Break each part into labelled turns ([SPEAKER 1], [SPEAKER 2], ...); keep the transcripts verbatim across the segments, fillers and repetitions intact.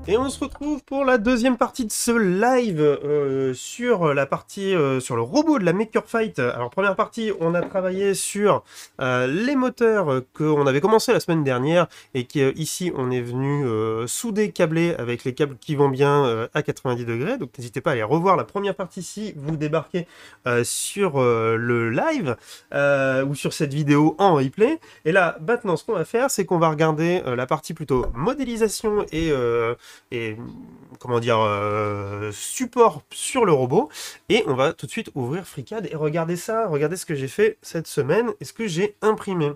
[SPEAKER 1] Et on se retrouve pour la deuxième partie de ce live euh, sur la partie euh, sur le robot de la Maker Fight. Alors première partie, on a travaillé sur euh, les moteurs euh, qu'on avait commencé la semaine dernière et qui euh, ici on est venu euh, souder, câbler avec les câbles qui vont bien euh, à quatre-vingt-dix degrés. Donc n'hésitez pas à aller revoir la première partie si vous débarquez euh, sur euh, le live euh, ou sur cette vidéo en replay. Et là maintenant ce qu'on va faire, c'est qu'on va regarder euh, la partie plutôt modélisation et euh, et comment dire euh, support sur le robot, et on va tout de suite ouvrir FreeCAD et regarder ça, regarder ce que j'ai fait cette semaine et ce que j'ai imprimé.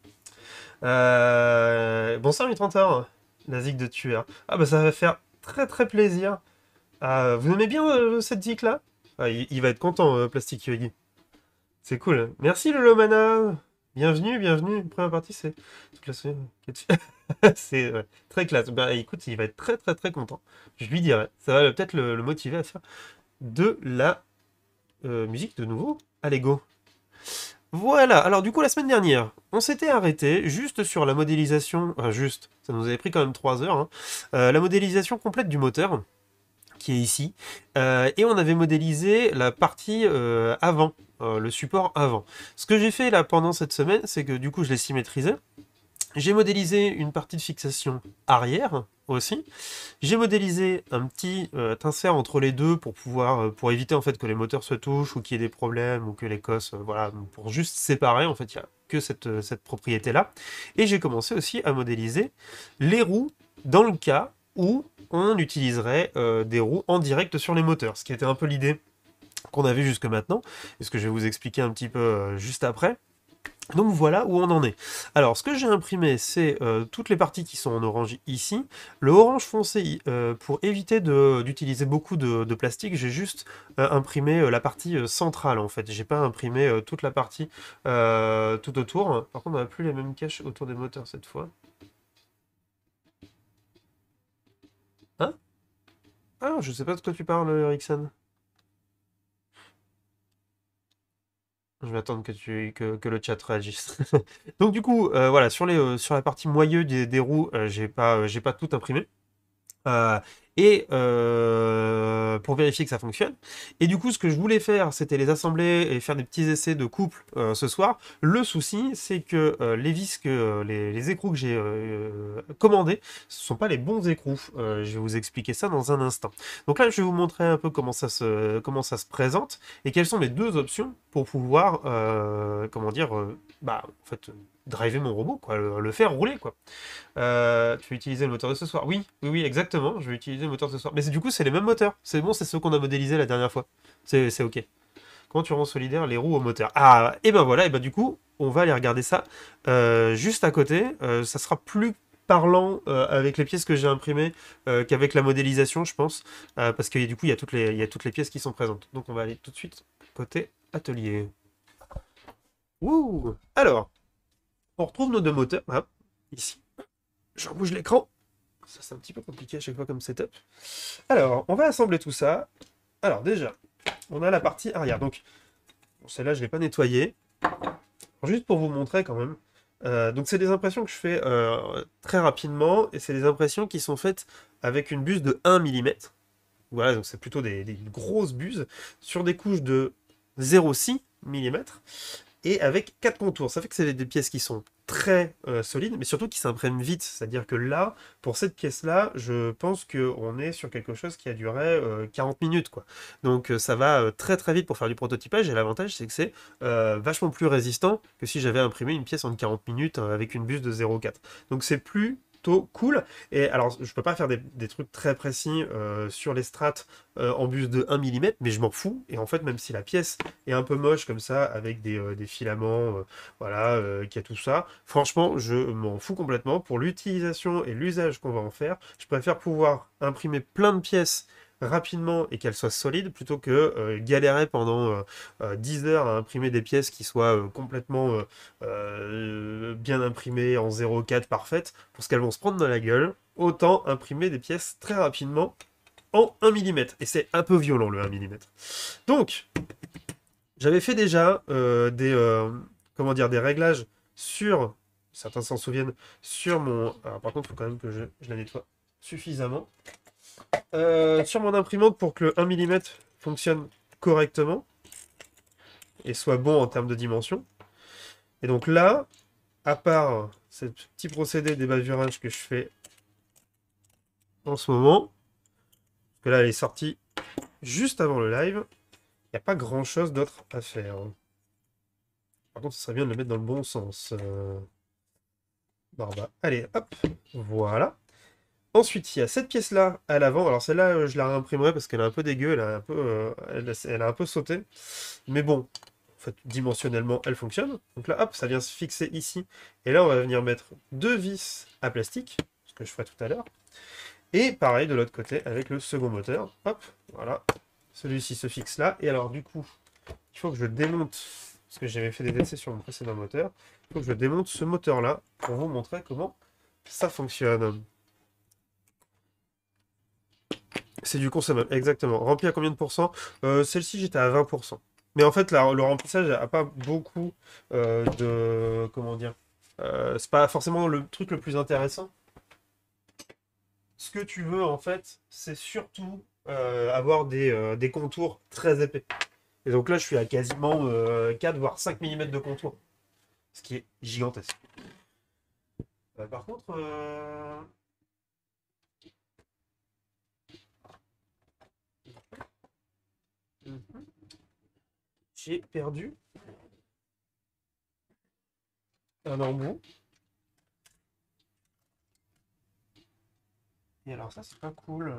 [SPEAKER 1] Euh... Bonsoir Mitrantor, la zig de tueur. Ah bah ça va faire très très plaisir. Ah, vous aimez bien euh, cette zig là? Ah, il, il va être content, euh, Plastic Yogi. C'est cool. Merci Lolomana. Bienvenue, bienvenue. Première partie, c'est toute la semaine. C'est ouais, très classe. Bah écoute, il va être très très très content. Je lui dirai. Ça va peut-être le, le motiver à faire de la euh, musique de nouveau à Lego. Voilà, alors du coup la semaine dernière, on s'était arrêté juste sur la modélisation, enfin juste, ça nous avait pris quand même trois heures, hein, euh, la modélisation complète du moteur, qui est ici, euh, et on avait modélisé la partie euh, avant, euh, le support avant. Ce que j'ai fait là pendant cette semaine, c'est que du coup je l'ai symétrisé. J'ai modélisé une partie de fixation arrière aussi. J'ai modélisé un petit euh, insert entre les deux pour pouvoir, euh, pour éviter en fait que les moteurs se touchent ou qu'il y ait des problèmes ou que les cosses, euh, voilà, pour juste séparer. En fait, il n'y a que cette, euh, cette propriété-là. Et j'ai commencé aussi à modéliser les roues dans le cas où on utiliserait euh, des roues en direct sur les moteurs, ce qui était un peu l'idée qu'on avait jusque maintenant, et ce que je vais vous expliquer un petit peu euh, juste après. Donc voilà où on en est. Alors ce que j'ai imprimé, c'est euh, toutes les parties qui sont en orange ici. Le orange foncé, euh, pour éviter d'utiliser beaucoup de, de plastique, j'ai juste euh, imprimé euh, la partie euh, centrale en fait. J'ai pas imprimé euh, toute la partie euh, tout autour. Par contre on n'a plus les mêmes caches autour des moteurs cette fois. Hein? Ah, je sais pas de quoi tu parles, Ericsson. Je vais attendre que, tu, que, que le chat réagisse. Donc du coup, euh, voilà, sur, les, euh, sur la partie moyeu des, des roues, euh, j'ai pas, euh, j'ai pas tout imprimé. Euh, et euh, pour vérifier que ça fonctionne. Et du coup, ce que je voulais faire, c'était les assembler et faire des petits essais de couple euh, ce soir. Le souci, c'est que euh, les vis, que, euh, les, les écrous que j'ai euh, commandés, ce ne sont pas les bons écrous. Euh, je vais vous expliquer ça dans un instant. Donc là, je vais vous montrer un peu comment ça se, comment ça se présente et quelles sont les deux options pour pouvoir, euh, comment dire, euh, bah, en fait, driver mon robot, quoi, le, le faire rouler, quoi. Euh, tu veux utiliser le moteur de ce soir? Oui, oui, oui, exactement. Je vais utiliser le moteur de ce soir. Mais du coup, c'est les mêmes moteurs. C'est bon, c'est ceux qu'on a modélisés la dernière fois. C'est c'est ok. Comment tu rends solidaire les roues au moteur? Ah, et ben voilà, et ben du coup, on va aller regarder ça euh, juste à côté. Euh, ça sera plus parlant euh, avec les pièces que j'ai imprimées euh, qu'avec la modélisation, je pense. Euh, parce que du coup, il y a toutes les, il y a toutes les pièces qui sont présentes. Donc on va aller tout de suite côté atelier. Ouh! Alors, on retrouve nos deux moteurs. Hop, ici. Je rebouge l'écran. Ça, c'est un petit peu compliqué à chaque fois comme setup. Alors, on va assembler tout ça. Alors, déjà, on a la partie arrière. Donc, bon, celle-là, je ne l'ai pas nettoyée. Juste pour vous montrer quand même. Euh, donc, c'est des impressions que je fais euh, très rapidement. Et c'est des impressions qui sont faites avec une buse de un millimètre. Voilà, donc c'est plutôt des, des grosses buses sur des couches de zéro virgule six millimètres. Et avec quatre contours. Ça fait que c'est des pièces qui sont très euh, solides, mais surtout qui s'impriment vite. C'est-à-dire que là, pour cette pièce-là, je pense qu'on est sur quelque chose qui a duré euh, quarante minutes, quoi. Donc euh, ça va euh, très très vite pour faire du prototypage, et l'avantage c'est que c'est euh, vachement plus résistant que si j'avais imprimé une pièce en quarante minutes euh, avec une buse de zéro virgule quatre. Donc c'est plus cool. Et alors, je peux pas faire des, des trucs très précis euh, sur les strates euh, en buse de un millimètre, mais je m'en fous. Et en fait, même si la pièce est un peu moche comme ça, avec des, euh, des filaments, euh, voilà, euh, qui a tout ça, franchement, je m'en fous complètement. Pour l'utilisation et l'usage qu'on va en faire, je préfère pouvoir imprimer plein de pièces rapidement et qu'elles soient solides plutôt que euh, galérer pendant euh, euh, dix heures à imprimer des pièces qui soient euh, complètement euh, euh, bien imprimées en zéro virgule quatre parfaites parce qu'elles vont se prendre dans la gueule. Autant imprimer des pièces très rapidement en un millimètre. Et c'est un peu violent le un millimètre. Donc, j'avais fait déjà euh, des, euh, comment dire, des réglages sur, certains s'en souviennent, sur mon... Alors par contre, il faut quand même que je, je la nettoie suffisamment. Euh, sur mon imprimante, pour que le un millimètre fonctionne correctement et soit bon en termes de dimension. Et donc là, à part ce petit procédé d'ébasurage que je fais en ce moment, parce que là, elle est sortie juste avant le live, il n'y a pas grand-chose d'autre à faire. Par contre, ce serait bien de le mettre dans le bon sens. Euh... Bon, bah, allez, hop, voilà. Ensuite, il y a cette pièce-là à l'avant. Alors celle-là, euh, je la réimprimerai parce qu'elle est un peu dégueu, elle a un peu, euh, elle, elle a un peu sauté. Mais bon, en fait, dimensionnellement, elle fonctionne. Donc là, hop, ça vient se fixer ici. Et là, on va venir mettre deux vis à plastique, ce que je ferai tout à l'heure. Et pareil de l'autre côté avec le second moteur. Hop, voilà. Celui-ci se fixe là. Et alors, du coup, il faut que je démonte, parce que j'avais fait des essais sur mon précédent moteur, il faut que je démonte ce moteur-là pour vous montrer comment ça fonctionne. C'est du consommable, exactement. Rempli à combien de pourcents? euh, Celle-ci, j'étais à vingt pour cent. Mais en fait, là, le remplissage n'a pas beaucoup euh, de... Comment dire euh, C'est pas forcément le truc le plus intéressant. Ce que tu veux, en fait, c'est surtout euh, avoir des, euh, des contours très épais. Et donc là, je suis à quasiment euh, quatre voire cinq millimètres de contour. Ce qui est gigantesque. Euh, par contre... euh, J'ai perdu un embout. Et alors ça, c'est pas cool.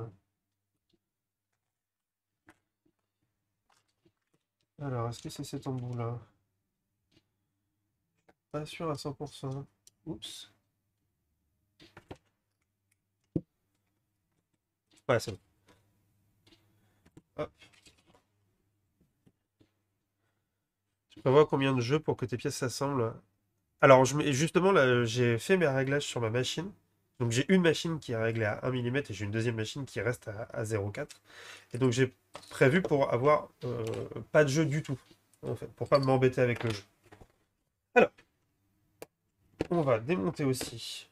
[SPEAKER 1] Alors, est-ce que c'est cet embout-là? Pas sûr à cent pour cent. Oups. Ouais, c'est bon. Hop. Tu prévois combien de jeux pour que tes pièces s'assemblent? Alors, je, mets- justement, là, j'ai fait mes réglages sur ma machine. Donc, j'ai une machine qui est réglée à un millimètre et j'ai une deuxième machine qui reste à, à zéro virgule quatre. Et donc, j'ai prévu pour avoir euh, pas de jeu du tout, en fait, pour pas m'embêter avec le jeu. Alors, on va démonter aussi.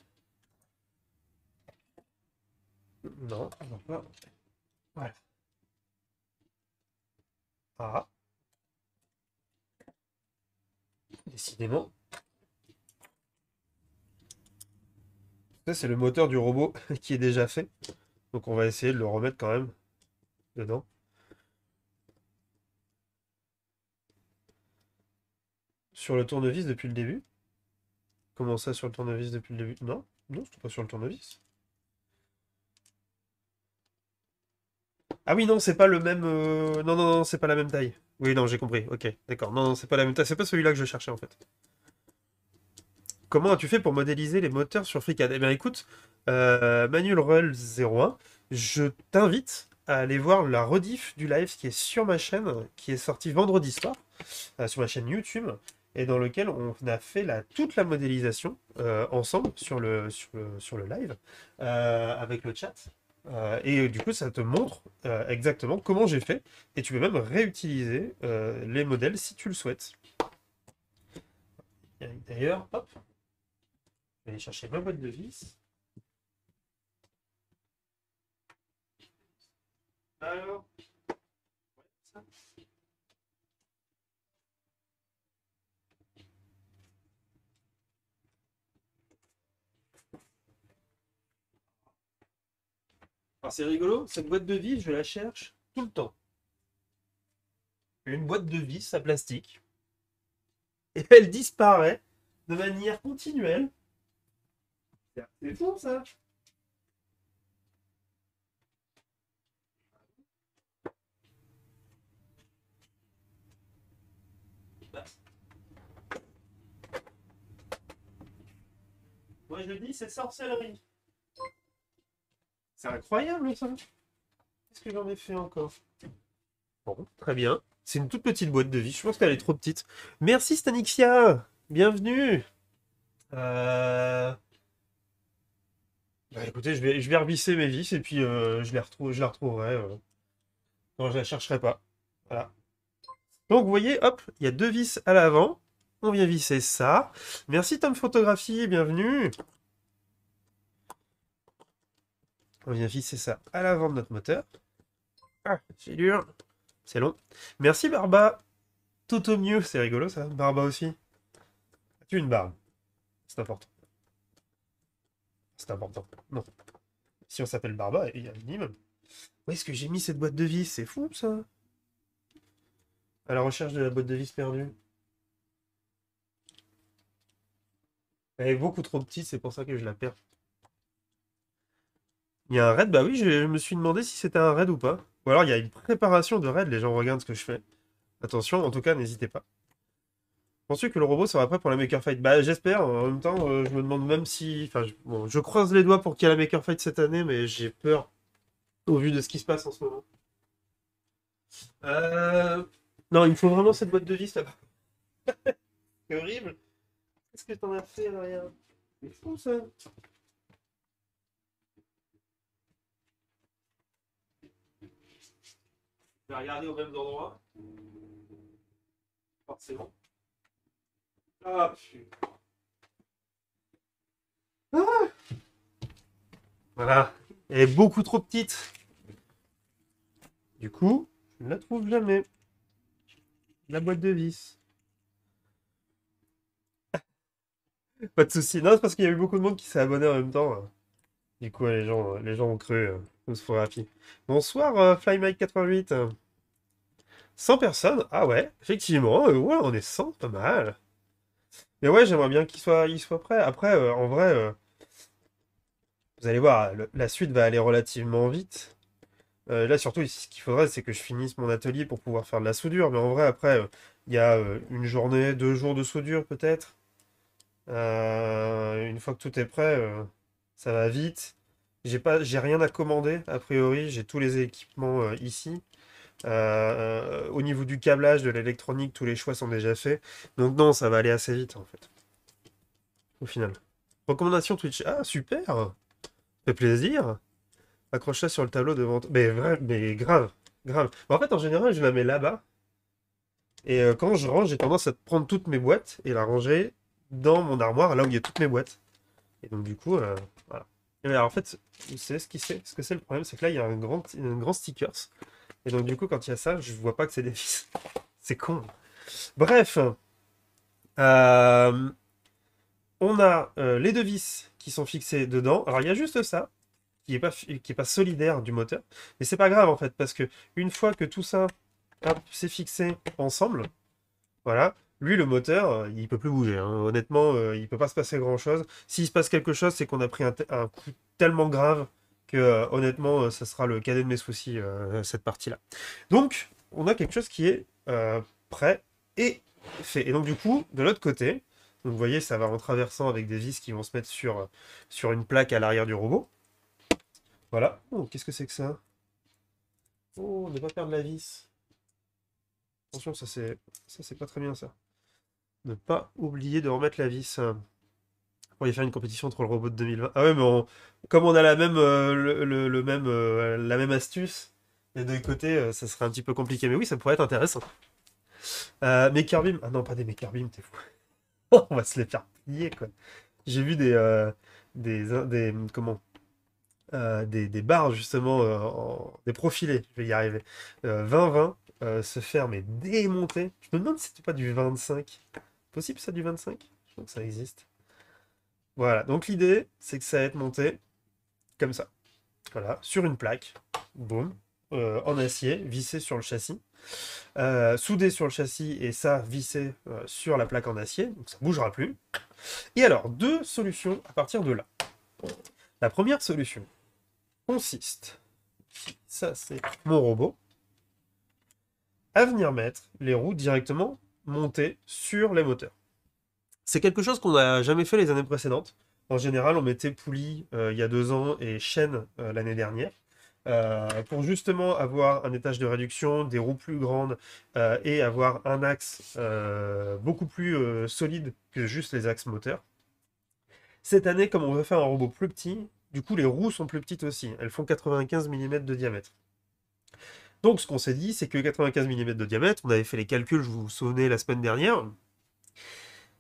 [SPEAKER 1] Non, on va pas. Voilà. Ah, décidément. Ça, c'est le moteur du robot qui est déjà fait. Donc, on va essayer de le remettre quand même dedans. Sur le tournevis depuis le début. Comment ça, sur le tournevis depuis le début? Non, non, c'était pas sur le tournevis. Ah oui, non, c'est pas le même... euh, Non, non, non, c'est pas la même taille. Oui, non, j'ai compris. Ok, d'accord. Non, non, c'est pas la même taille. C'est pas celui-là que je cherchais, en fait. Comment as-tu fait pour modéliser les moteurs sur FreeCAD? Eh bien, écoute, euh, Manuel Roll zéro un, je t'invite à aller voir la rediff du live qui est sur ma chaîne, qui est sorti vendredi soir, euh, sur ma chaîne YouTube, et dans lequel on a fait la, toute la modélisation euh, ensemble sur le, sur le, sur le live, euh, avec le chat. Euh, et du coup, ça te montre euh, exactement comment j'ai fait, et tu peux même réutiliser euh, les modèles si tu le souhaites. Et d'ailleurs, hop, je vais aller chercher ma boîte de vis. Alors, ça. Alors c'est rigolo, cette boîte de vis, je la cherche tout le temps. Une boîte de vis à plastique. Et elle disparaît de manière continuelle. C'est fou ça. Bah, moi je le dis, c'est sorcellerie. C'est incroyable ça. Qu'est-ce que j'en ai fait encore? Bon, très bien. C'est une toute petite boîte de vis. Je pense qu'elle est trop petite. Merci Stanixia. Bienvenue. Euh... Bah, écoutez, je vais, je vais revisser mes vis et puis euh, je les retrouve, je la retrouverai euh, quand je la chercherai pas. Voilà. Donc vous voyez, hop, il y a deux vis à l'avant. On vient visser ça. Merci Tom Photographie, bienvenue. On vient visser ça à l'avant de notre moteur. Ah, c'est dur. C'est long. Merci Barba. Tout au mieux, c'est rigolo ça. Barba aussi. As-tu une barbe? C'est important. C'est important. Non. Si on s'appelle Barba, il y a un minimum. Où est-ce que j'ai mis cette boîte de vis? C'est fou ça. À la recherche de la boîte de vis perdue. Elle est beaucoup trop petite, c'est pour ça que je la perds. Il y a un raid? Bah oui, je, je me suis demandé si c'était un raid ou pas. Ou alors il y a une préparation de raid, les gens regardent ce que je fais. Attention, en tout cas, n'hésitez pas. Penses-tu que le robot sera prêt pour la Maker Fight? Bah j'espère, en même temps, euh, je me demande même si... Enfin, je, bon, je croise les doigts pour qu'il y ait la Maker Fight cette année, mais j'ai peur au vu de ce qui se passe en ce moment. Euh... Non, il me faut vraiment cette boîte de vis là-bas. C'est horrible. Qu'est-ce que t'en as fait, rien? C'est fou ça. Je vais regarder au même endroit. Forcément. Ah, putain. Ah, voilà. Elle est beaucoup trop petite. Du coup, je ne la trouve jamais. La boîte de vis. Pas de soucis. Non, c'est parce qu'il y a eu beaucoup de monde qui s'est abonné en même temps. Du coup, les gens, les gens ont cru euh, au Sforapi. Bonsoir, euh, FlyMike quatre-vingt-huit. cent personnes? Ah ouais, effectivement. euh, ouais, on est cent, pas mal. Mais ouais, j'aimerais bien qu'il soit, il soit prêt. Après, euh, en vrai, euh, vous allez voir, le- la suite va aller relativement vite. Euh, là, surtout, ce qu'il faudrait, c'est que je finisse mon atelier pour pouvoir faire de la soudure. Mais en vrai, après, euh, il y a euh, une journée, deux jours de soudure, peut-être. Euh, une fois que tout est prêt, euh, ça va vite. J'ai pas, j'ai rien à commander, a priori. J'ai tous les équipements euh, ici. Euh, au niveau du câblage, de l'électronique, tous les choix sont déjà faits. Donc non, ça va aller assez vite, en fait, au final. Recommandation Twitch. Ah, super! Ça fait plaisir. Accroche ça sur le tableau devant toi. Mais, vrai, mais grave, grave. Bah, en fait, en général, je la mets là-bas. Et euh, quand je range, j'ai tendance à prendre toutes mes boîtes et la ranger dans mon armoire, là où il y a toutes mes boîtes. Et donc, du coup, euh, voilà. Et alors, en fait, vous savez ce qui c'est, ce que c'est le problème, c'est que là, il y a un grand, un grand stickers. Et donc, du coup, quand il y a ça, je vois pas que c'est des vis. C'est con. Bref, euh, on a euh, les deux vis qui sont fixées dedans. Alors, il y a juste ça, qui est pas, fi- qui est pas solidaire du moteur. Mais c'est pas grave, en fait, parce que une fois que tout ça, hop, c'est fixé ensemble, voilà, lui, le moteur, euh, il peut plus bouger, hein. Honnêtement, euh, il peut pas se passer grand-chose. S'il se passe quelque chose, c'est qu'on a pris un, te- un coup tellement grave que, euh, honnêtement, euh, ça sera le cadet de mes soucis, euh, cette partie-là. Donc, on a quelque chose qui est euh, prêt et fait. Et donc, du coup, de l'autre côté, donc, vous voyez, ça va en traversant avec des vis qui vont se mettre sur, euh, sur une plaque à l'arrière du robot. Voilà. Oh, qu'est-ce que c'est que ça? Oh, ne pas perdre la vis. Attention, ça c'est ça c'est pas très bien ça. Ne pas oublier de remettre la vis. euh, Pour y faire une compétition entre le robot de deux mille vingt. Ah ouais, mais on- comme on a la même, euh, le, le- le même, euh, la même astuce des deux côtés, euh, ça serait un petit peu compliqué. Mais oui, ça pourrait être intéressant. Euh, Maker Beam. Ah non, pas des Maker Beam, t'es fou. On va se les faire plier, quoi. J'ai vu des, euh, des, des, comment, euh, des, des barres, justement, euh, en- des profilés, je vais y arriver. Euh, vingt vingt, euh, se faire, mais démonter. Je me demande si c'était pas du vingt-cinq. Possible ça, du vingt-cinq? Je crois que ça existe. Voilà, donc l'idée, c'est que ça va être monté comme ça. Voilà, sur une plaque, boum, euh, en acier, vissé sur le châssis, euh, soudé sur le châssis et ça vissé euh, sur la plaque en acier, donc ça ne bougera plus. Et alors, deux solutions à partir de là. La première solution consiste, ça c'est mon robot, à venir mettre les roues directement montées sur les moteurs. C'est quelque chose qu'on n'a jamais fait les années précédentes. En général, on mettait poulie euh, il y a deux ans et chaîne euh, l'année dernière. Euh, pour justement avoir un étage de réduction, des roues plus grandes euh, et avoir un axe euh, beaucoup plus euh, solide que juste les axes moteurs. Cette année, comme on veut faire un robot plus petit, du coup les roues sont plus petites aussi. Elles font quatre-vingt-quinze millimètres de diamètre. Donc ce qu'on s'est dit, c'est que quatre-vingt-quinze millimètres de diamètre, on avait fait les calculs, je vous vous souvenez, la semaine dernière,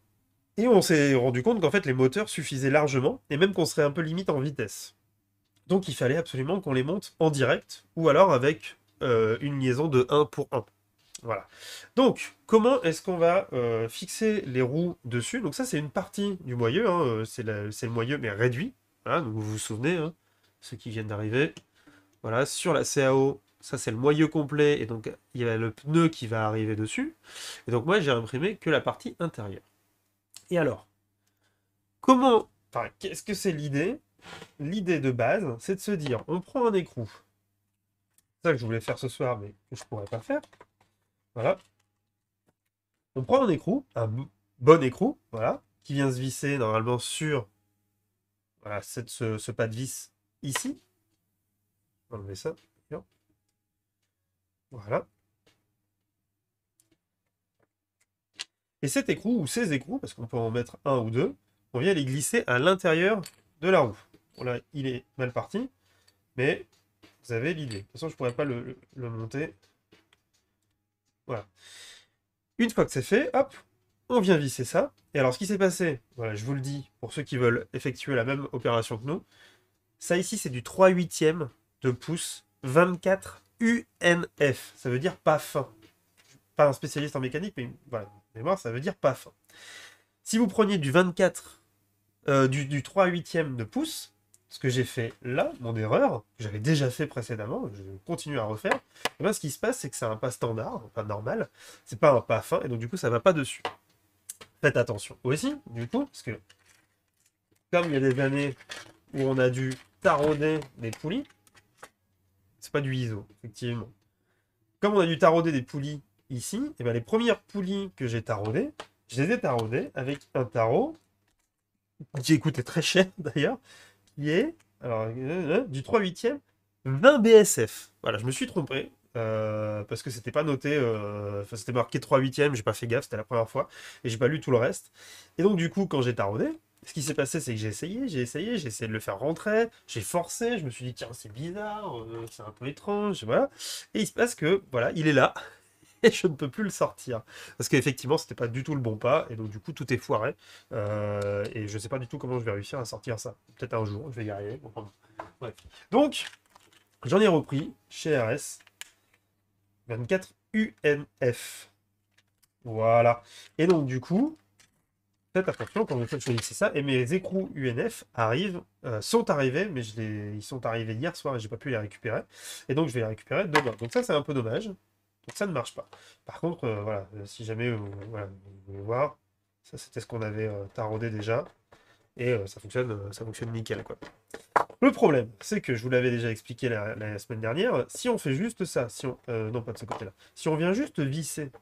[SPEAKER 1] et on s'est rendu compte qu'en fait les moteurs suffisaient largement, et même qu'on serait un peu limite en vitesse. Donc il fallait absolument qu'on les monte en direct, ou alors avec euh, une liaison de un pour un. Voilà. Donc, comment est-ce qu'on va euh, fixer les roues dessus? Donc ça, c'est une partie du moyeu, hein, euh, c'est la- c'est le moyeu, mais réduit. Voilà, donc vous vous souvenez, hein, ceux qui viennent d'arriver. Voilà, sur la C A O, ça c'est le moyeu complet, et donc il y a le pneu qui va arriver dessus. Et donc moi, j'ai imprimé que la partie intérieure. Et alors, comment... Enfin, qu'est-ce que c'est l'idée? L'idée de base, c'est de se dire, on prend un écrou. C'est ça que je voulais faire ce soir, mais que je pourrais pas faire. Voilà. On prend un écrou, un bon écrou, voilà, qui vient se visser normalement sur voilà, cette, ce, ce pas de vis ici. On va enlever ça. Voilà. Et cet écrou, ou ces écrous, parce qu'on peut en mettre un ou deux, on vient les glisser à l'intérieur de la roue. Bon là, il est mal parti, mais vous avez l'idée. De toute façon, je ne pourrais pas le, le, le monter. Voilà. Une fois que c'est fait, hop, on vient visser ça. Et alors, ce qui s'est passé, voilà, je vous le dis, pour ceux qui veulent effectuer la même opération que nous, ça ici, c'est du trois huitièmes de pouce vingt-quatre U N F. Ça veut dire pas fin. Je suis pas un spécialiste en mécanique, mais voilà, mémoire, ça veut dire pas fin. Si vous preniez du vingt-quatre, euh, du, du trois huitièmes de pouce, ce que j'ai fait là, mon erreur, que j'avais déjà fait précédemment, je continue à refaire, et bien ce qui se passe, c'est que c'est un pas standard, pas normal, c'est pas un pas fin, et donc du coup, ça va pas dessus. Faites attention. Aussi, du coup, parce que comme il y a des années où on a dû tarauder des poulies, c'est pas du I S O, effectivement. Comme on a dû tarauder des poulies ici, et bien les premières poulies que j'ai taraudées, je les ai taraudées avec un tarot qui coûtait très cher d'ailleurs, qui est alors, euh, du trois huitièmes vingt B S F. Voilà, je me suis trompé. Euh, parce que c'était pas noté, euh, enfin c'était marqué trois huitièmes, j'ai pas fait gaffe, c'était la première fois, et j'ai pas lu tout le reste. Et donc du coup, quand j'ai taraudé, ce qui s'est passé, c'est que j'ai essayé, j'ai essayé, j'ai essayé de le faire rentrer, j'ai forcé, je me suis dit, tiens, c'est bizarre, euh, c'est un peu étrange, voilà. Et il se passe que, voilà, il est là, et je ne peux plus le sortir. Parce qu'effectivement, c'était pas du tout le bon pas, et donc du coup, tout est foiré. Euh, et je sais pas du tout comment je vais réussir à sortir ça. Peut-être un jour, je vais y arriver. Bon, enfin, bref. Donc, j'en ai repris chez R S vingt-quatre U N F. Voilà. Et donc, du coup, faites attention quand vous faites choisir ça. Et mes écrous U N F arrivent, euh, sont arrivés, mais je les... ils sont arrivés hier soir et j'ai pas pu les récupérer. Et donc, je vais les récupérer demain. Donc, ça, c'est un peu dommage. Donc ça ne marche pas. Par contre, euh, voilà, euh, si jamais euh, voilà, vous voulez voir, ça c'était ce qu'on avait euh, taraudé déjà, et euh, ça fonctionne, euh, ça fonctionne nickel, quoi. Le problème, c'est que je vous l'avais déjà expliqué la, la semaine dernière, si on fait juste ça, si on, euh, non pas de ce côté-là, si on vient juste visser,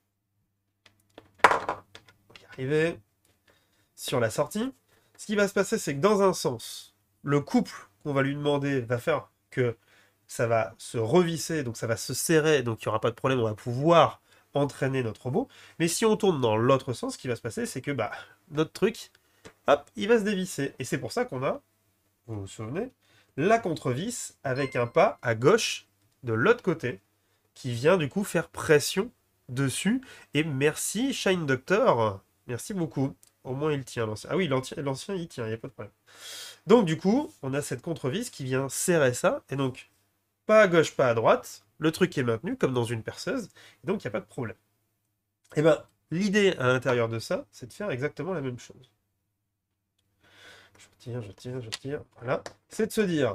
[SPEAKER 1] on va y arriver, sur la sortie, ce qui va se passer, c'est que dans un sens, le couple qu'on va lui demander va faire que ça va se revisser, donc ça va se serrer, donc il n'y aura pas de problème, on va pouvoir entraîner notre robot. Mais si on tourne dans l'autre sens, ce qui va se passer, c'est que bah, notre truc, hop, il va se dévisser. Et c'est pour ça qu'on a, vous vous souvenez, la contre-vis avec un pas à gauche de l'autre côté, qui vient du coup faire pression dessus. Et merci Shine Doctor, merci beaucoup. Au moins il tient l'ancien. Ah oui, l'ancien il tient, il n'y a pas de problème. Donc du coup, on a cette contre-vis qui vient serrer ça, et donc pas à gauche, pas à droite, le truc est maintenu comme dans une perceuse, et donc il n'y a pas de problème. Et bien, l'idée à l'intérieur de ça, c'est de faire exactement la même chose. Je tire, je tire, je tire, voilà. C'est de se dire,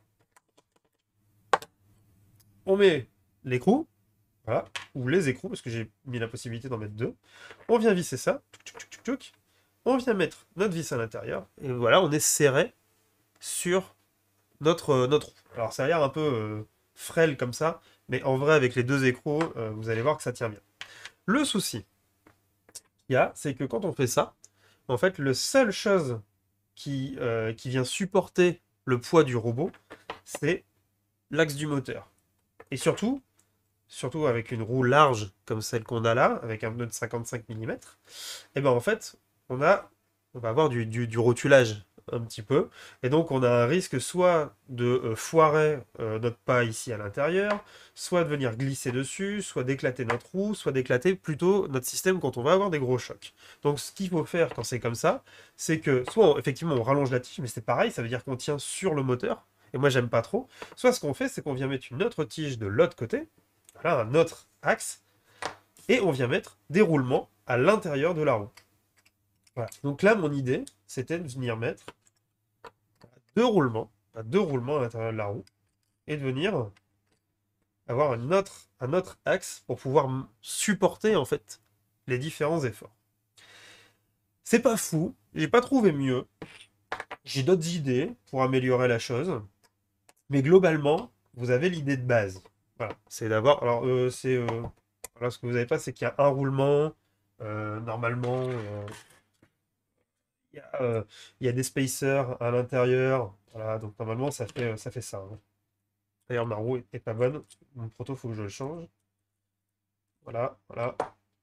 [SPEAKER 1] on met l'écrou, voilà, ou les écrous, parce que j'ai mis la possibilité d'en mettre deux. On vient visser ça, tchouk, tchouk, tchouk, tchouk. On vient mettre notre vis à l'intérieur, et voilà, on est serré sur notre, euh, notre roue. Alors ça a l'air un peu euh, frêle comme ça, mais en vrai, avec les deux écrous, euh, vous allez voir que ça tient bien. Le souci qu'il y a, c'est que quand on fait ça, en fait, la seule chose qui, euh, qui vient supporter le poids du robot, c'est l'axe du moteur. Et surtout, surtout avec une roue large comme celle qu'on a là, avec un pneu de cinquante-cinq millimètres, et ben en fait, on, a, on va avoir du, du, du rotulage un petit peu, et donc on a un risque soit de euh, foirer euh, notre pas ici à l'intérieur, soit de venir glisser dessus, soit d'éclater notre roue, soit d'éclater plutôt notre système quand on va avoir des gros chocs. Donc ce qu'il faut faire quand c'est comme ça, c'est que soit on- effectivement on rallonge la tige, mais c'est pareil, ça veut dire qu'on tient sur le moteur, et moi j'aime pas trop, soit ce qu'on fait, c'est qu'on vient mettre une autre tige de l'autre côté, voilà, un autre axe, et on vient mettre des roulements à l'intérieur de la roue. Voilà. Donc là, mon idée, c'était de venir mettre deux roulements, deux roulements à l'intérieur de la roue, et de venir avoir un autre, un autre axe pour pouvoir supporter en fait les différents efforts. C'est pas fou, j'ai pas trouvé mieux, j'ai d'autres idées pour améliorer la chose, mais globalement, vous avez l'idée de base. Voilà, c'est d'avoir, alors euh, c'est, euh, voilà, ce que vous n'avez pas, c'est qu'il y a un roulement, euh, normalement, euh, il y a, euh, il y a des spacers à l'intérieur, voilà, donc normalement ça fait, ça fait ça. Hein. D'ailleurs, ma roue est pas bonne, mon proto, faut que je le change. Voilà, voilà.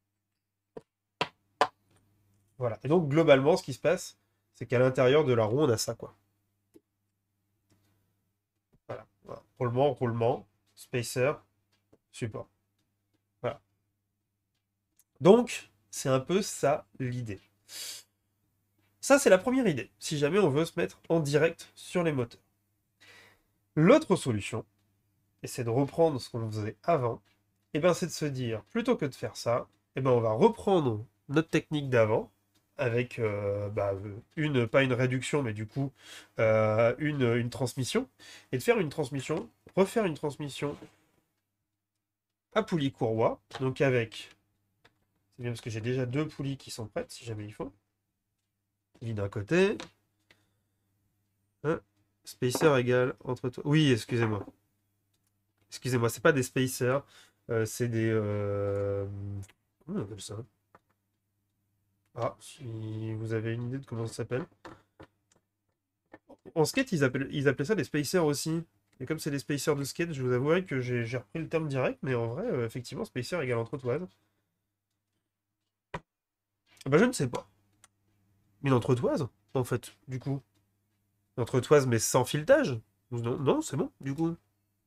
[SPEAKER 1] Voilà. Et donc, globalement, ce qui se passe, c'est qu'à l'intérieur de la roue, on a ça, quoi. Voilà. Voilà. Roulement, roulement, spacer, support. Voilà. Donc, c'est un peu ça, l'idée. Ça, c'est la première idée, si jamais on veut se mettre en direct sur les moteurs. L'autre solution, et c'est de reprendre ce qu'on faisait avant, et ben, c'est de se dire, plutôt que de faire ça, et ben, on va reprendre notre technique d'avant, avec euh, bah, une, pas une réduction, mais du coup, euh, une, une transmission, et de faire une transmission, refaire une transmission à poulie courroie, donc avec, c'est bien parce que j'ai déjà deux poulies qui sont prêtes, si jamais il faut, poulie d'un côté, hein, spacer égale entre toi, oui, excusez-moi, excusez-moi, c'est pas des spacers, euh, c'est des, euh... comment on appelle ça? Ah, si vous avez une idée de comment ça s'appelle. En skate, ils, appellent, ils appelaient ça des spacers aussi. Et comme c'est des spacers de skate, je vous avouerai que j'ai repris le terme direct, mais en vrai, euh, effectivement, spacer égale entretoise. Bah, je ne sais pas. Une entretoise, en fait, du coup. Une entretoise, mais sans filetage. Non, non, c'est bon, du coup.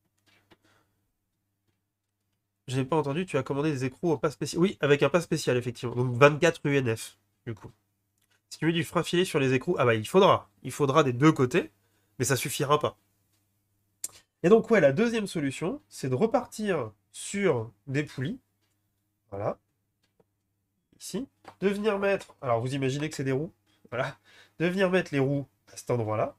[SPEAKER 1] Je n'ai pas entendu, tu as commandé des écrous au pas spécial. Oui, avec un pas spécial, effectivement. Donc vingt-quatre U N F, du coup. Si tu mets du frein filé sur les écrous, ah bah il faudra. Il faudra des deux côtés, mais ça suffira pas. Et donc, ouais, la deuxième solution, c'est de repartir sur des poulies. Voilà. Ici. De venir mettre... Alors, vous imaginez que c'est des roues. Voilà. De venir mettre les roues à cet endroit-là.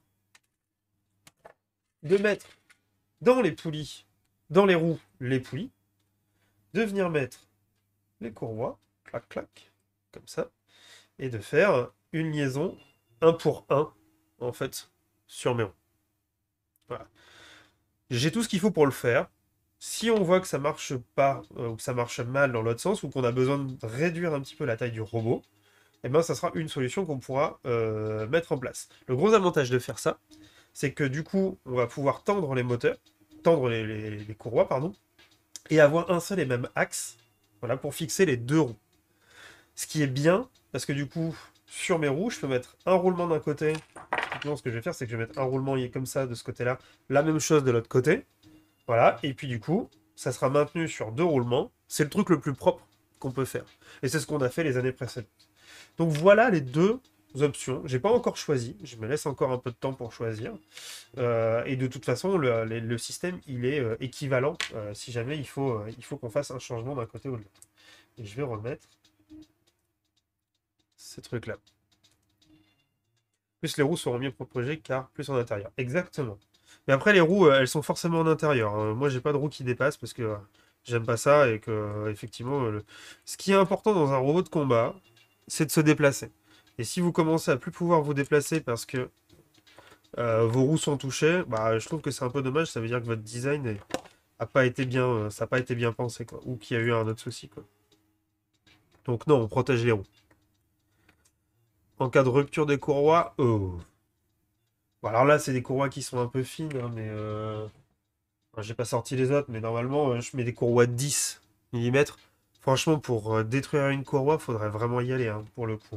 [SPEAKER 1] De mettre dans les poulies, dans les roues, les poulies. De venir mettre les courroies. Clac, clac. Comme ça. Et de faire une liaison un pour un, en fait, sur mes roues. Voilà. J'ai tout ce qu'il faut pour le faire. Si on voit que ça marche pas, euh, ou que ça marche mal dans l'autre sens, ou qu'on a besoin de réduire un petit peu la taille du robot, eh ben ça sera une solution qu'on pourra euh, mettre en place. Le gros avantage de faire ça, c'est que du coup, on va pouvoir tendre les moteurs, tendre les, les- les courroies, pardon, et avoir un seul et même axe, voilà, pour fixer les deux roues. Ce qui est bien, parce que du coup, sur mes roues, je peux mettre un roulement d'un côté. Typiquement, ce que je vais faire, c'est que je vais mettre un roulement comme ça de ce côté-là, la même chose de l'autre côté. Voilà, et puis du coup, ça sera maintenu sur deux roulements. C'est le truc le plus propre qu'on peut faire. Et c'est ce qu'on a fait les années précédentes. Donc voilà les deux options. J'ai pas encore choisi. Je me laisse encore un peu de temps pour choisir. Euh, et de toute façon, le, le- le système, il est euh, équivalent euh, si jamais il faut, euh, il faut qu'on fasse un changement d'un côté ou de l'autre. Et je vais remettre ces trucs-là. Plus les roues seront mieux protégées car plus en intérieur. Exactement. Mais après, les roues, euh, elles sont forcément en intérieur. Hein. Moi, j'ai pas de roues qui dépassent parce que euh, j'aime pas ça et que, euh, effectivement, euh, le- ce qui est important dans un robot de combat, c'est de se déplacer. Et si vous commencez à plus pouvoir vous déplacer parce que euh, vos roues sont touchées, bah, je trouve que c'est un peu dommage. Ça veut dire que votre design est- a pas été bien, euh, ça n'a pas été bien pensé, quoi. Ou qu'il y a eu un autre souci, quoi. Donc non, on protège les roues. En cas de rupture des courroies, oh. Bon, alors là, c'est des courroies qui sont un peu fines, hein, mais euh, enfin, j'ai pas sorti les autres, mais normalement, euh, je mets des courroies de dix millimètres. Franchement, pour euh, détruire une courroie, faudrait vraiment y aller, hein, pour le coup.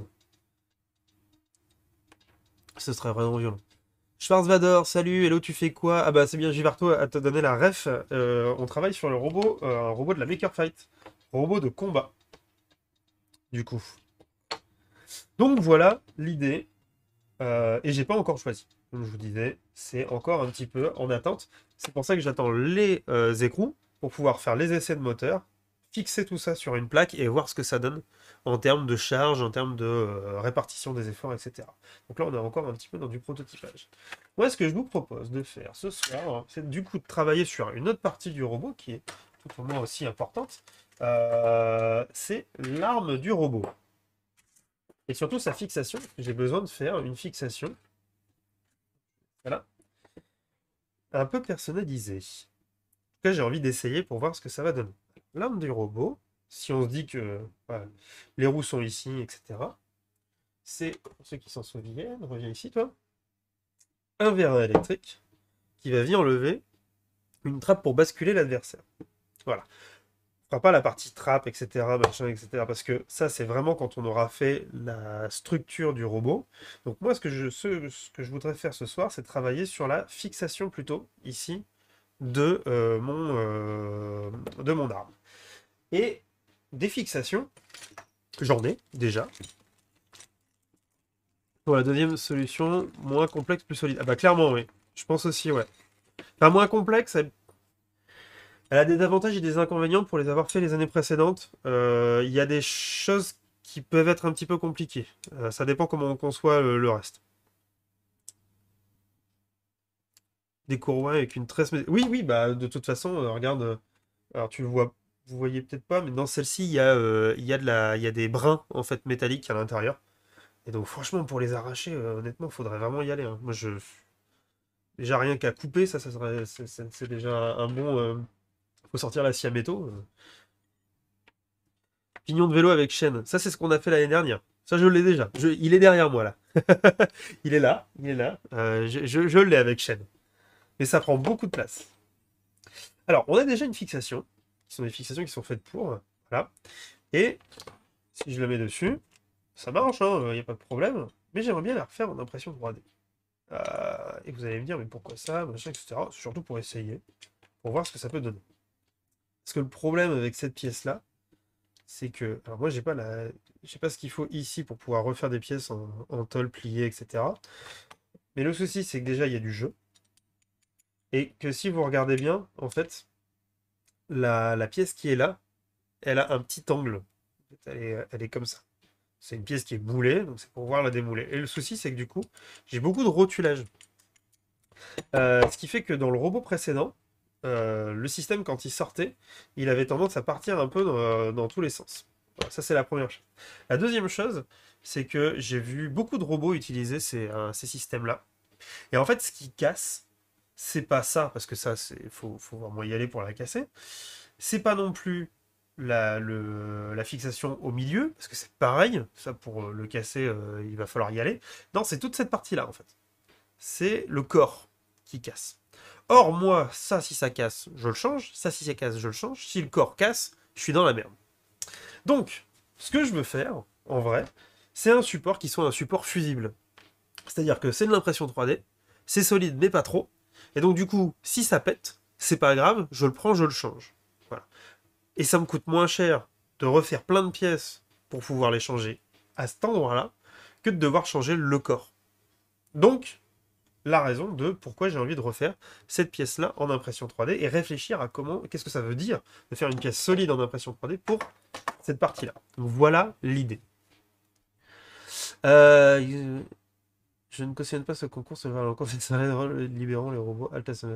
[SPEAKER 1] Ce serait vraiment violent. Schwarzvador, salut, hello, tu fais quoi? Ah bah c'est bien, Givarto a te donné la ref. Euh, on travaille sur le robot, euh, un robot de la Maker Fight. Robot de combat, du coup. Donc voilà l'idée. Euh, et j'ai pas encore choisi. Comme je vous disais, c'est encore un petit peu en attente. C'est pour ça que j'attends les euh, écrous pour pouvoir faire les essais de moteur, fixer tout ça sur une plaque et voir ce que ça donne en termes de charge, en termes de euh, répartition des efforts, et cetera. Donc là, on est encore un petit peu dans du prototypage. Moi, ce que je vous propose de faire ce soir, c'est du coup de travailler sur une autre partie du robot qui est tout au moins aussi importante. Euh, c'est l'arme du robot. Et surtout sa fixation. J'ai besoin de faire une fixation. Voilà. Un peu personnalisée. En tout cas, j'ai envie d'essayer pour voir ce que ça va donner. L'arme du robot, si on se dit que voilà, les roues sont ici, et cetera. C'est, pour ceux qui s'en souviennent, reviens ici toi, un vérin électrique qui va venir lever une trappe pour basculer l'adversaire. Voilà. On fera pas la partie trappe, et cetera, machin, et cetera. Parce que ça, c'est vraiment quand on aura fait la structure du robot. Donc moi, ce que je, ce, ce que je voudrais faire ce soir, c'est travailler sur la fixation plutôt, ici, de, euh, mon, euh, de mon arme. Et des fixations, j'en ai déjà. Pour la deuxième solution, moins complexe, plus solide. Ah bah clairement, oui. Je pense aussi, ouais. Enfin, moins complexe, elle... elle a des avantages et des inconvénients pour les avoir fait les années précédentes. Euh, Il y a des choses qui peuvent être un petit peu compliquées. Euh, ça dépend comment on conçoit le, le reste. Des courroies avec une tresse... Oui, oui, bah de toute façon, euh, regarde... euh, alors tu le vois... Vous voyez peut-être pas, mais dans celle-ci, il y a, euh, il y a de la, il y a des brins en fait métalliques à l'intérieur. Et donc franchement, pour les arracher, euh, honnêtement, il faudrait vraiment y aller, hein. Moi, je... Déjà, rien qu'à couper, ça, ça serait... c'est c'est- c'est déjà un bon... euh, Faut sortir la scie à métaux. euh. Pignon de vélo avec chaîne. Ça, c'est ce qu'on a fait l'année dernière. Ça, je l'ai déjà. Je- Il est derrière moi, là. Il est là. Il est là. Euh, je je- je l'ai avec chaîne. Mais ça prend beaucoup de place. Alors, on a déjà une fixation. Qui sont des fixations qui sont faites pour. Voilà. Et si je la mets dessus, ça marche, hein, il n'y a pas de problème. Mais j'aimerais bien la refaire en impression trois D. Euh, et vous allez me dire, mais pourquoi ça, machin, et cetera. C'est surtout pour essayer, pour voir ce que ça peut donner. Parce que le problème avec cette pièce-là, c'est que, alors moi j'ai pas la, j'ai pas ce qu'il faut ici pour pouvoir refaire des pièces en, en tôle pliée, et cetera. Mais le souci, c'est que déjà il y a du jeu. Et que si vous regardez bien, en fait, la, la pièce qui est là, elle a un petit angle. En fait, Elle est, elle est comme ça. C'est une pièce qui est moulée, donc c'est pour voir la démouler. Et le souci, c'est que du coup, j'ai beaucoup de rotulage. Euh, ce qui fait que dans le robot précédent, euh, le système, quand il sortait, il avait tendance à partir un peu dans, dans tous les sens. Voilà, ça, c'est la première chose. La deuxième chose, c'est que j'ai vu beaucoup de robots utiliser ces, euh, ces systèmes-là. Et en fait, ce qui casse, c'est pas ça, parce que ça, c'est faut, faut vraiment y aller pour la casser. C'est pas non plus la, le- la fixation au milieu, parce que c'est pareil, ça pour euh, le casser, euh, il va falloir y aller. Non, c'est toute cette partie-là, en fait. C'est le corps qui casse. Or, moi, ça, si ça casse, je le change. Ça, si ça casse, je le change. Si le corps casse, je suis dans la merde. Donc, ce que je veux faire, en vrai, c'est un support qui soit un support fusible. C'est-à-dire que c'est de l'impression trois D, c'est solide, mais pas trop. Et donc, du coup, si ça pète, c'est pas grave, je le prends, je le change. Voilà. Et ça me coûte moins cher de refaire plein de pièces pour pouvoir les changer à cet endroit-là que de devoir changer le corps. Donc, la raison de pourquoi j'ai envie de refaire cette pièce-là en impression trois D et réfléchir à comment, qu'est-ce que ça veut dire de faire une pièce solide en impression trois D pour cette partie-là. Donc voilà l'idée. Euh, je ne cautionne pas ce concours, c'est vraiment le libérant les robots Alta.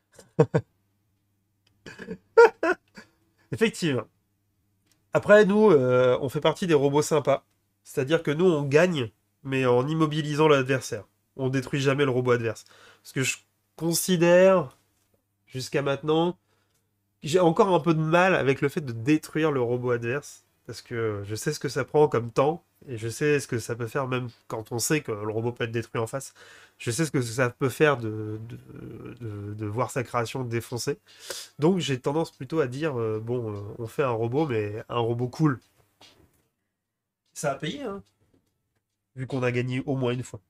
[SPEAKER 1] Effectivement. Après, nous, euh, on fait partie des robots sympas. C'est-à-dire que nous, on gagne, mais en immobilisant l'adversaire. On détruit jamais le robot adverse. Parce que je considère, jusqu'à maintenant, j'ai encore un peu de mal avec le fait de détruire le robot adverse, parce que je sais ce que ça prend comme temps, et je sais ce que ça peut faire même quand on sait que le robot peut être détruit en face. Je sais ce que ça peut faire de, de, de- de voir sa création défoncée. Donc j'ai tendance plutôt à dire, euh, bon, euh, on fait un robot, mais un robot cool. Ça a payé, hein, vu qu'on a gagné au moins une fois.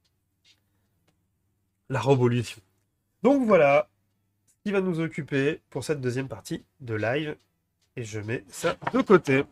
[SPEAKER 1] La révolution. Donc voilà ce qui va nous occuper pour cette deuxième partie de live. Et je mets ça de côté.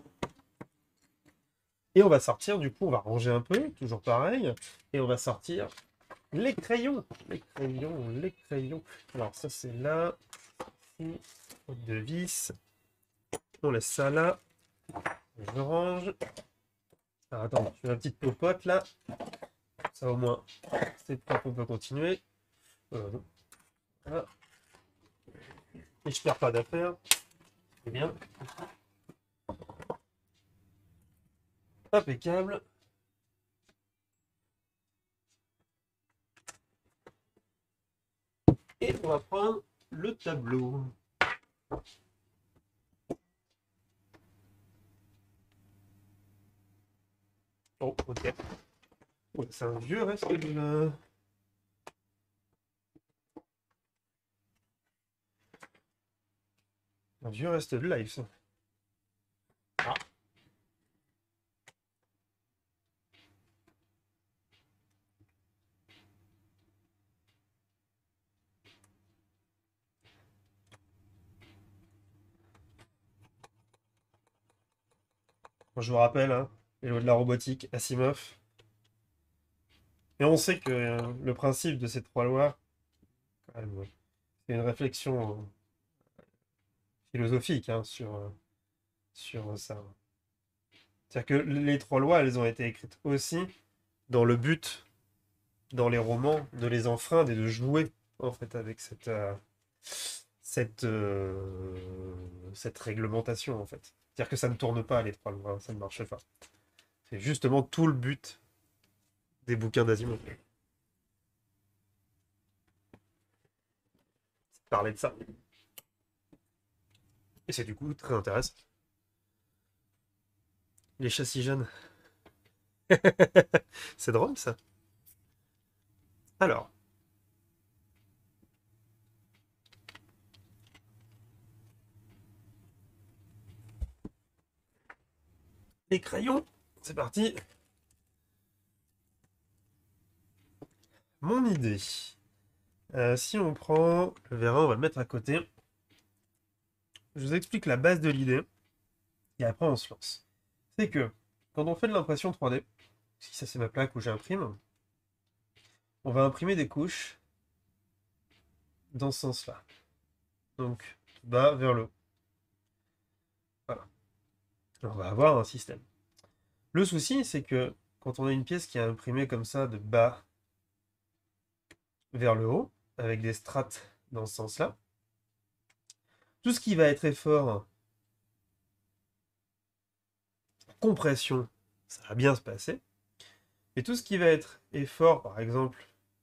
[SPEAKER 1] Et on va sortir, du coup, on va ranger un peu, toujours pareil. Et on va sortir Les crayons, les crayons, les crayons. Alors ça c'est là. Ici, de vis. On laisse ça là. Je range. Alors attends, je fais ma petite popote là. Ça au moins, c'est pas qu'on peut continuer. Euh, voilà. Et je perds pas d'affaires. C'est bien. Impeccable. Et on va prendre le tableau. Oh, ok. Ouais, c'est un vieux reste de... Un vieux reste de live, ça. Ah. Bon, je vous rappelle, hein, les lois de la robotique, Asimov. Et on sait que euh, le principe de ces trois lois, quand même, ouais, c'est une réflexion euh, philosophique hein, sur, euh, sur ça. C'est-à-dire que les trois lois, elles ont été écrites aussi dans le but, dans les romans, de les enfreindre et de jouer en fait avec cette, euh, cette, euh, cette réglementation en fait. C'est-à-dire que ça ne tourne pas les trois lois, hein, ça ne marche pas. C'est justement tout le but des bouquins d'Asimov. C'est de parler de ça. Et c'est du coup très intéressant. Les châssis jeunes. C'est drôle ça. Alors. Les crayons, c'est parti. Mon idée. Euh, si on prend le vérin, on va le mettre à côté. Je vous explique la base de l'idée. Et après, on se lance. C'est que quand on fait de l'impression trois D, si ça c'est ma plaque où j'imprime, on va imprimer des couches dans ce sens-là. Donc, bas vers le haut. Voilà. Alors, on va avoir un système. Le souci, c'est que quand on a une pièce qui est imprimée comme ça, de bas vers le haut, avec des strates dans ce sens-là, tout ce qui va être effort, compression, ça va bien se passer. Et tout ce qui va être effort, par exemple,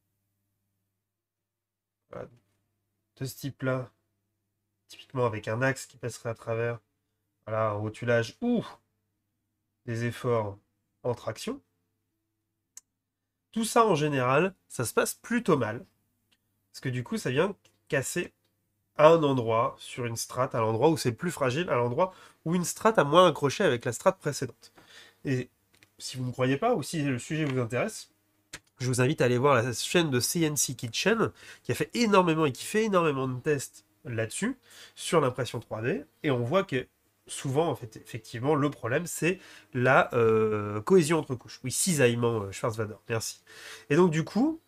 [SPEAKER 1] voilà, de ce type-là, typiquement avec un axe qui passerait à travers, voilà, un rotulage ou des efforts en traction, tout ça en général, ça se passe plutôt mal. Parce que du coup, ça vient casser à un endroit, sur une strate, à l'endroit où c'est plus fragile, à l'endroit où une strate a moins accroché avec la strate précédente. Et si vous ne croyez pas, ou si le sujet vous intéresse, je vous invite à aller voir la chaîne de C N C Kitchen, qui a fait énormément et qui fait énormément de tests là-dessus, sur l'impression trois D, et on voit que souvent, en fait, effectivement, le problème, c'est la euh, cohésion entre couches. Oui, cisaillement, euh, Schwarzwälder, merci. Et donc, du coup,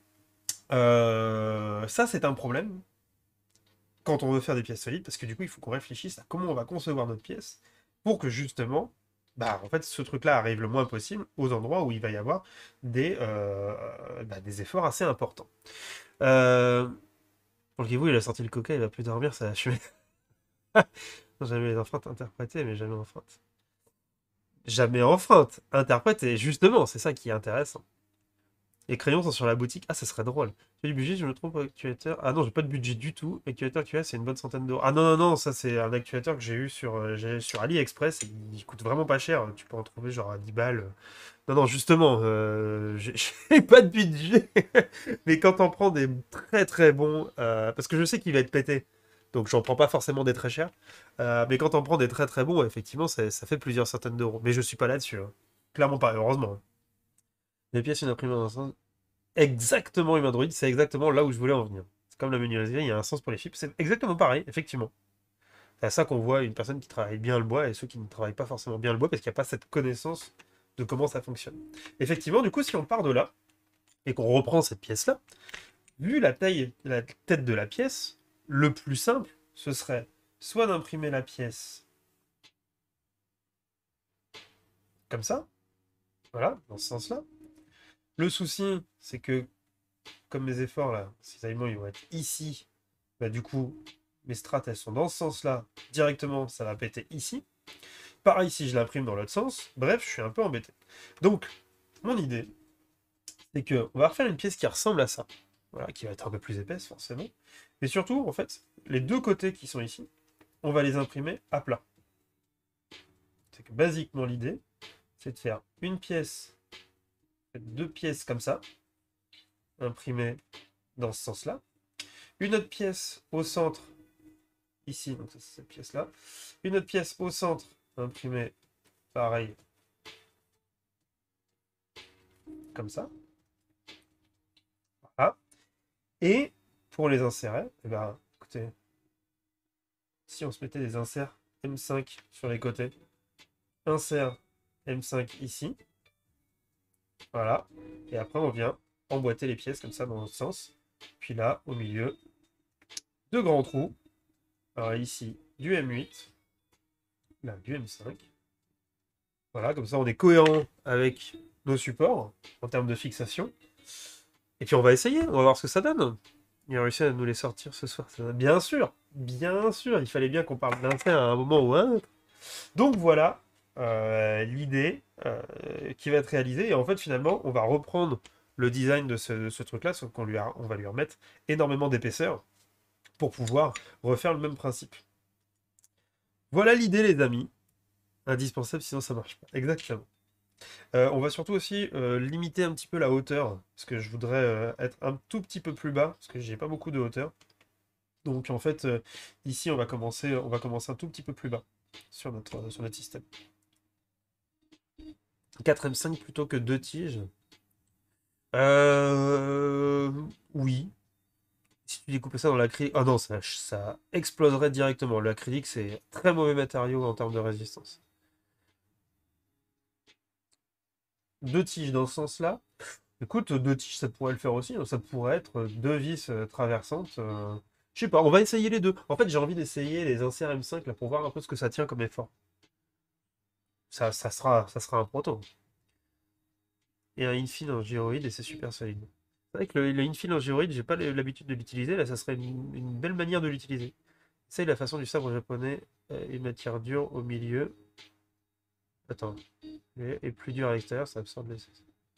[SPEAKER 1] euh, ça, c'est un problème quand on veut faire des pièces solides, parce que du coup, il faut qu'on réfléchisse à comment on va concevoir notre pièce pour que justement, bah, en fait, ce truc-là arrive le moins possible aux endroits où il va y avoir des, euh, bah, des efforts assez importants. Euh... Pour le vous, il a sorti le coca, il va plus dormir, ça va fumer. Jamais les enfreintes interprétées, mais jamais enfreintes. Jamais enfreinte, interprétée, justement, c'est ça qui est intéressant. Les crayons sont sur la boutique. Ah, ça serait drôle. J'ai du budget, je me trompe, actuateur. Ah non, j'ai pas de budget du tout. Actuateur Q S, c'est une bonne centaine d'euros. Ah non, non, non, ça c'est un actuateur que j'ai eu sur, euh, j'ai- sur AliExpress. Et il coûte vraiment pas cher. Tu peux en trouver genre à dix balles. Non, non, justement, euh, j'ai j'ai pas de budget. Mais quand on prend des très très bons. Euh, parce que je sais qu'il va être pété. Donc j'en prends pas forcément des très chers. Euh, mais quand on prend des très très bons, effectivement, ça, ça fait plusieurs centaines d'euros. Mais je suis pas là-dessus, hein. Clairement pas, heureusement. Les pièces, une imprimante dans un sens. Exactement, une Android, c'est exactement là où je voulais en venir. C'est comme la menuiserie, il y a un sens pour les chips. C'est exactement pareil, effectivement. C'est à ça qu'on voit une personne qui travaille bien le bois et ceux qui ne travaillent pas forcément bien le bois parce qu'il n'y a pas cette connaissance de comment ça fonctionne. Effectivement, du coup, si on part de là, et qu'on reprend cette pièce-là, vu la taille de la tête de la pièce, le plus simple, ce serait soit d'imprimer la pièce comme ça, voilà, dans ce sens-là. Le souci, c'est que, comme mes efforts, là, ces aliments, ils vont être ici, bah du coup, mes strates, elles sont dans ce sens-là, directement, ça va péter ici. Pareil si je l'imprime dans l'autre sens, bref, je suis un peu embêté. Donc, mon idée, c'est qu'on va refaire une pièce qui ressemble à ça, voilà, qui va être un peu plus épaisse, forcément. Mais surtout, en fait, les deux côtés qui sont ici, on va les imprimer à plat. C'est que, basiquement, l'idée, c'est de faire une pièce, deux pièces comme ça, imprimées dans ce sens-là. Une autre pièce au centre, ici, donc c'est cette pièce-là. Une autre pièce au centre, imprimée, pareil, comme ça. Voilà. Et pour les insérer, eh ben, écoutez, si on se mettait des inserts M cinq sur les côtés, insert M cinq ici, voilà, et après on vient emboîter les pièces comme ça dans l'autre sens, puis là, au milieu, deux grands trous, alors ici, du M huit, là, du M cinq, voilà, comme ça on est cohérent avec nos supports, en termes de fixation, et puis on va essayer, on va voir ce que ça donne. Il a réussi à nous les sortir ce soir, ça... bien sûr, bien sûr, il fallait bien qu'on parle d'insert à un moment ou à un autre. Donc voilà euh, l'idée euh, qui va être réalisée. Et en fait, finalement, on va reprendre le design de ce, de ce truc-là, sauf qu'on lui a, on va lui remettre énormément d'épaisseur pour pouvoir refaire le même principe. Voilà l'idée, les amis. Indispensable, sinon ça marche pas. Exactement. Euh, on va surtout aussi euh, limiter un petit peu la hauteur, parce que je voudrais euh, être un tout petit peu plus bas, parce que j'ai pas beaucoup de hauteur. Donc en fait, euh, ici, on va, commencer, on va commencer un tout petit peu plus bas sur notre, sur notre système. quatre M cinq plutôt que deux tiges. Euh... Oui. Si tu découpais ça dans l'acrylique... Ah non, ça, ça exploserait directement. L'acrylique, c'est un très mauvais matériau en termes de résistance. Deux tiges dans ce sens-là. Écoute, deux tiges, ça pourrait le faire aussi. Ça pourrait être deux vis euh, traversantes. Euh... Je sais pas, on va essayer les deux. En fait, j'ai envie d'essayer les inserts M cinq là, pour voir un peu ce que ça tient comme effort. Ça, ça, sera, ça sera un proto. Et un infill en gyroïde et c'est super solide. C'est vrai que le, le infill en gyroïde, j'ai pas l'habitude de l'utiliser, là ça serait une, une belle manière de l'utiliser. C'est la façon du sabre japonais, euh, une matière dure au milieu. Attends. Et, et plus dur à l'extérieur, ça absorbe les...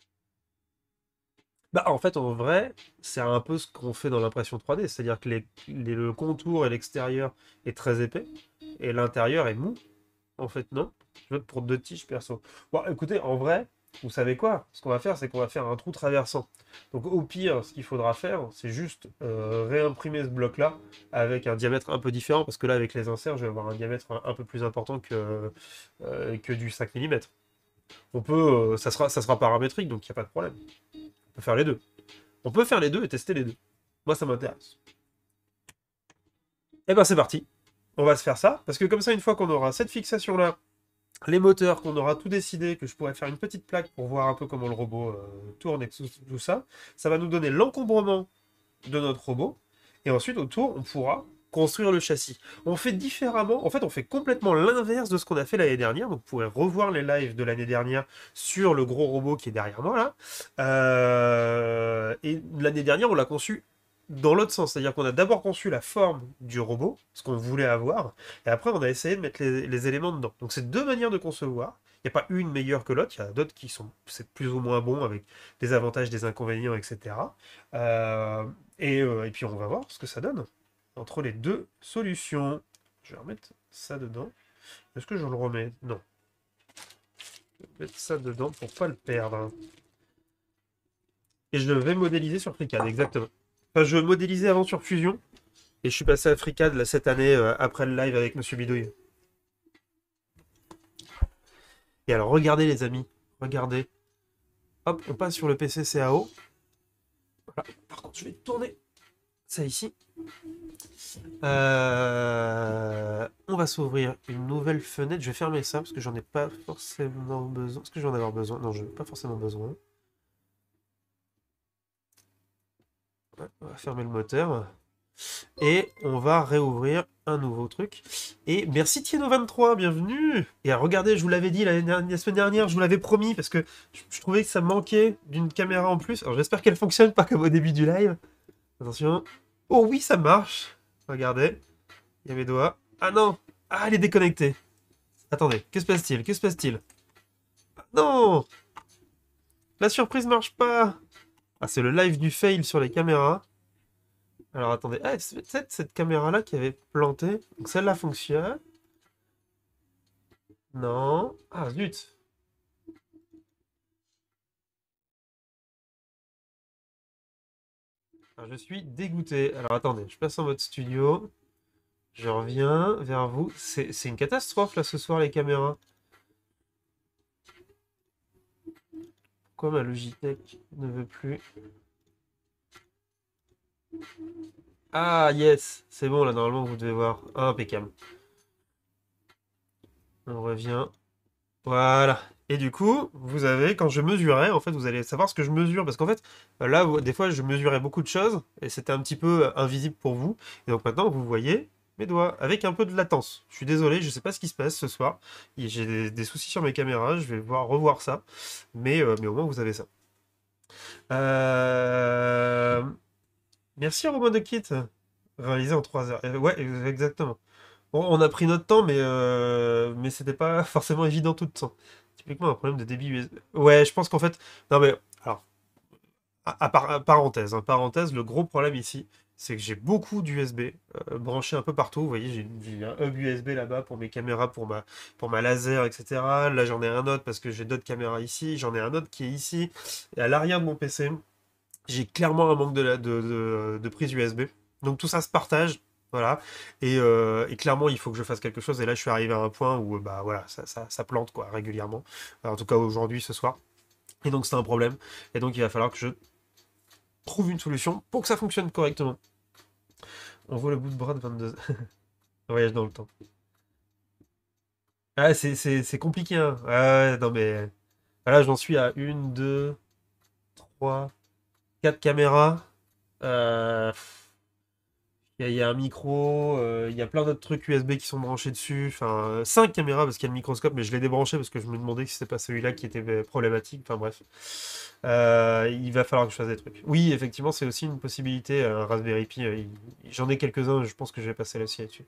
[SPEAKER 1] Bah en fait en vrai, c'est un peu ce qu'on fait dans l'impression trois D, c'est-à-dire que les, les- le contour et l'extérieur est très épais, et l'intérieur est mou. En fait non. Je vote pour deux tiges perso. Bon écoutez, en vrai, vous savez quoi? Ce qu'on va faire, c'est qu'on va faire un trou traversant. Donc au pire, ce qu'il faudra faire, c'est juste euh, réimprimer ce bloc-là avec un diamètre un peu différent, parce que là, avec les inserts, je vais avoir un diamètre un, un peu plus important que, euh, que du cinq millimètres. On peut, euh, ça sera, ça sera paramétrique, donc il n'y a pas de problème. On peut faire les deux. On peut faire les deux et tester les deux. Moi, ça m'intéresse. Et ben c'est parti. On va se faire ça, parce que comme ça, une fois qu'on aura cette fixation-là, les moteurs, qu'on aura tout décidé, que je pourrais faire une petite plaque pour voir un peu comment le robot euh, tourne et tout, tout ça, ça va nous donner l'encombrement de notre robot, et ensuite autour, on pourra construire le châssis. On fait différemment, en fait, on fait complètement l'inverse de ce qu'on a fait l'année dernière, donc vous pourrez revoir les lives de l'année dernière sur le gros robot qui est derrière moi, là. Euh, Et l'année dernière, on l'a conçu dans l'autre sens, c'est-à-dire qu'on a d'abord conçu la forme du robot, ce qu'on voulait avoir, et après on a essayé de mettre les, les éléments dedans. Donc c'est deux manières de concevoir. Il n'y a pas une meilleure que l'autre, il y a d'autres qui sont c'est plus ou moins bons avec des avantages, des inconvénients, et cetera. Euh, et, euh, et puis on va voir ce que ça donne entre les deux solutions. Je vais remettre ça dedans. Est-ce que je le remets? Non. Je vais mettre ça dedans pour pas le perdre. Et je vais modéliser sur FreeCAD, exactement. Enfin, je modélisais avant sur Fusion, et je suis passé à FreeCAD là, cette année, euh, après le live avec Monsieur Bidouille. Et alors, regardez les amis, regardez. Hop, on passe sur le P C C A O. Voilà. Par contre, je vais tourner ça ici. Euh, On va s'ouvrir une nouvelle fenêtre. Je vais fermer ça parce que j'en ai pas forcément besoin. Est-ce que je vais en avoir besoin? Non, je n'ai pas forcément besoin. Ouais, on va fermer le moteur. Et on va réouvrir un nouveau truc. Et merci Tieno vingt-trois, bienvenue. Et alors, regardez, je vous l'avais dit la, la semaine dernière, je vous l'avais promis parce que je, je trouvais que ça manquait d'une caméra en plus. Alors j'espère qu'elle fonctionne pas comme au début du live. Attention. Oh oui, ça marche. Regardez. Il y a mes doigts. Ah non. Ah, elle est déconnectée. Attendez, que se passe-t-il? Que se passe-t-il? Ah, non. La surprise marche pas. Ah, c'est le live du fail sur les caméras. Alors attendez, ah, c'est peut-être cette caméra-là qui avait planté. Donc celle-là fonctionne. Non. Ah zut. Alors, je suis dégoûté. Alors attendez, je passe en mode studio. Je reviens vers vous. C'est c'est une catastrophe là ce soir les caméras. Pourquoi ma Logitech ne veut plus? Ah yes, c'est bon là normalement vous devez voir. Ah, impeccable. On revient. Voilà. Et du coup, vous avez, quand je mesurais, en fait, vous allez savoir ce que je mesure. Parce qu'en fait, là, vous- des fois, je mesurais beaucoup de choses et c'était un petit peu euh, invisible pour vous. Et donc maintenant, vous voyez mes doigts avec un peu de latence. Je suis désolé, je sais pas ce qui se passe ce soir. Et J'ai des, des soucis sur mes caméras, je vais voir revoir ça. Mais, euh, mais au moins, vous avez ça. Euh, Merci Romain de Kit. Réalisé en trois heures. Euh, ouais, exactement. Bon, on a pris notre temps, mais, euh, mais c'était pas forcément évident tout le temps. Typiquement, un problème de débit U S B. Ouais, je pense qu'en fait. Non, mais. Alors, à, à par- à parenthèse, hein, parenthèse, le gros problème ici, c'est que j'ai beaucoup d'U S B euh, branchés un peu partout. Vous voyez, j'ai j'ai un hub U S B là-bas pour mes caméras, pour ma, pour ma laser, et cetera. Là, j'en ai un autre parce que j'ai d'autres caméras ici. J'en ai un autre qui est ici. Et à l'arrière de mon P C, j'ai clairement un manque de, la- de, de, de prise U S B. Donc tout ça se partage. Voilà. Et, euh, et clairement, il faut que je fasse quelque chose. Et là, je suis arrivé à un point où bah voilà, ça, ça, ça plante quoi, régulièrement. En tout cas, aujourd'hui, ce soir. Et donc, c'est un problème. Et donc, il va falloir que je trouve une solution pour que ça fonctionne correctement. On voit le bout de bras de vingt-deux. Voyage dans le temps. Ah, c'est c'est- c'est compliqué, hein. Ah, ouais, non, mais. Là, j'en suis à une, deux, trois, quatre caméras. Euh, Il y, a il y a un micro, euh, il y a plein d'autres trucs U S B qui sont branchés dessus. Enfin, euh, cinq caméras parce qu'il y a le microscope, mais je l'ai débranché parce que je me demandais si c'était pas celui-là qui était euh, problématique. Enfin bref. Euh, il va falloir que je fasse des trucs. Oui, effectivement, c'est aussi une possibilité. Un Raspberry Pi, euh, il- j'en ai quelques-uns, je pense que je vais passer là-dessus là-dessus.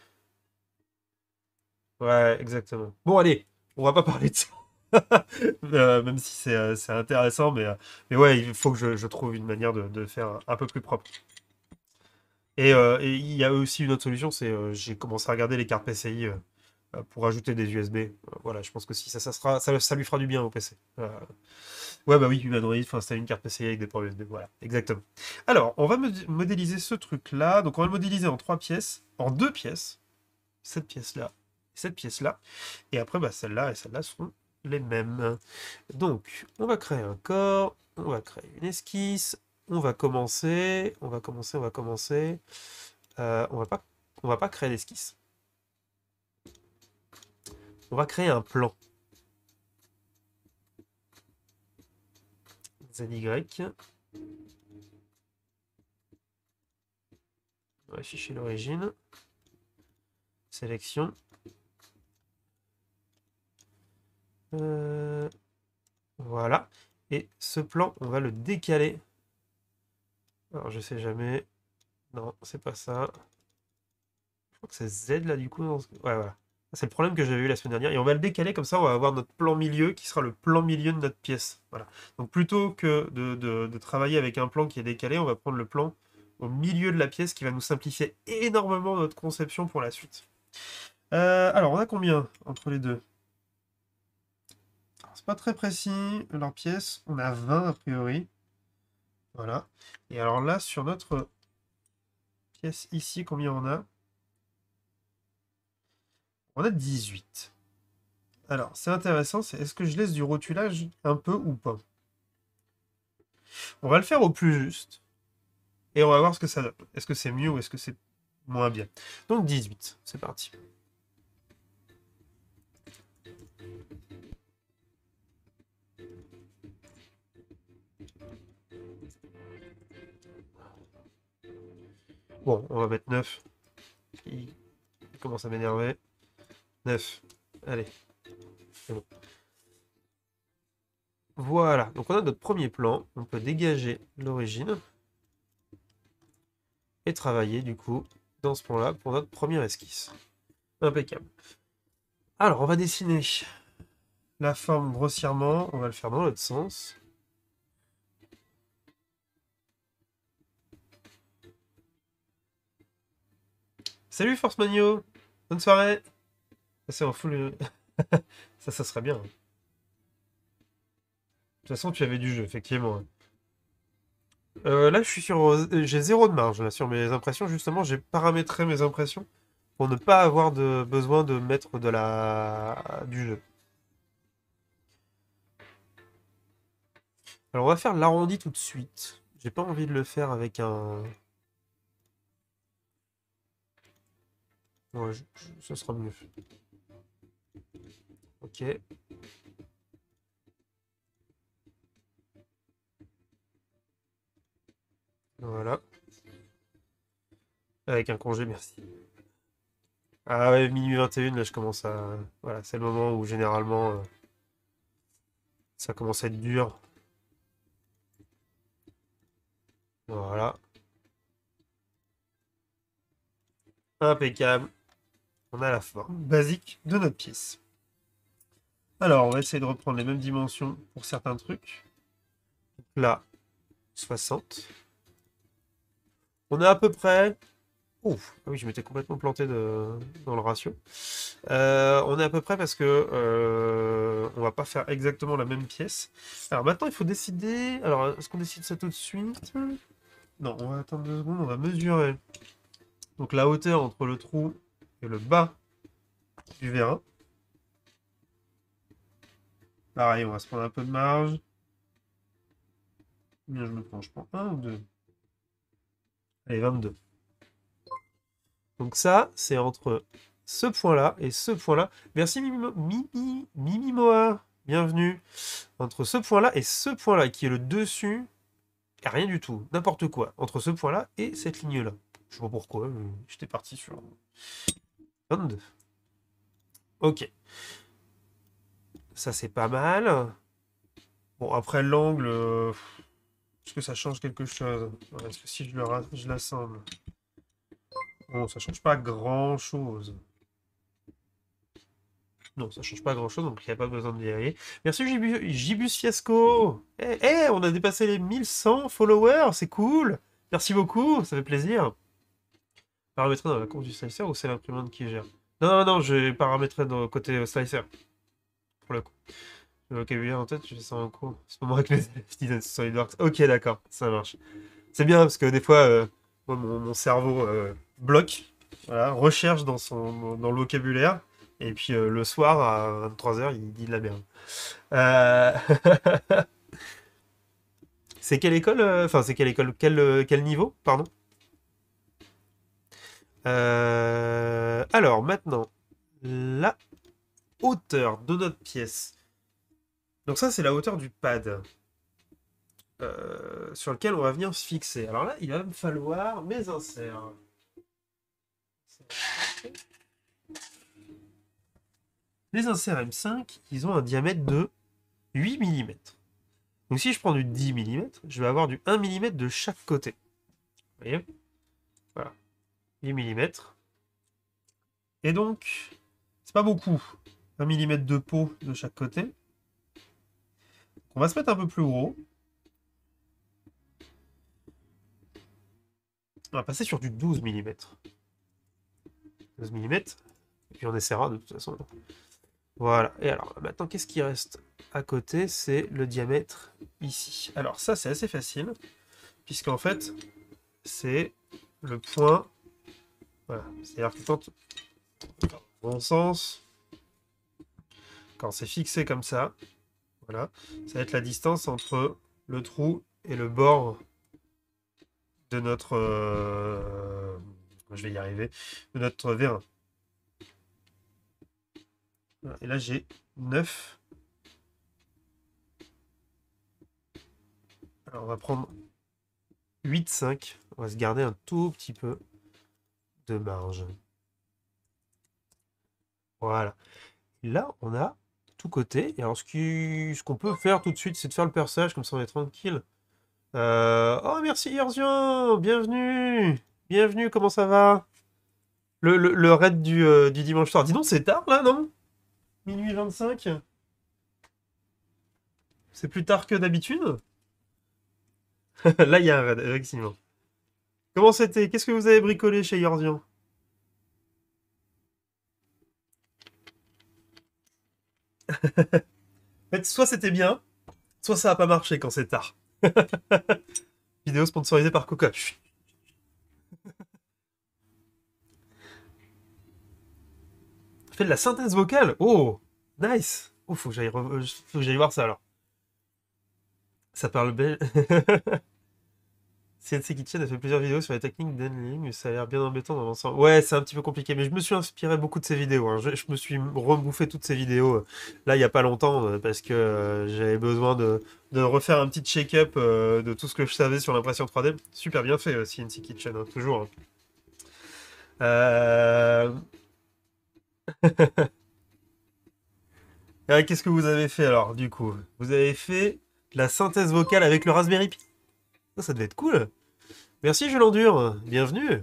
[SPEAKER 1] Ouais, exactement. Bon, allez, on va pas parler de ça. Euh, même si c'est euh, c'est intéressant, mais, euh, mais ouais, il faut que je, je trouve une manière de, de faire un, un peu plus propre. Et euh, et il y a aussi une autre solution, c'est euh, j'ai commencé à regarder les cartes P C I euh, euh, pour ajouter des U S B. Euh, voilà, je pense que si ça, ça sera, ça, ça lui fera du bien au P C. Euh, ouais, bah oui, Humanoid, faut installer une carte P C I avec des ports U S B. Voilà, exactement. Alors, on va mod- modéliser ce truc-là. Donc, on va le modéliser en trois pièces, en deux pièces. Cette pièce-là, cette pièce-là. Et après, bah, celle-là et celle-là seront les mêmes. Donc, on va créer un corps, on va créer une esquisse, on va commencer, on va commencer, on va commencer. Euh, on va pas, on va pas créer d'esquisse. On va créer un plan. Z Y. On va afficher l'origine. Sélection. Euh, voilà. Et ce plan, on va le décaler. Alors, je sais jamais. Non, c'est pas ça. Je crois que c'est Z là, du coup. dans ce- Ouais, voilà. C'est le problème que j'avais eu la semaine dernière. Et on va le décaler comme ça, on va avoir notre plan milieu qui sera le plan milieu de notre pièce. Voilà. Donc plutôt que de, de- de travailler avec un plan qui est décalé, on va prendre le plan au milieu de la pièce qui va nous simplifier énormément notre conception pour la suite. Euh, alors, on a combien entre les deux? Alors, c'est pas très précis, leur pièce. On a vingt a priori. Voilà. Et alors là, sur notre pièce ici, combien on a? On a dix-huit. Alors, c'est intéressant, c'est est-ce que je laisse du rotulage un peu ou pas? On va le faire au plus juste. Et on va voir ce que ça donne. Est-ce que c'est mieux ou est-ce que c'est moins bien? Donc dix-huit, c'est parti. Bon, on va mettre neuf. Il commence à m'énerver. neuf. Allez. C'est bon. Voilà. Donc on a notre premier plan. On peut dégager l'origine. Et travailler, du coup, dans ce plan-là pour notre première esquisse. Impeccable. Alors, on va dessiner la forme grossièrement. On va le faire dans l'autre sens. Salut Force Magno. Bonne soirée. Ça, c'est en full... ça, ça serait bien. De toute façon, tu avais du jeu, effectivement. Euh, là, je suis sur... euh, j'ai zéro de marge là, sur mes impressions. Justement, j'ai paramétré mes impressions pour ne pas avoir de besoin de mettre de la... du jeu. Alors, on va faire l'arrondi tout de suite. J'ai pas envie de le faire avec un... Ouais, je- je- ça sera mieux. Ok. Voilà. Avec un congé, merci. Ah ouais, minuit vingt et une, là, je commence à... Voilà, c'est le moment où, généralement, euh, ça commence à être dur. Voilà. Impeccable. On a la forme basique de notre pièce. Alors, on va essayer de reprendre les mêmes dimensions pour certains trucs. Là, soixante. On est à peu près... Ouf, ah oui, je m'étais complètement planté de... dans le ratio. Euh, on est à peu près parce que euh, on va pas faire exactement la même pièce. Alors maintenant, il faut décider... Alors, est-ce qu'on décide ça tout de suite? Non, on va attendre deux secondes, on va mesurer. Donc la hauteur entre le trou et le bas du vérin. Pareil, on va se prendre un peu de marge. Combien je me prends? Je prends un ou deux? Allez, vingt-deux. Donc ça, c'est entre ce point-là et ce point-là. Merci Mimi, Mimi, Mimi Moa. Bienvenue. Entre ce point-là et ce point-là, qui est le dessus, et rien du tout, n'importe quoi. Entre ce point-là et cette ligne-là. Je sais pas pourquoi, mais j'étais parti sur vingt-deux. Ok. Ça, c'est pas mal. Bon, après l'angle, euh, est-ce que ça change quelque chose? Est-ce que si je le ra- je l'assemble? Bon, ça change pas grand-chose. Non, ça change pas grand-chose, donc il n'y a pas besoin de vérifier. Merci Gibus, Gibus Fiasco. Eh, eh, on a dépassé les mille cent followers, c'est cool. Merci beaucoup, ça fait plaisir. Paramétrer dans la compte du slicer ou c'est l'imprimante qui gère? Non, non, non, j'ai paramétré dans le côté euh, slicer, pour le coup. Le vocabulaire en tête, je fais ça en cours. C'est pas moi avec les élèves sur SolidWorks. Ok, d'accord, ça marche. C'est bien, parce que des fois, euh, moi, mon, mon cerveau euh, bloque, voilà, recherche dans, son, dans le vocabulaire, et puis euh, le soir, à vingt-trois heures, il dit de la merde. Euh, c'est quelle école euh, Enfin, c'est quelle école quel, euh, quel niveau? Pardon. Euh, Alors, maintenant, la hauteur de notre pièce. Donc ça, c'est la hauteur du pad euh, sur lequel on va venir se fixer. Alors là, il va me falloir mes inserts. Les inserts M cinq, ils ont un diamètre de huit millimètres. Donc si je prends du dix millimètres, je vais avoir du un millimètre de chaque côté. Vous voyez? Voilà. huit millimètres. Et donc, c'est pas beaucoup. un millimètre de peau de chaque côté. On va se mettre un peu plus gros. On va passer sur du douze millimètres. douze millimètres. Et puis on essaiera de toute façon. Voilà. Et alors, maintenant, qu'est-ce qui reste à côté? C'est le diamètre ici. Alors ça, c'est assez facile. Puisqu'en fait, c'est le point... Voilà. C'est-à-dire que quand... Dans bon sens... Quand c'est fixé comme ça, voilà, ça va être la distance entre le trou et le bord de notre... euh, je vais y arriver. De notre vérin. Voilà. Et là, j'ai neuf. Alors, on va prendre huit, cinq. On va se garder un tout petit peu. de marge. Voilà. Et là, on a tout côté. Et alors, ce qui... ce qu'on peut faire tout de suite, c'est de faire le perçage, comme ça on est tranquille. Euh, Oh, merci Yerzian! Bienvenue! Bienvenue, comment ça va? Le, le, le raid du, euh, du dimanche soir. Dis donc, c'est tard là, non? Minuit vingt-cinq? C'est plus tard que d'habitude? Là, il y a un raid, effectivement. Comment c'était? Qu'est-ce que vous avez bricolé chez Yorzian? En fait, soit c'était bien, soit ça a pas marché quand c'est tard. Vidéo sponsorisée par Coca. Chut. Fait de la synthèse vocale. Oh, nice. Oh, faut que j'aille re- euh, faut que j'aille voir ça alors. Ça parle belle. C N C Kitchen a fait plusieurs vidéos sur les techniques d'handling, mais ça a l'air bien embêtant dans l'ensemble. Ouais, c'est un petit peu compliqué, mais je me suis inspiré beaucoup de ces vidéos, hein. Je, je me suis rebouffé toutes ces vidéos euh, là il y a pas longtemps euh, parce que euh, j'avais besoin de, de refaire un petit check-up euh, de tout ce que je savais sur l'impression trois D. Super bien fait, euh, C N C Kitchen, hein, toujours, hein. Euh... Ah, qu'est-ce que vous avez fait alors, du coup? Vous avez fait de la synthèse vocale avec le Raspberry Pi. Ça, ça devait être cool. Merci, je l'endure. Bienvenue.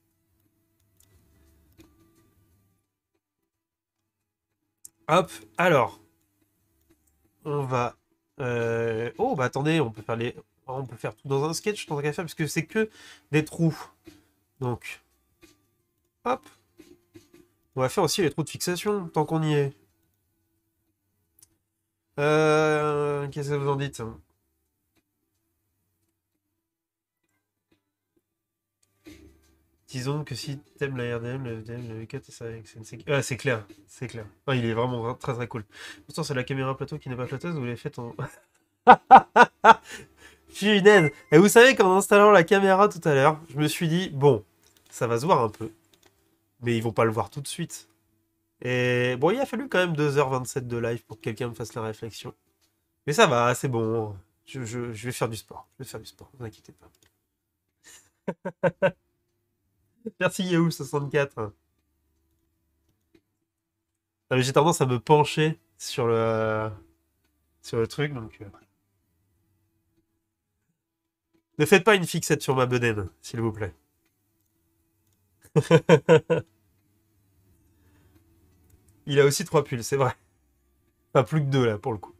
[SPEAKER 1] Hop, alors, on va... euh, Oh, bah attendez, on peut faire les... on peut faire tout dans un sketch, tant qu'à faire, parce que c'est que des trous. Donc, hop. On va faire aussi les trous de fixation, tant qu'on y est. Euh... Qu'est-ce que vous en dites? Disons que si t'aimes la R D M, le F D M, le V quatre, ça avec C N C... Ah, c'est clair, c'est clair. Ah, il est vraiment très très cool. Pourtant, c'est la caméra plateau qui n'est pas flatteuse, vous l'avez faite en... Punaise! Et vous savez qu'en installant la caméra tout à l'heure, je me suis dit, bon, ça va se voir un peu, mais ils vont pas le voir tout de suite. Et bon, il a fallu quand même deux heures vingt-sept de live pour que quelqu'un me fasse la réflexion. Mais ça va, c'est bon. Je, je- je vais faire du sport. Je vais faire du sport, ne vous inquiétez pas. Merci Yahoo soixante-quatre. Ah, mais j'ai tendance à me pencher sur le, sur le truc, donc... euh, Ne faites pas une fixette sur ma bedaine, s'il vous plaît. Il a aussi trois pulls, c'est vrai. Pas plus que deux, là, pour le coup.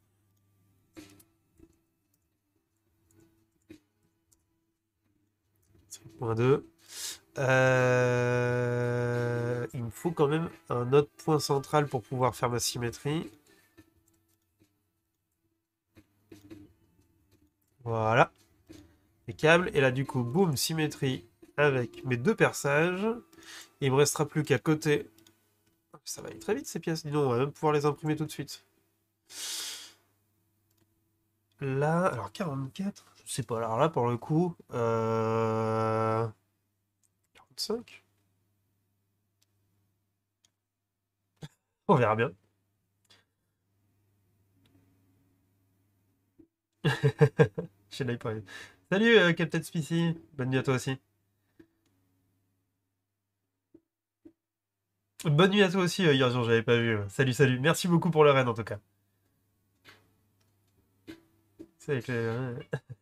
[SPEAKER 1] cinq point deux. Euh, Il me faut quand même un autre point central pour pouvoir faire ma symétrie. Voilà. Les câbles. Et là, du coup, boum, symétrie avec mes deux perçages. Et il me restera plus qu'à côté. Ça va aller très vite, ces pièces. Dis donc, on va même pouvoir les imprimer tout de suite. Là, alors quarante-quatre, je sais pas. Alors là, pour le coup, euh... quarante-cinq. On verra bien. Chez l'iPhone. Salut, euh, Captain Spicy. Bonne nuit à toi aussi. Bonne nuit à toi aussi, euh, Yerjan, j'avais pas vu. Salut, salut. Merci beaucoup pour le raid, en tout cas. C'est avec les...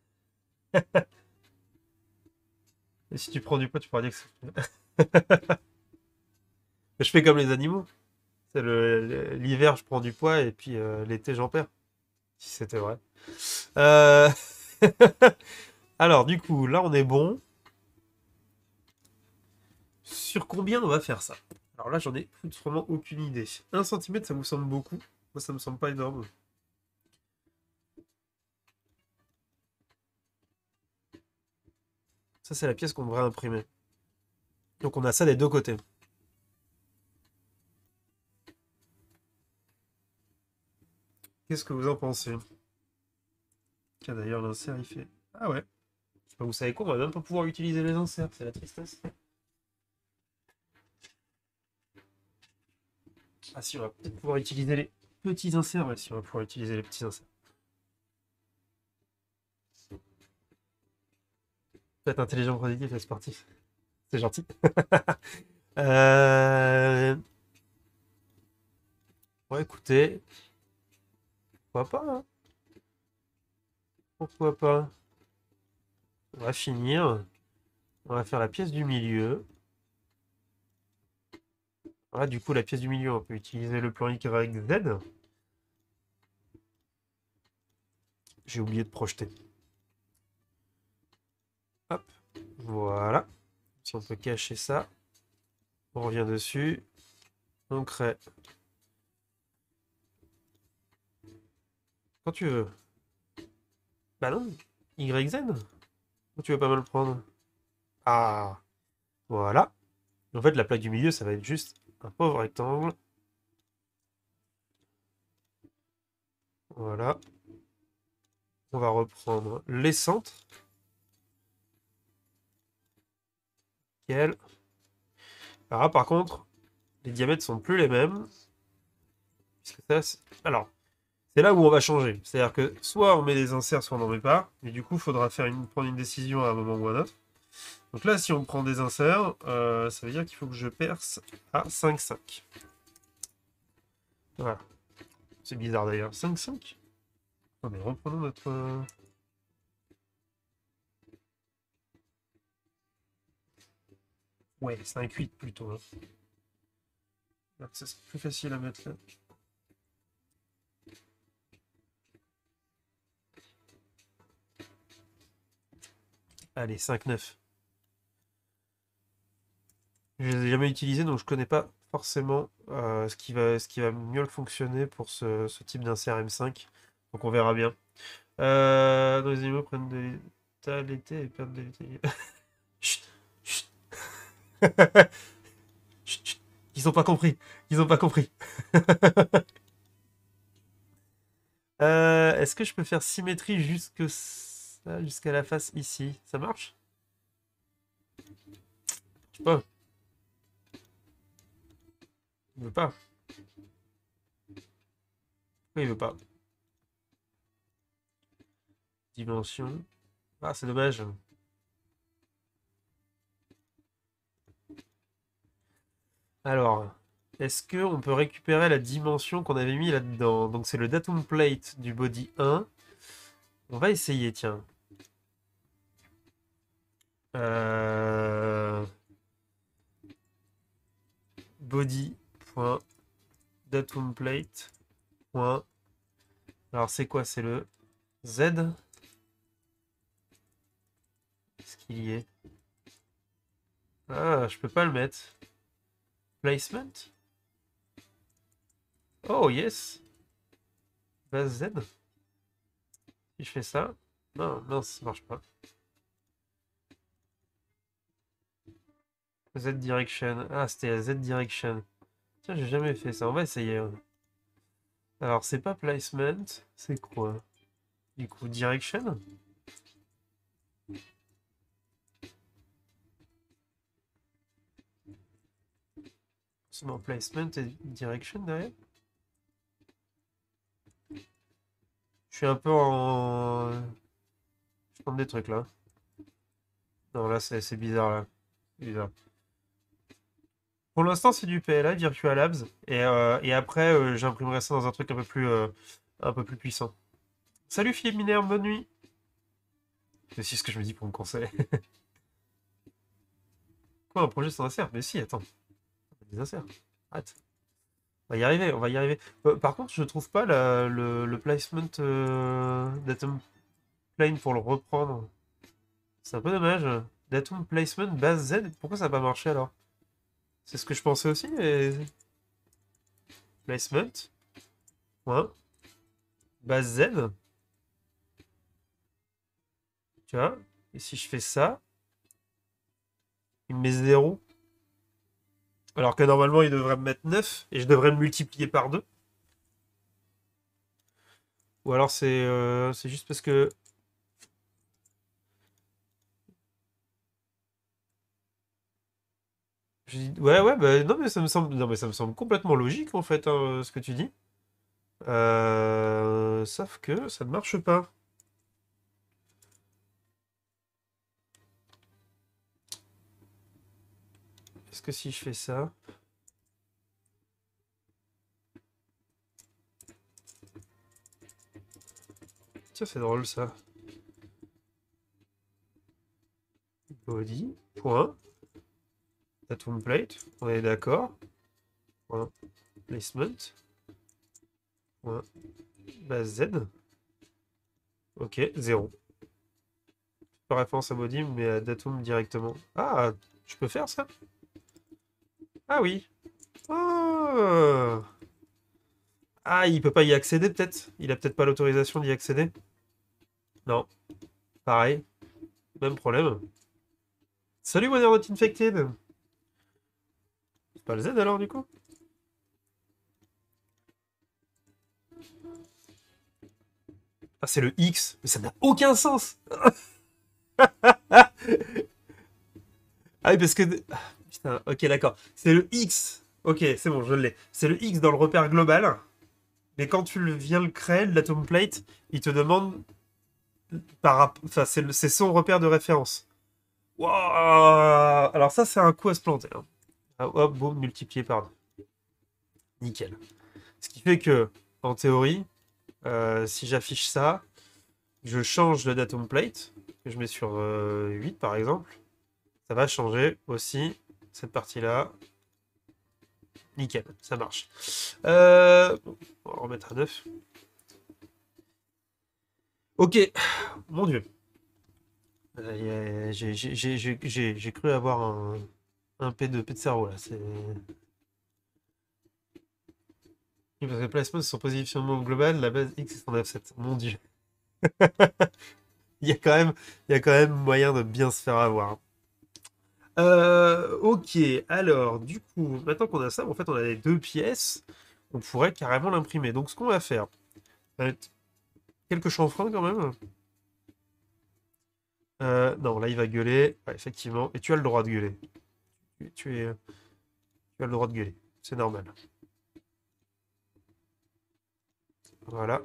[SPEAKER 1] Et si tu prends du poids, tu pourras dire que c'est... Je fais comme les animaux. C'est le- le- L'hiver, je prends du poids, et puis euh, l'été, j'en perds. Si c'était vrai. Euh, Alors, du coup, là, on est bon. Sur combien on va faire ça? Alors là, j'en ai vraiment aucune idée. Un centimètre, ça vous semble beaucoup? Moi, ça me semble pas énorme. Ça, c'est la pièce qu'on devrait imprimer. Donc, on a ça des deux côtés. Qu'est-ce que vous en pensez? Tiens, d'ailleurs, l'insert, il fait... Ah ouais. Bah, vous savez quoi? On va même pas pouvoir utiliser les inserts. C'est la tristesse. Ah si, on va peut-être pouvoir utiliser les petits inserts. Ouais, si, on va pouvoir utiliser les petits inserts. Peut-être intelligent, productif et sportif. C'est gentil. Euh... Ouais, écoutez, pourquoi pas, hein. Pourquoi pas? On va finir. On va faire la pièce du milieu. Voilà, du coup, la pièce du milieu, on peut utiliser le plan Y Z. J'ai oublié de projeter. Hop, voilà. Si on peut cacher ça, on revient dessus. On crée. Quand tu veux. Bah non, Y Z. Ou tu veux pas me le prendre? Ah, voilà. En fait, la plaque du milieu, ça va être juste un pauvre rectangle. Voilà. On va reprendre les centres. Nickel. Alors là, par contre, les diamètres sont plus les mêmes. Puisque ça, c'est- alors, c'est là où on va changer. C'est-à-dire que soit on met des inserts, soit on n'en met pas. Mais du coup, il faudra faire une, prendre une décision à un moment ou à un autre. Donc là, si on prend des inserts, euh, ça veut dire qu'il faut que je perce à cinq cinq. Voilà. C'est bizarre d'ailleurs. cinq cinq. Oh, mais reprenons notre... euh, Ouais, cinq huit plutôt, hein. Alors, ça serait plus facile à mettre là. Allez, cinq neuf. Je les ai jamais utilisés, donc je connais pas forcément euh, ce qui va, ce qui va mieux fonctionner pour ce, ce type d'insert M cinq. Donc on verra bien. Euh, dans les animaux prennent de l'état l'été et perdent de l'été. Chut, chut. Chut, chut. Ils ont pas compris. Ils ont pas compris. Euh, est-ce que je peux faire symétrie jusque ça, jusqu'à la face ici? Ça marche? Je sais pas. Il veut pas. Pourquoi il veut pas? Dimension. Ah, c'est dommage. Alors, est-ce que on peut récupérer la dimension qu'on avait mis là-dedans? Donc c'est le datum plate du body un. On va essayer, tiens. Euh... Body.datumplate. Point. Alors c'est quoi? C'est le Z? Est-ce qu'il y est? Ah, je peux pas le mettre. Placement? Oh, yes. Base Z? Si je fais ça? Non, non, ça marche pas. Z direction. Ah, c'était la Z direction. Tiens, j'ai jamais fait ça. On va essayer, hein. Alors, c'est pas placement, c'est quoi? Du coup, direction? C'est mon placement et direction derrière? Je suis un peu en... Je prends des trucs là. Non, là, c'est c'est bizarre, là. C'est bizarre. Pour l'instant, c'est du P L A, Virtual Labs. Et, euh, et après, euh, j'imprimerai ça dans un truc un peu plus, euh, un peu plus puissant. Salut Philippe Mineur, bonne nuit! C'est aussi ce que je me dis pour me conseiller. Quoi, un projet sans insert? Mais si, attends. Des inserts. Arrête. On va y arriver, on va y arriver. Euh, par contre, je trouve pas la- le, le placement euh, datum plane pour le reprendre. C'est un peu dommage. Datum placement base Z, pourquoi ça n'a pas marché alors? C'est ce que je pensais aussi, mais... Placement, point, base Z, tu vois? Et si je fais ça, il me met zéro. Alors que normalement, il devrait me mettre neuf, et je devrais le multiplier par deux. Ou alors c'est euh, c'est juste parce que... j'ai dit- Ouais, ouais, bah non, mais ça me semble, non, mais ça me semble complètement logique, en fait, hein, ce que tu dis. Euh, Sauf que ça ne marche pas. que si je fais ça... Tiens, c'est drôle ça. Body, point. Datum plate, on est d'accord. Point. Placement. Point. Base Z. Ok, zéro. Pas référence à body, mais à datum directement. Ah, je peux faire ça? Ah oui. Oh. Ah, il peut pas y accéder peut-être? Il a peut-être pas l'autorisation d'y accéder? Non. Pareil. Même problème. Salut, Modern Not Infected! C'est pas le Z alors du coup? Ah, c'est le X. Mais ça n'a aucun sens! Ah oui, parce que... Ah, putain, ok, d'accord. C'est le X. Ok, c'est bon, je l'ai. C'est le X dans le repère global. Mais quand tu le- viens le créer, le datum plate, il te demande... Par... rap- Enfin, c'est le- c'est son repère de référence. Wouah. Alors ça, c'est un coup à se planter, hein. Ah, hop, boum, multiplié par deux. Nickel. Ce qui fait que, en théorie, euh, si j'affiche ça, je change le datum plate, que je mets sur euh, huit par exemple, ça va changer aussi cette partie-là. Nickel, ça marche. Euh, on va remettre à neuf. Ok, mon dieu. Euh, J'ai j'ai- j'ai- j'ai- j'ai- j'ai cru avoir un, un P de P de cerveau là. C'est... Oui, parce que le placement sur positionnement global, la base X est en F sept. Mon dieu. Il y a quand même, il y a quand même moyen de bien se faire avoir. Euh, ok, alors, du coup, maintenant qu'on a ça, en fait, on a les deux pièces, on pourrait carrément l'imprimer. Donc, ce qu'on va faire, ça va être quelques chanfreins quand même. Euh, non, là, il va gueuler. Ouais, effectivement, et tu as le droit de gueuler. Tu, tu es, tu as le droit de gueuler, c'est normal. Voilà.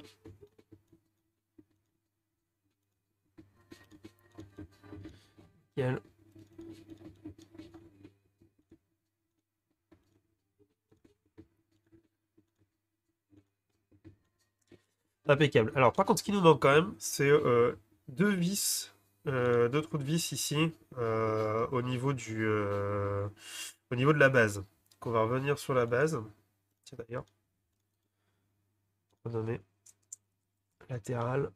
[SPEAKER 1] Nickel. Impeccable. Alors, par contre, ce qui nous manque quand même, c'est euh, deux vis, euh, deux trous de vis ici, euh, au niveau du, euh, au niveau de la base. Donc, on va revenir sur la base. Tiens d'ailleurs, renommer latéral,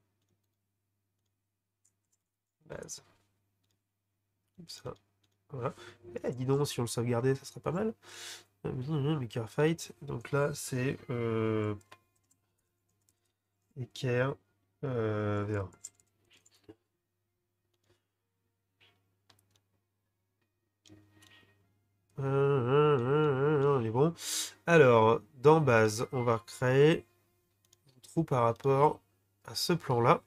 [SPEAKER 1] base. Comme ça. Voilà. Eh, dis donc, si on le sauvegardait, ça serait pas mal. Maker fight. Donc là, c'est euh, équerre euh, V un. On est bon. Alors, dans base, on va créer un trou par rapport à ce plan-là.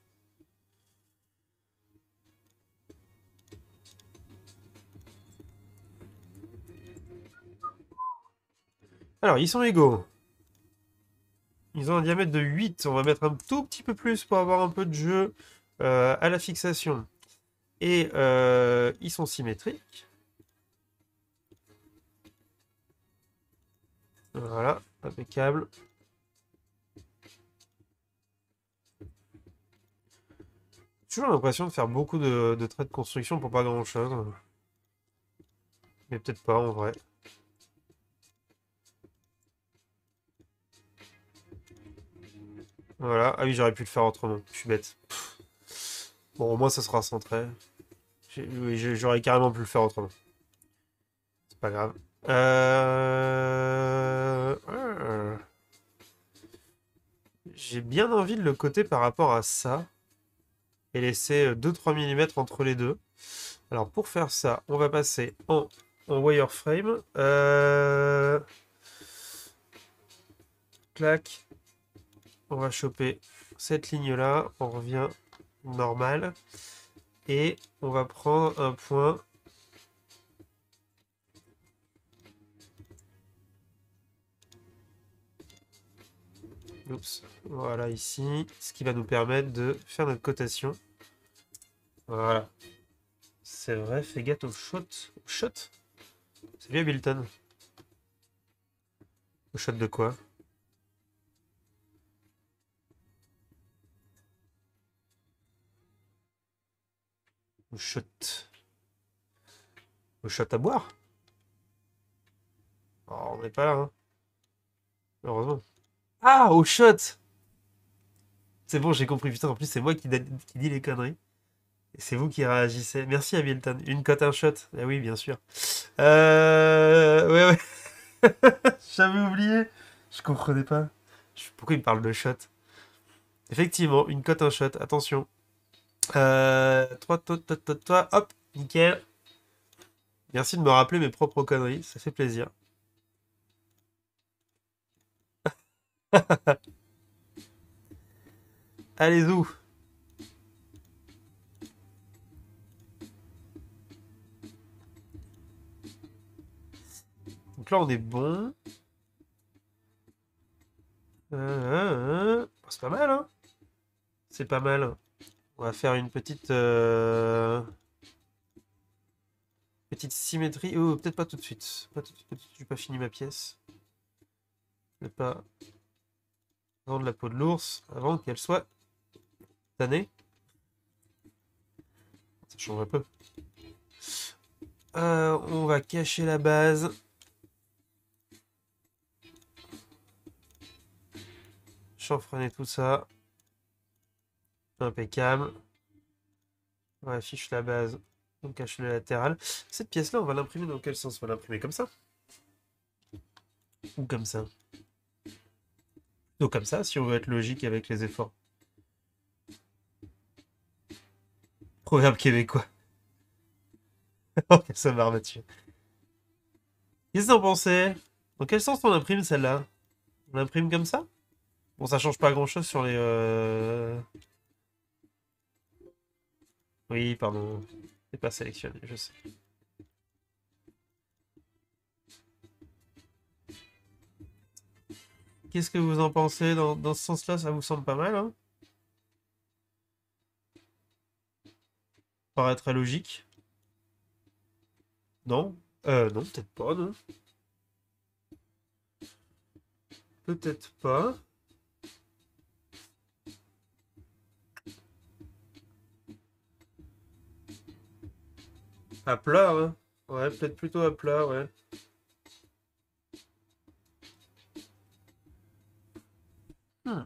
[SPEAKER 1] Alors, ils sont égaux. Ils ont un diamètre de huit. On va mettre un tout petit peu plus pour avoir un peu de jeu euh, à la fixation. Et euh, ils sont symétriques. Voilà, impeccable. J'ai toujours l'impression de faire beaucoup de, de traits de construction pour pas grand chose. Mais peut-être pas en vrai. Voilà. Ah oui, j'aurais pu le faire autrement. Je suis bête. Bon, au moins ça sera centré. Oui, j'aurais carrément pu le faire autrement. C'est pas grave. Euh... euh, J'ai bien envie de le coter par rapport à ça. Et laisser deux trois millimètres entre les deux. Alors pour faire ça, on va passer en, en wireframe. Euh... Clac. On va choper cette ligne-là. On revient normal. Et on va prendre un point. Oups. Voilà ici. Ce qui va nous permettre de faire notre cotation. Voilà. C'est vrai, fais gaffe au shot. Au shot. Salut Hamilton. Au shot de quoi? Au shot. Au shot à boire? Oh, on n'est pas là, hein. Heureusement. Ah, au shot! C'est bon, j'ai compris. Putain, en plus, c'est moi qui, qui dis les conneries. Et c'est vous qui réagissez. Merci Hamilton. Une cote, un shot. Ah oui, bien sûr. Euh... Ouais, ouais. J'avais oublié. Je comprenais pas. Je- Pourquoi il me parle de shot? Effectivement, une cote, un shot. Attention. Euh... Toi, toi, toi, toi, toi. Hop, nickel. Merci de me rappeler mes propres conneries. Ça fait plaisir. Allez, où? Donc là, on est bon. Euh, euh, euh. C'est pas mal, hein? C'est pas mal. On va faire une petite... euh, petite symétrie. Oh, peut-être pas tout de suite. Pas tout de suite, pas tout de suite. J'ai pas fini ma pièce. Je vais pas vendre la peau de l'ours avant qu'elle soit tannée. Ça change un peu. Euh, on va cacher la base. Chanfreiner tout ça. Impeccable. On affiche la base. On cache le latéral. Cette pièce-là, on va l'imprimer dans quel sens? On va l'imprimer comme ça? Ou comme ça? Ou comme ça, si on veut être logique avec les efforts. Proverbe québécois. Oh, quelle ça marre, Mathieu. Qu'est-ce que t'en pensais? Dans quel sens on imprime celle-là? On l'imprime comme ça? Bon, ça change pas grand-chose sur les... euh, Oui, pardon. C'est pas sélectionné, je sais. Qu'est-ce que vous en pensez dans, dans ce sens-là? Ça vous semble pas mal, hein? Paraît très logique. Non? Euh, non, peut-être pas, non. Peut-être pas. À plat, hein? Ouais, peut-être plutôt à plat, ouais. Hmm.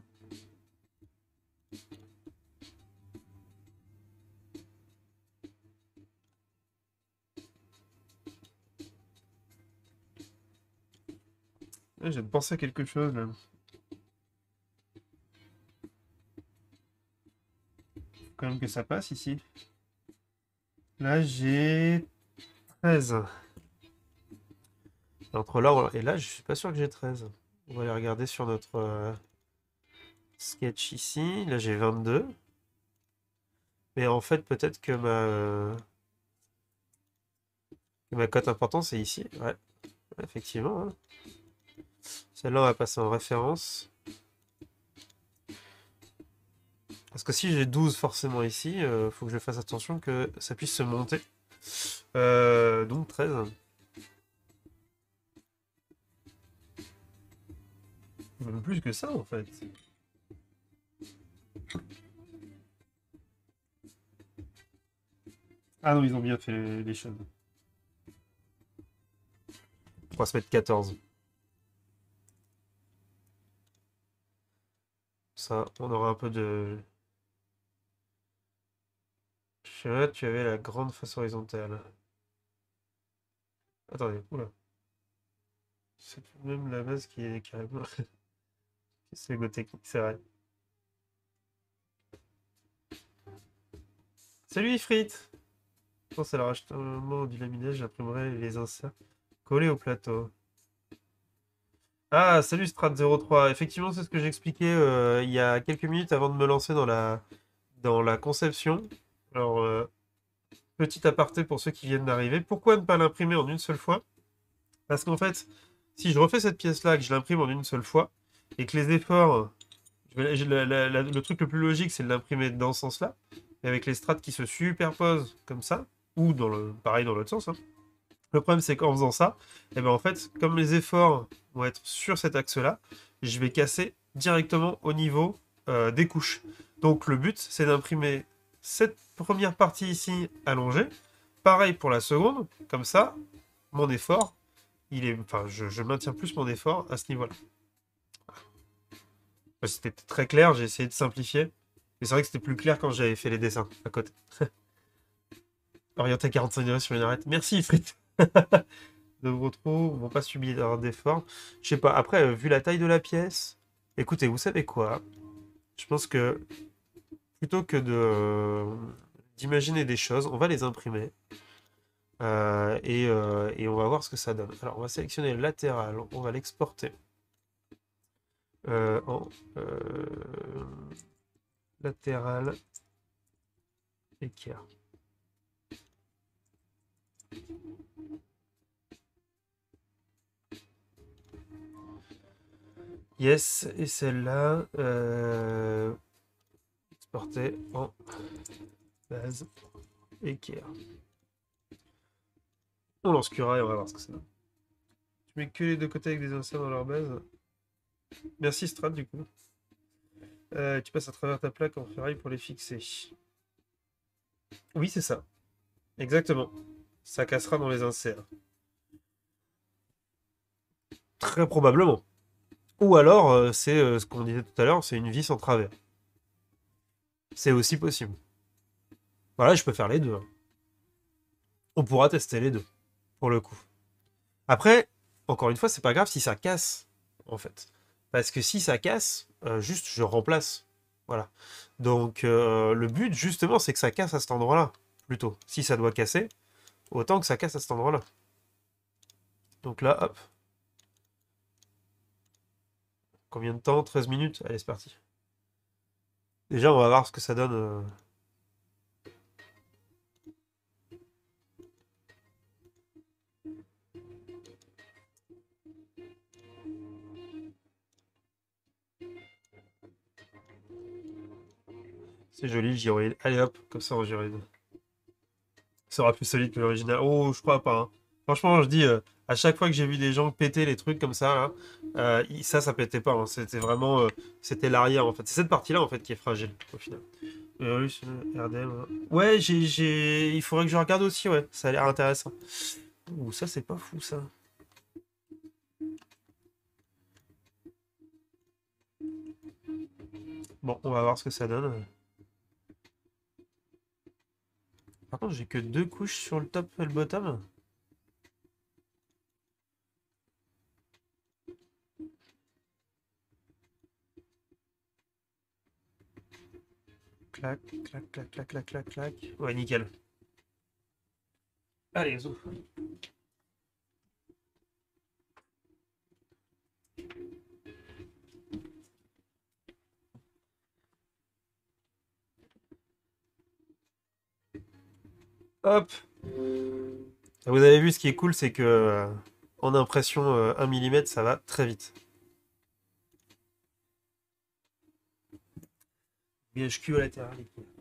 [SPEAKER 1] Ouais, j'ai pensé à quelque chose, là. Faut quand même que ça passe, ici. Là, j'ai treize. Entre là et là, je suis pas sûr que j'ai treize. On va aller regarder sur notre euh, sketch ici. Là, j'ai vingt-deux. Mais en fait, peut-être que ma, euh, que ma cote importante, c'est ici. Ouais, effectivement, hein. Celle-là, on va passer en référence. Parce que si j'ai douze forcément ici, il euh, faut que je fasse attention que ça puisse se monter. Euh, donc treize. Même plus que ça, en fait. Ah non, ils ont bien fait les, les choses. On va se mettre quatorze. Ça, on aura un peu de... Je sais pas, tu avais la grande face horizontale. Attendez, oula. C'est tout de même la base qui est carrément... C'est le technique, c'est vrai. Salut Ifrit! Je pense à la rajoutement du laminage, j'imprimerai les inserts collés au plateau. Ah, salut Strat zéro trois. Effectivement, c'est ce que j'expliquais euh, il y a quelques minutes avant de me lancer dans la, dans la conception. Alors, euh, petit aparté pour ceux qui viennent d'arriver. Pourquoi ne pas l'imprimer en une seule fois? Parce qu'en fait, si je refais cette pièce-là, que je l'imprime en une seule fois, et que les efforts... je vais- je- la- la- la- le truc le plus logique, c'est de l'imprimer dans ce sens-là, mais avec les strates qui se superposent comme ça, ou dans le, pareil dans l'autre sens, hein. Le problème, c'est qu'en faisant ça, et ben en fait, comme les efforts vont être sur cet axe-là, je vais casser directement au niveau euh, des couches. Donc le but, c'est d'imprimer cette première partie ici allongée. Pareil pour la seconde, comme ça, mon effort, il est, enfin, je, je maintiens plus mon effort à ce niveau-là. C'était très clair, j'ai essayé de simplifier. Mais c'est vrai que c'était plus clair quand j'avais fait les dessins à côté. Orienté quarante-cinq degrés sur une arête. Merci, Frites. De vos trous vont pas subir d'efforts. Je sais pas, après, euh, vu la taille de la pièce, écoutez, vous savez quoi? Je pense que plutôt que de euh, d'imaginer des choses, on va les imprimer euh, et, euh, et on va voir ce que ça donne. Alors, on va sélectionner le latéral, on va l'exporter euh, en euh, latéral équerre. Yes, et celle-là, euh, exporter en base équerre. On lance Cura et on va voir ce que ça donne. Tu mets que les deux côtés avec des inserts dans leur base. Merci Strat du coup. Euh, tu passes à travers ta plaque en ferraille pour les fixer. Oui, c'est ça. Exactement. Ça cassera dans les inserts. Très probablement. Ou alors, euh, c'est euh, ce qu'on disait tout à l'heure, c'est une vis en travers. C'est aussi possible. Voilà, je peux faire les deux, hein. On pourra tester les deux, pour le coup. Après, encore une fois, c'est pas grave si ça casse, en fait. Parce que si ça casse, euh, juste je remplace. Voilà. Donc euh, le but, justement, c'est que ça casse à cet endroit-là, plutôt. Si ça doit casser, autant que ça casse à cet endroit-là. Donc là, hop. Combien de temps? treize minutes? Allez, c'est parti. Déjà, on va voir ce que ça donne. euh. C'est joli le gyroïde. Allez hop, comme ça en gyroïde. Ça sera plus solide que l'original. Oh, je crois pas, hein. Franchement, je dis, euh, à chaque fois que j'ai vu des gens péter les trucs comme ça, là, euh, il- ça, ça pétait pas, hein. C'était vraiment, euh, c'était l'arrière en fait. C'est cette partie-là en fait qui est fragile au final. Euh, oui, c'est R D M, hein. Ouais, j'ai, j'ai, il faudrait que je regarde aussi, ouais. Ça a l'air intéressant. Ouh, ça c'est pas fou ça. Bon, on va voir ce que ça donne. Par contre, j'ai que deux couches sur le top et le bottom. Clac, clac, clac, clac, clac, clac, clac. Ouais, nickel. Allez, zou. Hop. Vous avez vu, ce qui est cool, c'est que euh, en impression euh, un millimètre, ça va très vite. B H Q au latéral.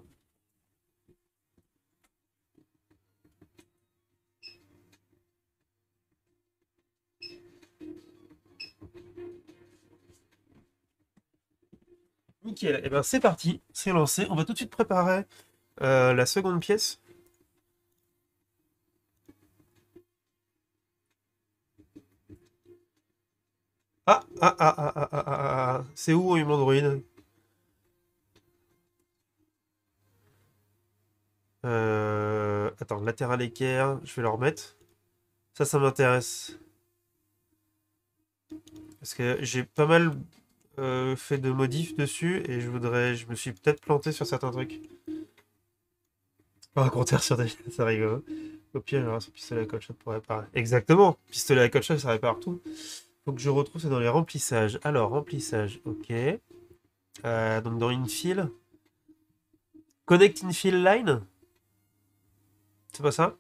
[SPEAKER 1] Nickel. Et ben c'est parti, c'est lancé. On va tout de suite préparer euh, la seconde pièce. Ah, ah, ah, ah, ah, ah, ah, ah, ah. C'est où mon Android? Euh, Attends, latéral équerre, je vais le remettre. Ça, ça m'intéresse. Parce que j'ai pas mal euh, fait de modifs dessus et je voudrais. Je me suis peut-être planté sur certains trucs. Pas un compteur sur des. Ça rigole. Au pire, il y aura son pistolet à colchette pour réparer. Exactement! Pistolet à colchette, ça répare tout. Faut que je retrouve, c'est dans les remplissages. Alors, remplissage, ok. Euh, donc dans Infill. Connect Infill Line? C'est pas ça?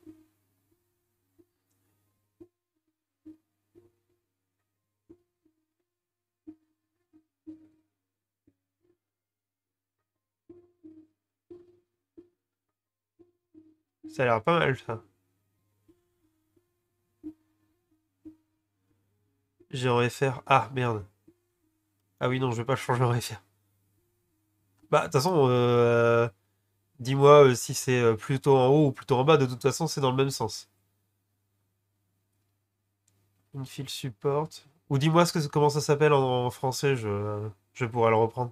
[SPEAKER 1] Ça a l'air pas mal ça. j'ai en F R. Ah, merde. Ah oui, non, je vais pas le changer en F R. Bah, de toute façon, euh, dis-moi euh, si c'est euh, plutôt en haut ou plutôt en bas. De toute façon, c'est dans le même sens. Infill support. Ou dis-moi ce que, comment ça s'appelle en, en français, je, je pourrais le reprendre.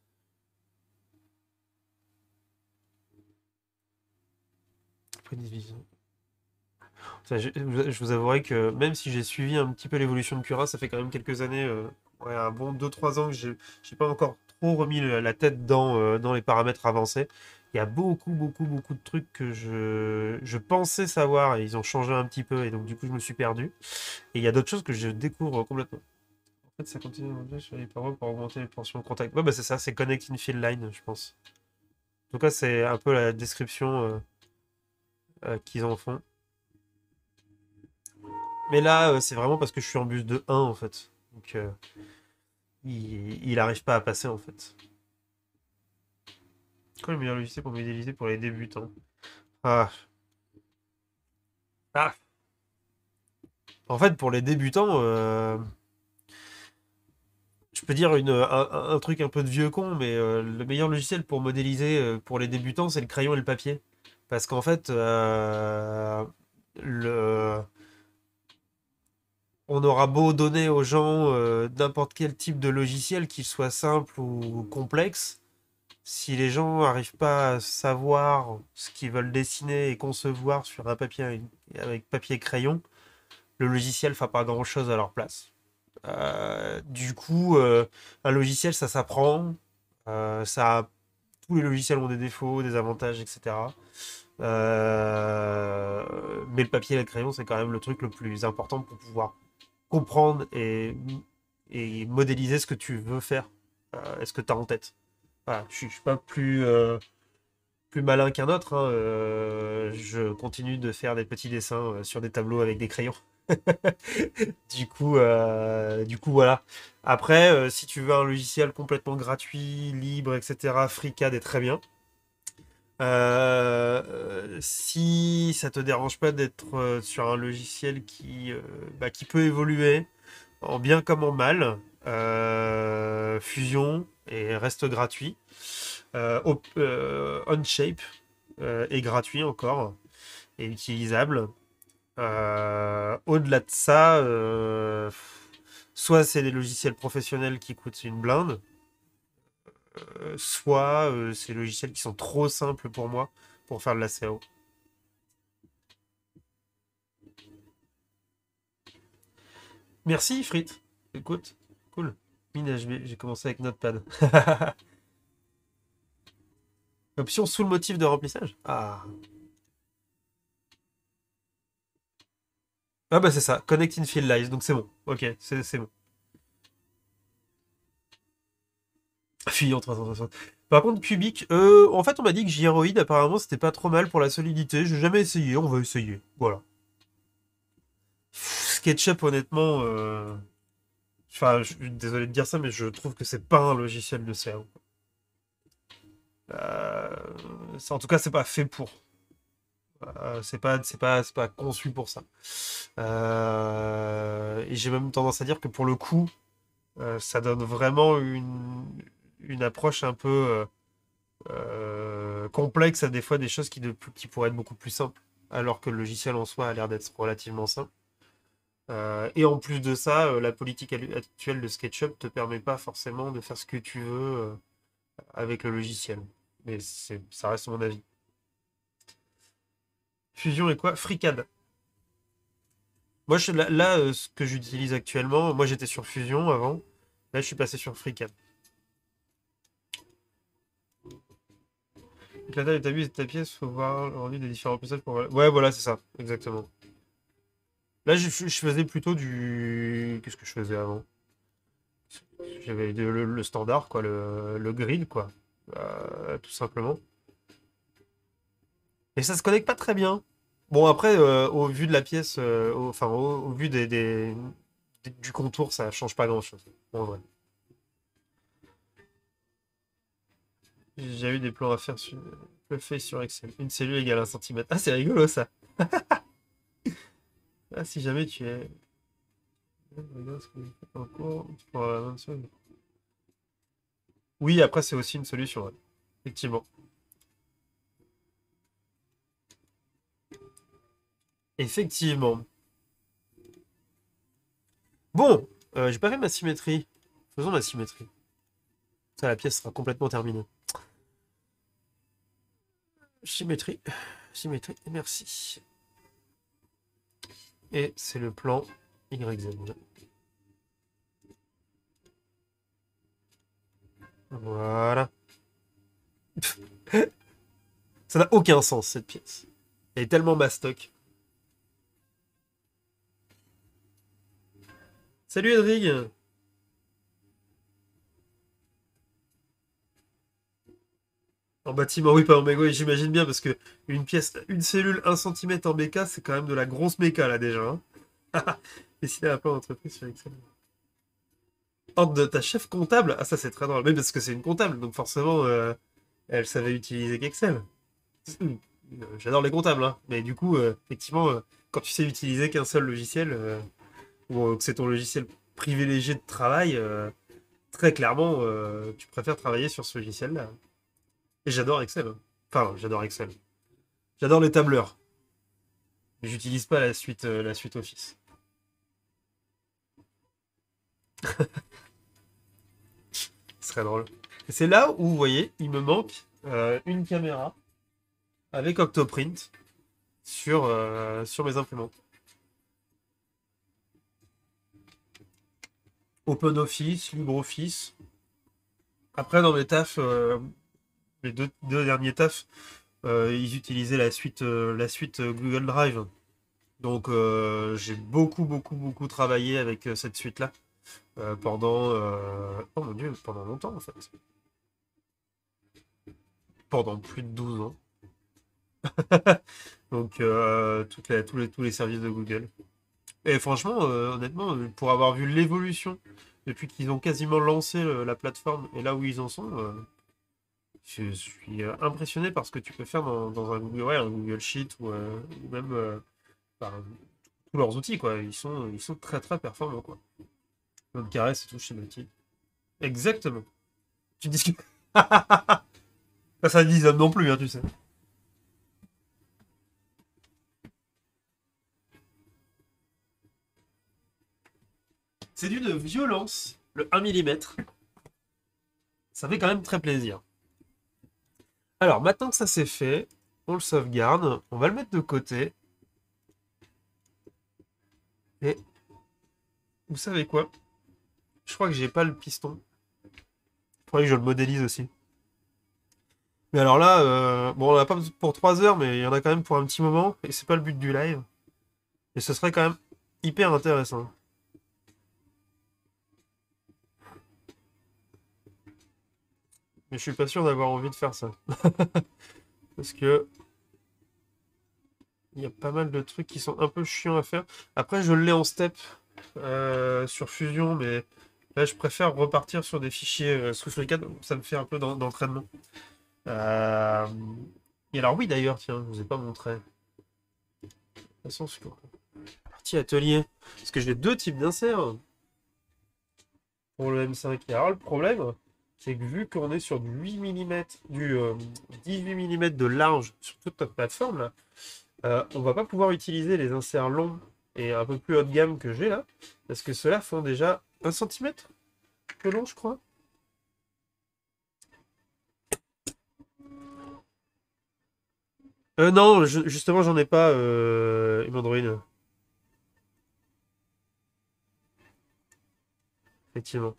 [SPEAKER 1] Après division. Ça, Je, je vous avouerai que même si j'ai suivi un petit peu l'évolution de Cura, ça fait quand même quelques années, euh, ouais, un bon deux trois ans que j'ai j'ai pas encore trop remis le- la tête dans, euh, dans les paramètres avancés. Il y a beaucoup, beaucoup, beaucoup de trucs que je, je pensais savoir et ils ont changé un petit peu et donc du coup je me suis perdu. Et il y a d'autres choses que je découvre complètement. En fait, ça continue à monter sur les parois pour augmenter les tensions de contact. Ouais, bah c'est ça, c'est Connecting Field Line, je pense. En tout cas, c'est un peu la description euh, euh, qu'ils en font. Mais là, euh, c'est vraiment parce que je suis en bus de un en fait. Donc, euh, il, il arrive pas à passer en fait. Quoi le meilleur logiciel pour modéliser pour les débutants? Ah. Ah. En fait, pour les débutants, euh, je peux dire une, un, un truc un peu de vieux con, mais euh, le meilleur logiciel pour modéliser euh, pour les débutants, c'est le crayon et le papier. Parce qu'en fait, euh, le, on aura beau donner aux gens euh, n'importe quel type de logiciel, qu'il soit simple ou complexe, si les gens n'arrivent pas à savoir ce qu'ils veulent dessiner et concevoir sur un papier avec papier et crayon, le logiciel ne fera pas grand-chose à leur place. Euh, du coup, euh, un logiciel, ça s'apprend. Euh, ça, tous les logiciels ont des défauts, des avantages, et cetera. Euh, mais le papier et le crayon, c'est quand même le truc le plus important pour pouvoir comprendre et, et modéliser ce que tu veux faire, euh, et ce que tu as en tête. Voilà, je suis, je suis pas plus, euh, plus malin qu'un autre, hein, euh, je continue de faire des petits dessins euh, sur des tableaux avec des crayons. Du coup, euh, du coup, voilà. Après, euh, si tu veux un logiciel complètement gratuit, libre, et cetera, FreeCAD est très bien. Euh, euh, si ça te dérange pas d'être euh, sur un logiciel qui, euh, bah, qui peut évoluer en bien comme en mal, euh, Fusion et reste gratuit. Euh, Op- euh, Onshape euh, est gratuit encore et utilisable. Euh, au-delà de ça, euh, soit c'est des logiciels professionnels qui coûtent une blinde, euh, soit euh, c'est des logiciels qui sont trop simples pour moi pour faire de la C A O. Merci, Frit. Écoute, cool. Mine H B, j'ai commencé avec Notepad. Option sous le motif de remplissage. Ah, ah bah c'est ça, Connect in Field Lies, donc c'est bon. Ok, c'est c'est bon. Fuyant trois cent soixante. Par contre, Cubic, euh, en fait, on m'a dit que Gyroid, apparemment, c'était pas trop mal pour la solidité. J'ai jamais essayé, on va essayer. Voilà. SketchUp, honnêtement, euh, enfin, je suis désolé de dire ça, mais je trouve que c'est pas un logiciel de C A O. Euh, c'est- En tout cas, c'est pas fait pour. Euh, c'est pas, c'est pas, c'est pas conçu pour ça. Euh, Et j'ai même tendance à dire que pour le coup, euh, ça donne vraiment une, une approche un peu euh, euh, complexe à des fois des choses qui, de- qui pourraient être beaucoup plus simples, alors que le logiciel en soi a l'air d'être relativement simple. Euh, et en plus de ça, euh, la politique actuelle de SketchUp te permet pas forcément de faire ce que tu veux euh, avec le logiciel. Mais c'est, ça reste mon avis. Fusion et quoi? FreeCAD. Moi, je, là, là, euh, ce que j'utilise actuellement, moi j'étais sur Fusion avant. Là, je suis passé sur FreeCAD. Donc, la taille de ta buse et de ta pièce, faut voir le rendu des différents passages pour. Ouais, voilà, c'est ça, exactement. Là, je, je faisais plutôt du. Qu'est-ce que je faisais avant? J'avais de- le, le standard, quoi, le, le grid, quoi. Euh, tout simplement. Et ça se connecte pas très bien. Bon, après, euh, au vu de la pièce, euh, au- enfin, au, au vu des, des- des- du contour, ça change pas grand-chose. En vrai. J'ai eu des plans à faire sur, le fait sur Excel. Une cellule égale un centimètre. Ah, c'est rigolo ça. Ah, si jamais tu es Regarde ce que vous faites en cours. Tu pourras la mention. Oui, après, c'est aussi une solution, ouais. Effectivement. Effectivement. Bon, euh, j'ai pas fait ma symétrie. Faisons ma symétrie. Ça, la pièce sera complètement terminée. Symétrie. Symétrie, merci. Et c'est le plan Y Z. Voilà. Ça n'a aucun sens, cette pièce. Elle est tellement mastoc. Salut Edrig. En bâtiment, oui, pas en mégot, j'imagine bien, parce que une pièce, une cellule, un centimètre en méca, c'est quand même de la grosse méca, là, déjà. Hein. Dessiner un plan d'entreprise sur Excel. Ordre de ta chef comptable? Ah, ça, c'est très drôle. Mais parce que c'est une comptable, donc forcément, euh, elle savait utiliser qu'Excel. Hum, euh, J'adore les comptables, hein. Mais du coup, euh, effectivement, euh, quand tu sais utiliser qu'un seul logiciel, euh, ou euh, que c'est ton logiciel privilégié de travail, euh, très clairement, euh, tu préfères travailler sur ce logiciel-là. Et j'adore Excel, hein. Enfin, j'adore Excel. J'adore les tableurs. Mais j'utilise pas la suite, euh, la suite Office. Ce serait drôle. Et c'est là où, vous voyez, il me manque euh, une caméra avec Octoprint sur, euh, sur mes imprimantes. OpenOffice, LibreOffice. Après, dans mes tafs, euh, les deux, deux derniers tafs, euh, ils utilisaient la suite, euh, la suite euh, Google Drive. Donc, euh, j'ai beaucoup, beaucoup, beaucoup travaillé avec euh, cette suite-là euh, pendant, euh, oh mon Dieu, pendant longtemps en fait. Pendant plus de douze ans. Donc, euh, toutes les- tous les, tous les services de Google. Et franchement, euh, honnêtement, euh, pour avoir vu l'évolution depuis qu'ils ont quasiment lancé euh, la plateforme et là où ils en sont, euh, je suis euh, impressionné par ce que tu peux faire dans, dans un Google, ouais, un Google Sheet ou, euh, ou même euh, par tous leurs outils, quoi. Ils sont, ils sont très très performants, quoi. Notre carré, c'est tout schématique. Exactement. Tu dis que... Pas ça disent non plus, hein, tu sais. C'est d'une violence, le un millimètre. Ça fait quand même très plaisir. Alors, maintenant que ça c'est fait, on le sauvegarde. On va le mettre de côté. Et vous savez quoi? Je crois que j'ai pas le piston. Faudrait que je le modélise aussi. Mais alors là, euh, bon, on en a pas pour trois heures, mais il y en a quand même pour un petit moment. Et c'est pas le but du live. Et ce serait quand même hyper intéressant. Mais je suis pas sûr d'avoir envie de faire ça. Parce que il y a pas mal de trucs qui sont un peu chiants à faire. Après, je l'ai en step euh, sur Fusion, mais là, je préfère repartir sur des fichiers euh, sous FreeCAD. Ça me fait un peu d'en- d'entraînement. Euh, Et alors, oui, d'ailleurs, tiens, je vous ai pas montré. De toute façon, sur la partie atelier. Parce que j'ai deux types d'inserts pour le M cinq. Et alors, le problème, c'est que vu qu'on est sur du huit millimètres, du euh, dix-huit millimètres de large sur toute notre plateforme, là, euh, on va pas pouvoir utiliser les inserts longs et un peu plus haut de gamme que j'ai là, parce que ceux-là font déjà un centimètre de long, je crois. Euh, non, je- justement, j'en ai pas, euh, une Android, effectivement.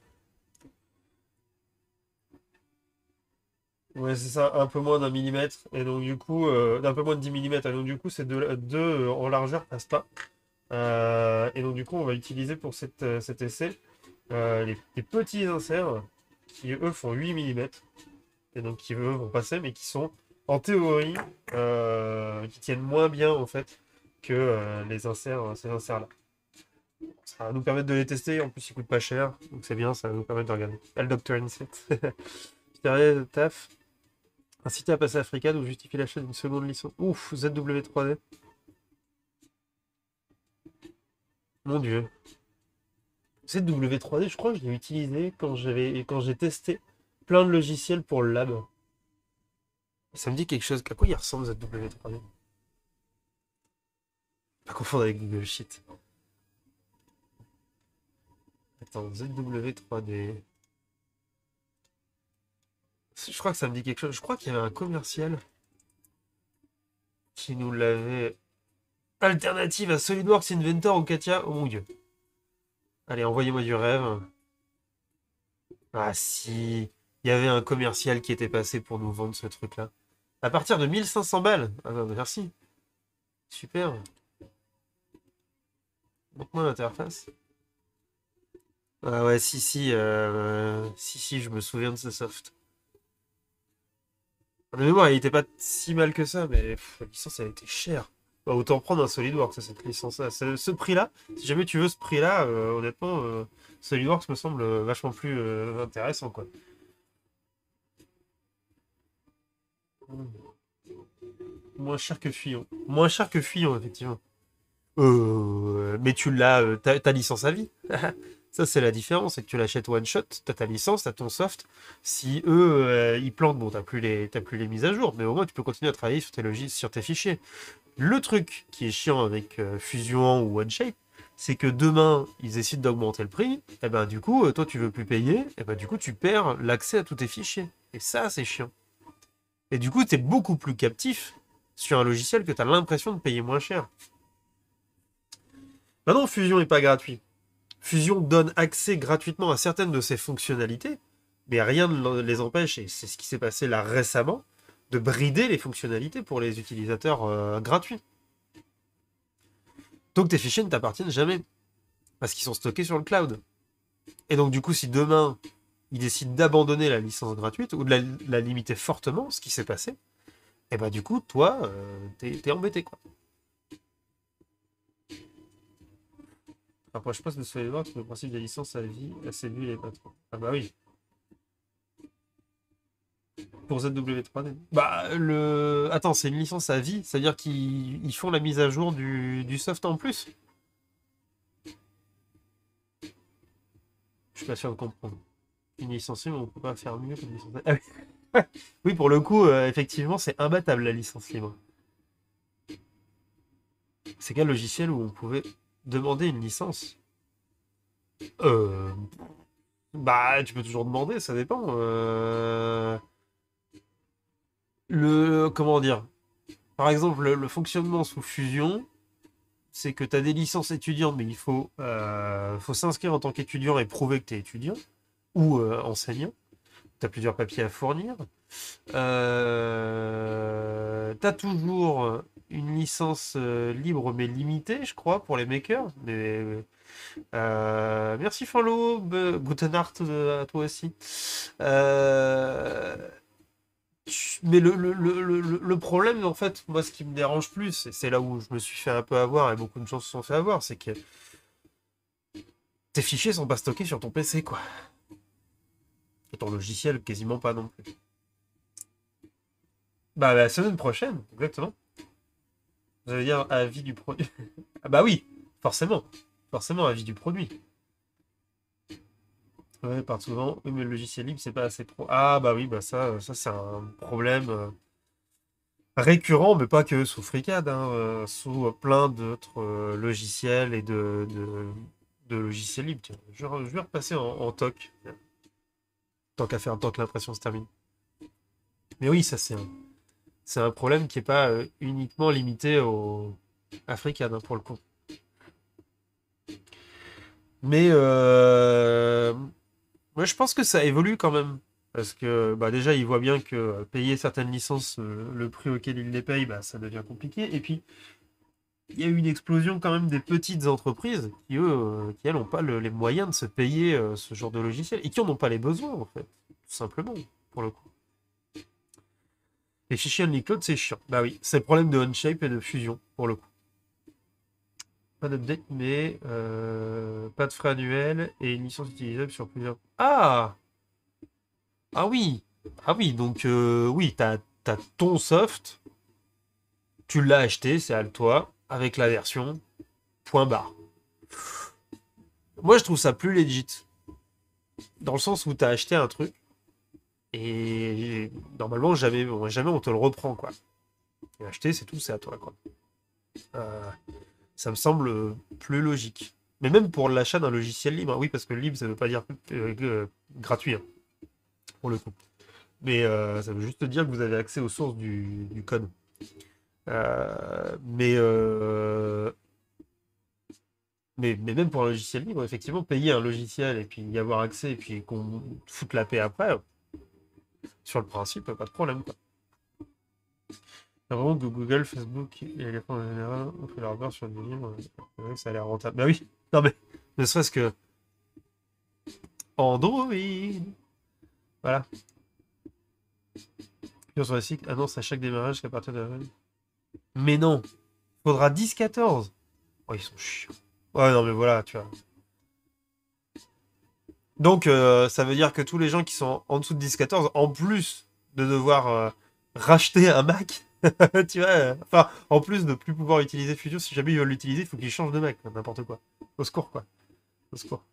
[SPEAKER 1] Ouais, c'est ça, un peu moins d'un millimètre, et donc du coup, euh, d'un peu moins de dix millimètres, et donc du coup, ces deux, deux euh, en largeur passent pas. Euh, et donc du coup, on va utiliser pour cette, euh, cet essai euh, les, les petits inserts qui, eux, font huit millimètres. Et donc qui eux vont passer, mais qui sont en théorie euh, qui tiennent moins bien en fait que euh, les inserts, ces inserts-là. Ça va nous permettre de les tester, en plus ils coûtent pas cher, donc c'est bien, ça va nous permettre de regarder. Ah, le Docteur Inset. Dernier de taf. Inciter à passer à FreeCAD ou justifier l'achat d'une seconde licence. Ouf, Z W trois D. Mon dieu. Z W trois D, je crois que je l'ai utilisé quand j'avais quand j'ai testé plein de logiciels pour le lab. Ça me dit quelque chose. À quoi il ressemble Z W trois D? Pas confondre avec Google Sheet. Attends, Z W trois D. Je crois que ça me dit quelque chose. Je crois qu'il y avait un commercial qui nous l'avait. Alternative à SolidWorks Inventor ou Katia. Oh mon dieu. Allez, envoyez-moi du rêve. Ah si. Il y avait un commercial qui était passé pour nous vendre ce truc-là. À partir de mille cinq cents balles. Ah bah merci. Super. Montre-moi l'interface. Ah ouais, si, si. euh, Si, si, je me souviens de ce soft. De mémoire, il était pas si mal que ça, mais pff, la licence, elle était chère. Bah, autant prendre un SolidWorks, cette licence-là. Ce, ce prix-là, si jamais tu veux ce prix-là, euh, honnêtement, euh, SolidWorks me semble euh, vachement plus euh, intéressant, quoi. Hmm. Moins cher que Fuyon. Moins cher que Fuyon, effectivement. Euh, mais tu l'as, euh, ta, ta licence à vie. Ça, c'est la différence, c'est que tu l'achètes one shot, t'as ta licence, t'as ton soft. Si eux, euh, ils plantent, bon, t'as plus les, t'as plus les mises à jour, mais au moins tu peux continuer à travailler sur tes logis, sur tes fichiers. Le truc qui est chiant avec euh, Fusion ou OneShape, c'est que demain, ils décident d'augmenter le prix, et ben du coup, euh, toi tu veux plus payer, et ben du coup, tu perds l'accès à tous tes fichiers. Et ça, c'est chiant. Et du coup, t'es beaucoup plus captif sur un logiciel que t'as l'impression de payer moins cher. Maintenant, Fusion n'est pas gratuit. Fusion donne accès gratuitement à certaines de ses fonctionnalités, mais rien ne les empêche, et c'est ce qui s'est passé là récemment, de brider les fonctionnalités pour les utilisateurs euh, gratuits. Donc tes fichiers ne t'appartiennent jamais, parce qu'ils sont stockés sur le cloud. Et donc du coup, si demain, ils décident d'abandonner la licence gratuite, ou de la, la limiter fortement, ce qui s'est passé, et bah du coup, toi, euh, t'es, t'es embêté, quoi. Après, je pense que sur les voir, le principe de la licence à vie, à séduit les patrons. Ah bah oui. Pour Z W trois D. Bah, le. Attends, c'est une licence à vie, c'est-à-dire qu'ils ils font la mise à jour du, du soft en plus. Je suis pas sûr de comprendre. Une licence libre, on peut pas faire mieux qu'une licence. Ah oui. Oui, pour le coup, euh, effectivement, c'est imbattable la licence libre. C'est quel logiciel où on pouvait demander une licence? Euh. Bah, tu peux toujours demander, ça dépend. Euh, Le. Comment dire? Par exemple, le, le fonctionnement sous Fusion, c'est que tu as des licences étudiantes, mais il faut, euh, faut s'inscrire en tant qu'étudiant et prouver que tu es étudiant ou euh, enseignant. Tu as plusieurs papiers à fournir. Euh, tu as toujours une licence euh, libre mais limitée, je crois, pour les makers. Mais, euh, merci Follow, Guten Art à toi aussi. Euh, mais le, le, le, le, le problème, en fait, moi, ce qui me dérange plus, et c'est là où je me suis fait un peu avoir, et beaucoup de gens se sont fait avoir, c'est que tes fichiers sont pas stockés sur ton P C, quoi. Et ton logiciel, quasiment pas non plus. Bah, la semaine prochaine, exactement. Vous allez dire avis du produit. Ah bah oui, forcément. Forcément, avis du produit. Ouais, part souvent. Oui, mais le logiciel libre, c'est pas assez pro. Ah bah oui, bah ça, ça c'est un problème euh, récurrent, mais pas que sous FreeCAD, hein, euh, sous euh, plein d'autres euh, logiciels et de, de, de logiciels libres. Tiens, je, je vais repasser en, en T O C. Tant qu'à faire, tant que l'impression se termine. Mais oui, ça c'est un, c'est un problème qui n'est pas euh, uniquement limité au à FreeCAD, hein, pour le coup. Mais euh, moi, je pense que ça évolue quand même. Parce que bah, déjà, ils voient bien que euh, payer certaines licences, euh, le prix auquel ils les payent, bah, ça devient compliqué. Et puis, il y a eu une explosion quand même des petites entreprises qui, eux, euh, qui elles, n'ont pas le- les moyens de se payer euh, ce genre de logiciel et qui n'en ont pas les besoins, en fait. Tout simplement, pour le coup. Les fichiers Unicloud, c'est chiant. Bah oui, c'est le problème de Onshape et de Fusion, pour le coup. Pas d'update, mais euh, pas de frais annuels et une licence utilisable sur plusieurs. Ah! Ah oui! Ah oui, donc euh, oui, t'as, t'as ton soft, tu l'as acheté, c'est à toi, avec la version, point barre. Moi, je trouve ça plus legit. Dans le sens où t'as acheté un truc, et normalement, jamais, bon, jamais on te le reprend, quoi. Et acheter, c'est tout, c'est à toi, quoi. Euh, ça me semble plus logique. Mais même pour l'achat d'un logiciel libre, hein. Oui, parce que libre, ça veut pas dire euh, euh, gratuit, hein, pour le coup. Mais euh, ça veut juste dire que vous avez accès aux sources du, du code. Euh, mais, euh, mais, mais même pour un logiciel libre, effectivement, payer un logiciel et puis y avoir accès et puis qu'on foute la paix après, sur le principe, pas de problème, quoi. Vraiment que Google, Facebook et les fonds en général ont fait leur beurre sur des livres, euh, ça a l'air rentable. Bah oui, non mais, ne serait-ce que Android. Voilà. Puis sur le site annonce à chaque démarrage qu'à partir de... Mais non, faudra dix quatorze. Oh, ils sont chiants. Ouais, non mais voilà, tu vois. Donc, euh, ça veut dire que tous les gens qui sont en dessous de dix quatorze, en plus de devoir euh, racheter un Mac, tu vois, euh, enfin, en plus de plus pouvoir utiliser Fusion, si jamais ils veulent l'utiliser, il faut qu'ils changent de Mac, n'importe quoi. Au secours, quoi. Au secours.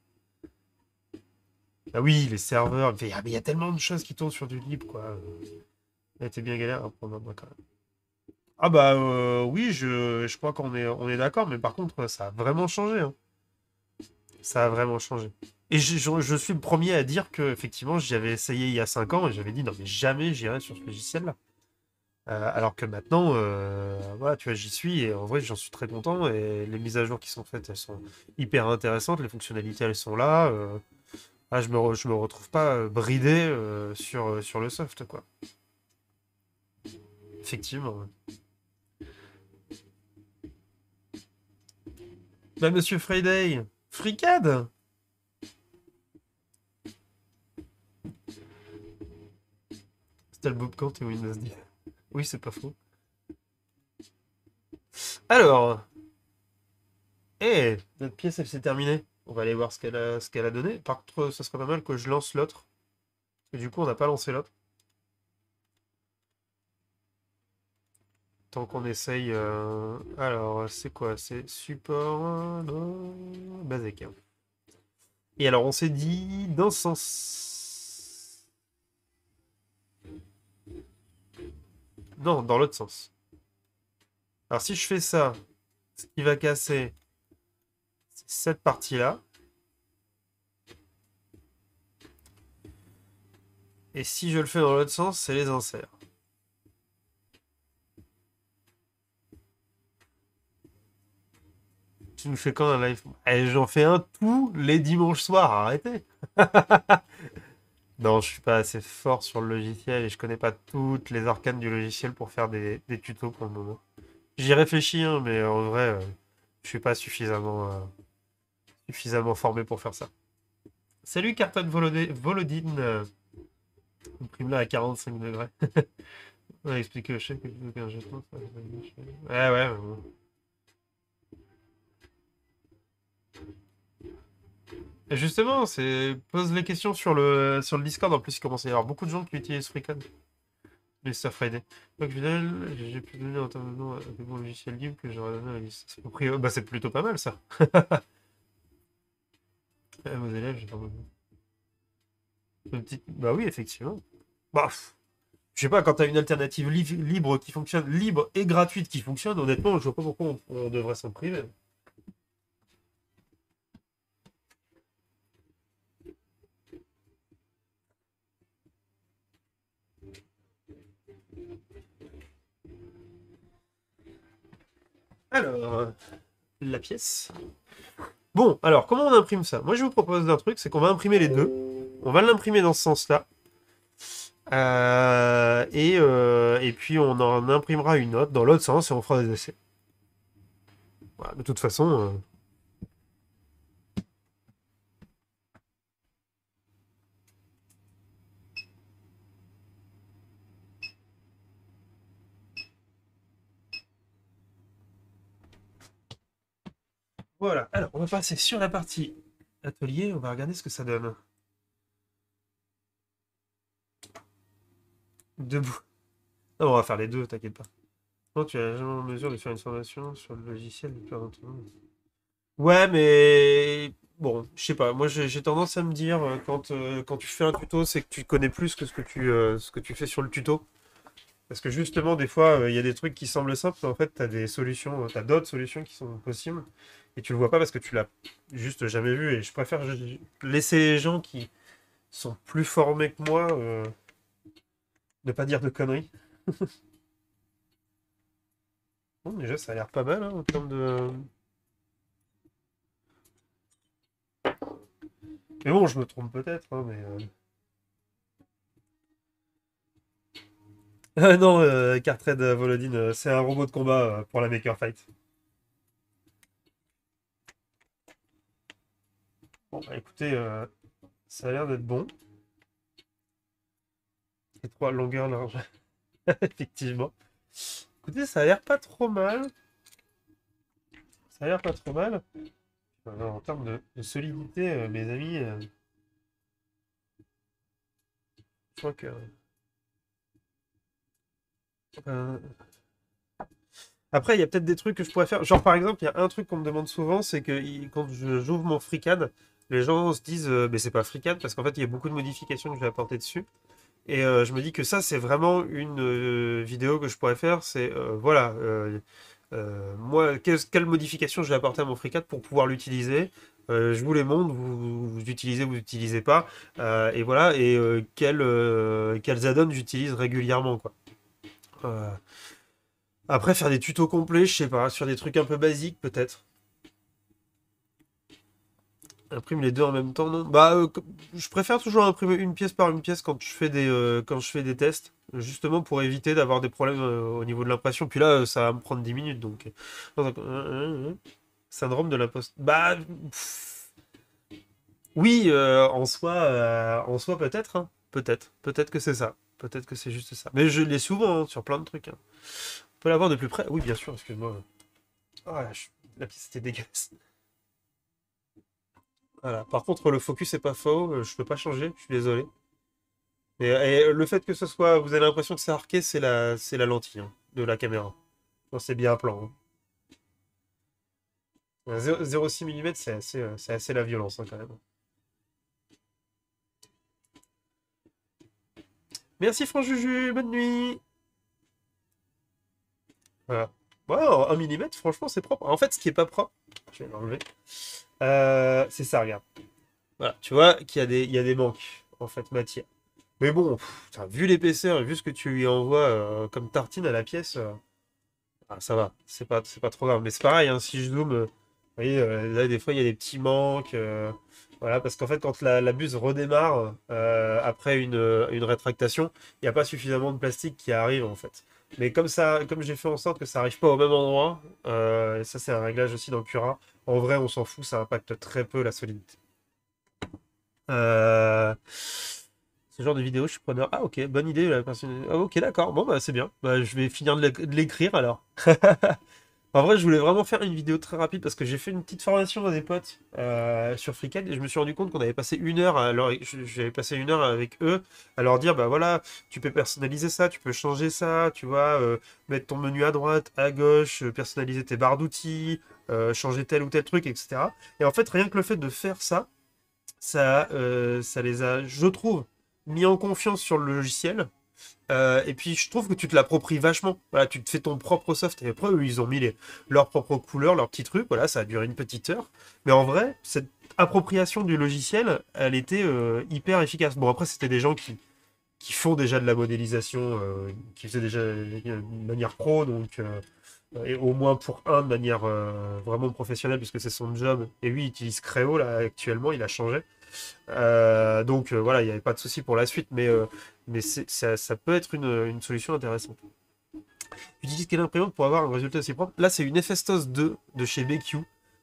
[SPEAKER 1] Ah oui, les serveurs, mais il y a tellement de choses qui tournent sur du libre, quoi. Elle était bien galère à prendre un Mac, quand même. Ah bah euh, oui, je, je crois qu'on est, on est d'accord, mais par contre, ça a vraiment changé, hein. Ça a vraiment changé. Et je, je- je suis le premier à dire que effectivement j'avais essayé il y a cinq ans et j'avais dit non mais jamais j'irai sur ce logiciel-là. Euh, alors que maintenant, euh, voilà, tu vois, j'y suis et en vrai j'en suis très content et les mises à jour qui sont faites, elles sont hyper intéressantes, les fonctionnalités elles sont là. Euh, ah, je me, re- je me retrouve pas euh, bridé euh, sur, euh, sur le soft, quoi. Effectivement. Ouais. Bah Monsieur Friday, fricade! C'était le Bootcamp et Windows dix. Oui, c'est pas faux. Alors, eh, notre pièce, elle s'est terminée. On va aller voir ce qu'elle a, ce qu'elle a donné. Par contre, ça serait pas mal que je lance l'autre. Parce que du coup, on n'a pas lancé l'autre. Tant qu'on essaye. euh, Alors, c'est quoi? C'est support euh, basique, hein. Et alors, on s'est dit dans ce sens. Non, dans l'autre sens. Alors, si je fais ça, ce qui va casser, c'est cette partie-là. Et si je le fais dans l'autre sens, c'est les inserts. Tu nous fais quand un live? Eh, j'en fais un tous les dimanches soirs, arrêtez! Non, je suis pas assez fort sur le logiciel et je connais pas toutes les arcanes du logiciel pour faire des, des tutos pour le moment. J'y réfléchis, hein, mais en vrai, euh, je suis pas suffisamment, euh, suffisamment formé pour faire ça. Salut Carton Volodé- Volodine, euh, imprime-la à quarante-cinq degrés. On a expliqué au chef que tu veux qu'un jeton, ça va être une chaîne. Ouais, ouais, mais bon. Et justement, c'est pose les questions sur le sur le Discord. En plus, il commence à y avoir beaucoup de gens qui utilisent FreeCode. mister Friday. Donc, au final, j'ai j'ai pu donner en termes de nom à des bons logiciels libres que j'aurais donné à la licence. Au prix- Bah, c'est plutôt pas mal, ça. À vos élèves, j'ai pas besoin. Une petite... Bah oui, effectivement. Bah, pff, je sais pas, quand t'as une alternative li- libre qui fonctionne, libre et gratuite qui fonctionne, honnêtement, je vois pas pourquoi on, on devrait s'en priver. Alors, la pièce. Bon, alors, comment on imprime ça? Moi, je vous propose un truc, c'est qu'on va imprimer les deux. On va l'imprimer dans ce sens-là. Euh, et, euh, et puis, on en imprimera une autre dans l'autre sens et on fera des essais. Voilà, de toute façon, euh, voilà. Alors, on va passer sur la partie atelier. On va regarder ce que ça donne. Debout. Non, on va faire les deux, t'inquiète pas. Non, tu es jamais en mesure de faire une formation sur le logiciel de faire un tournoi. Ouais, mais bon, je sais pas. Moi, j'ai j'ai tendance à me dire euh, quand, euh, quand tu fais un tuto, c'est que tu connais plus que ce que tu, euh, ce que tu fais sur le tuto. Parce que justement, des fois, euh, il y a des trucs qui semblent simples, mais en fait, tu as des solutions, tu as d'autres solutions qui sont possibles. Et tu le vois pas parce que tu l'as juste jamais vu. Et je préfère ju- laisser les gens qui sont plus formés que moi euh, ne pas dire de conneries. Bon, déjà, ça a l'air pas mal hein, en termes de. Mais bon, je me trompe peut-être, hein, mais. euh, Ah non, euh, Cartred euh, Volodine, euh, c'est un robot de combat euh, pour la Maker Fight. Bon, bah écoutez, euh, ça a l'air d'être bon. Les trois longueurs larges, effectivement. Écoutez, ça a l'air pas trop mal. Ça a l'air pas trop mal. Euh, en termes de, de solidité, euh, mes amis, euh, je crois que. euh, Après, il y a peut-être des trucs que je pourrais faire. Genre, par exemple, il y a un truc qu'on me demande souvent, c'est que il- quand je- j'ouvre mon FreeCAD, les gens se disent, euh, mais c'est pas FreeCAD, parce qu'en fait, il y a beaucoup de modifications que je vais apporter dessus. Et euh, je me dis que ça, c'est vraiment une euh, vidéo que je pourrais faire. C'est, euh, voilà, euh, euh, moi, quelle, quelle modification je vais apporter à mon FreeCAD pour pouvoir l'utiliser. Euh, je vous les montre, vous, vous utilisez, vous n'utilisez pas. Euh, et voilà, et euh, quels, euh, quels add-ons j'utilise régulièrement, quoi. Euh, Après, faire des tutos complets, je sais pas, sur des trucs un peu basiques, peut-être. Imprime les deux en même temps, non? Bah, euh, co- je préfère toujours imprimer une pièce par une pièce quand je fais des, euh, quand je fais des tests, justement pour éviter d'avoir des problèmes euh, au niveau de l'impression. Puis là, euh, ça va me prendre dix minutes, donc. euh, donc, euh, euh, euh, Syndrome de l'imposte. Bah, pff, oui, euh, en soi, euh, en soi peut-être, hein. Peut-être, peut-être que c'est ça. Peut-être que c'est juste ça. Mais je l'ai souvent hein, sur plein de trucs. Hein. On peut l'avoir de plus près. Oui, bien sûr, excuse-moi. Ah, la, ch- la pièce était dégueulasse. Voilà. Par contre, le focus est pas faux, euh, je peux pas changer, je suis désolé. Et, et le fait que ce soit, vous avez l'impression que c'est arqué, c'est la, c'est la lentille hein, de la caméra. Non, c'est bien un plan. Hein. Un zéro virgule six millimètres, c'est assez, euh, c'est assez la violence hein, quand même. Merci Franck Juju, bonne nuit. Voilà. Ouais, un millimètre, franchement, c'est propre. En fait, ce qui est pas propre, je vais l'enlever. Euh, c'est ça, regarde. Voilà, tu vois qu'il y a des, il y a des manques en fait matière. Mais bon, pff, putain, vu l'épaisseur et vu ce que tu lui envoies euh, comme tartine à la pièce. euh, Ah, ça va, c'est pas, c'est pas trop grave. Mais c'est pareil, hein, si je zoome, euh, vous voyez, euh, là, des fois, il y a des petits manques. euh, voilà, parce qu'en fait, quand la, la buse redémarre euh, après une, euh, une rétractation, il n'y a pas suffisamment de plastique qui arrive, en fait. Mais comme ça, comme j'ai fait en sorte que ça arrive pas au même endroit, euh, et ça, c'est un réglage aussi dans le Cura, en vrai, on s'en fout, ça impacte très peu la solidité. Euh, Ce genre de vidéo, je suis preneur. Ah, ok, bonne idée. La personne... Ah, ok, d'accord. Bon, bah, c'est bien. Bah, je vais finir de l'éc- de l'écrire alors. En vrai, je voulais vraiment faire une vidéo très rapide parce que j'ai fait une petite formation à des potes euh, sur FreeCAD et je me suis rendu compte qu'on avait passé une heure, à leur- je- j'avais passé une heure avec eux à leur dire, bah voilà, tu peux personnaliser ça, tu peux changer ça, tu vois, euh, mettre ton menu à droite, à gauche, euh, personnaliser tes barres d'outils, euh, changer tel ou tel truc, et cetera. Et en fait, rien que le fait de faire ça, ça, euh, ça les a, je trouve, mis en confiance sur le logiciel. Euh, et puis je trouve que tu te l'appropries vachement. Voilà, tu te fais ton propre soft. Et après, eux, ils ont mis les, leurs propres couleurs, leurs petits trucs. Voilà, ça a duré une petite heure. Mais en vrai, cette appropriation du logiciel, elle était euh, hyper efficace. Bon, après, c'était des gens qui, qui font déjà de la modélisation, euh, qui faisaient déjà euh, de manière pro, donc euh, et au moins pour un de manière euh, vraiment professionnelle, puisque c'est son job. Et lui, il utilise Creo là actuellement, il a changé. Euh, donc euh, voilà, il n'y avait pas de souci pour la suite, mais, euh, mais c'est- ça, ça peut être une, une solution intéressante. J'utilise quelle imprimante pour avoir un résultat aussi propre? Là, c'est une Hephaestus deux de chez B Q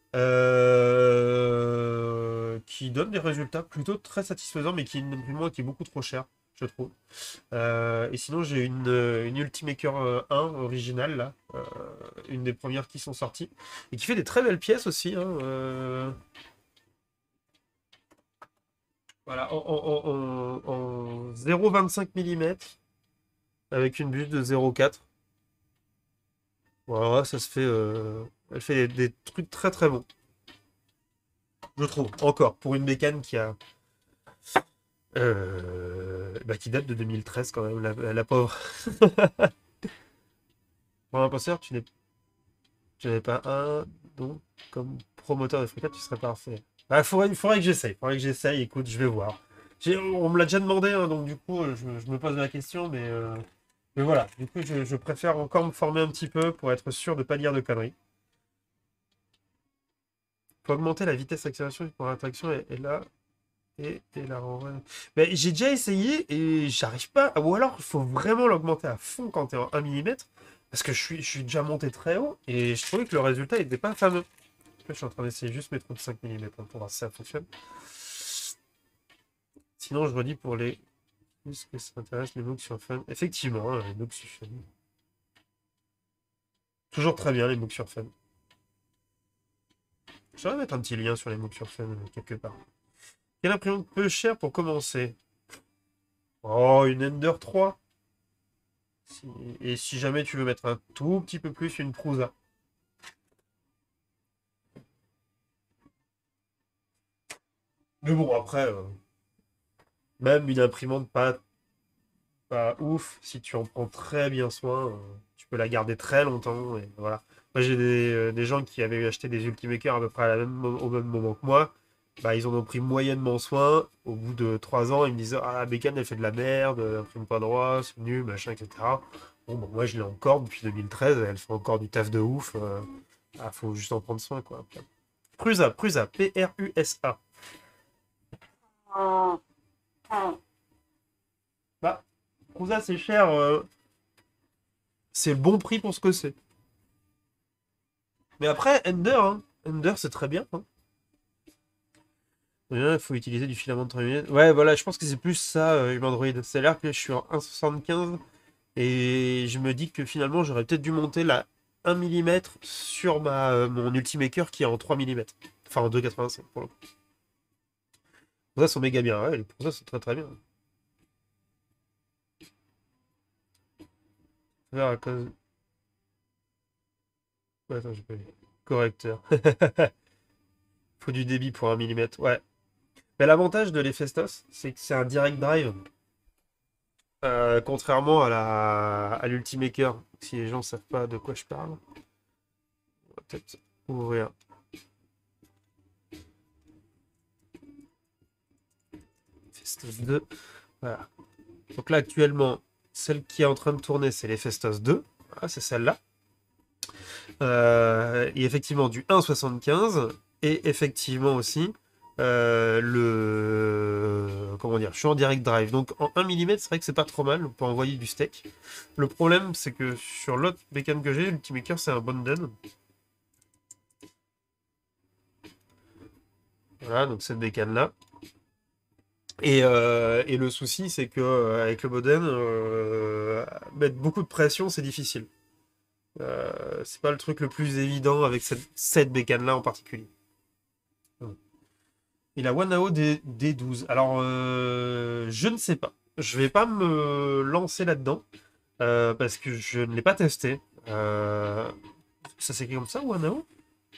[SPEAKER 1] euh, qui donne des résultats plutôt très satisfaisants, mais qui est une imprimante qui est beaucoup trop chère, je trouve. Euh, et sinon, j'ai une, euh, une Ultimaker euh, un originale, là, euh, une des premières qui sont sorties, et qui fait des très belles pièces aussi. Hein, euh, voilà, en, en, en, en zéro virgule vingt-cinq millimètres avec une buse de zéro virgule quatre. Voilà, ça se fait. euh, Elle fait des, des trucs très très bons. Je trouve, encore, pour une bécane qui a... euh, bah, qui date de deux mille treize quand même, la, la pauvre. Pour un imposteur, tu n'es tu n'es pas un, donc comme promoteur de FreeCAD, tu serais parfait. Bah, faudrait, il faudrait que j'essaye, faudrait que j'essaye, écoute, je vais voir. J'ai- On me l'a déjà demandé, hein, donc du coup, euh, je, je me pose la question, mais, euh, mais voilà. Du coup, je, je préfère encore me former un petit peu pour être sûr de pas dire de conneries. Faut augmenter la vitesse d'accélération pour l'attraction et, et là, et, et la renvoie. Mais j'ai déjà essayé et j'arrive pas. Ou alors, il faut vraiment l'augmenter à fond quand t'es en un millimètre. Parce que je suis, je suis déjà monté très haut et je trouvais que le résultat n'était pas fameux. Je suis en train d'essayer juste mes trente-cinq millimètres pour voir si ça fonctionne. Sinon, je redis pour les. Est-ce que ça intéresse les MOOC sur Fun? Effectivement, hein, les MOOC sur Fun. Toujours très bien les MOOC sur Fun. Je vais mettre un petit lien sur les MOOC sur Fun euh, quelque part. Quelle imprimante peu chère pour commencer? Oh, une Ender trois. Si- Et si jamais tu veux mettre un tout petit peu plus, une Prusa. Mais bon, après, euh, même une imprimante pas, pas ouf, si tu en prends très bien soin, euh, tu peux la garder très longtemps. Et voilà. Moi, j'ai des, euh, des gens qui avaient acheté des Ultimakers à peu près à la même, mo- au même moment que moi. Bah, ils en ont pris moyennement soin. Au bout de trois ans, ils me disaient: Ah, la bécane, elle fait de la merde, elle imprime pas droit, c'est nul, machin, et cetera. Bon, bah, moi, je l'ai encore depuis deux mille treize, elle fait encore du taf de ouf. euh, ah, faut juste en prendre soin, quoi. Prusa, Prusa, P R U S A. Bah, Prusa, c'est cher. euh, c'est le bon prix pour ce que c'est. Mais après, Ender, hein. Ender, c'est très bien, hein. Il faut utiliser du filament de trente millimètres. Ouais, voilà, je pense que c'est plus ça, euh, Android. C'est-à-dire que je suis en un virgule soixante-quinze et je me dis que finalement, j'aurais peut-être dû monter la un millimètre sur ma, euh, mon Ultimaker qui est en trois millimètres. Enfin, en deux virgule quatre-vingt-cinq pour le coup. Pour ça, sont méga bien. Ouais, pour ça, c'est très très bien. Faire à cause... Ouais, attends, j'ai pas vu. Correcteur. Faut du débit pour un millimètre. Ouais. Mais l'avantage de l'Hephaestus, c'est que c'est un direct drive. Euh, contrairement à la à l'Ultimaker, si les gens savent pas de quoi je parle, on va peut-être ouvrir Festos deux. Voilà. Donc là actuellement, celle qui est en train de tourner, c'est les Festos deux. Ah, c'est celle-là. Euh, et effectivement du un virgule soixante-quinze et effectivement aussi euh, le comment dire, je suis en direct drive. Donc en un millimètre, c'est vrai que c'est pas trop mal pour envoyer du steak. Le problème, c'est que sur l'autre bécane que j'ai, l'Ultimaker, c'est un Bonden. Voilà, donc cette bécane-là. Et, euh, et le souci, c'est que euh, avec le Boden, euh, mettre beaucoup de pression, c'est difficile. Euh, c'est pas le truc le plus évident avec cette, cette bécane-là en particulier. Et la Wanao D, D12. Alors, euh, je ne sais pas. Je vais pas me lancer là-dedans euh, parce que je ne l'ai pas testé. Euh, ça s'écrit comme ça, Wanao?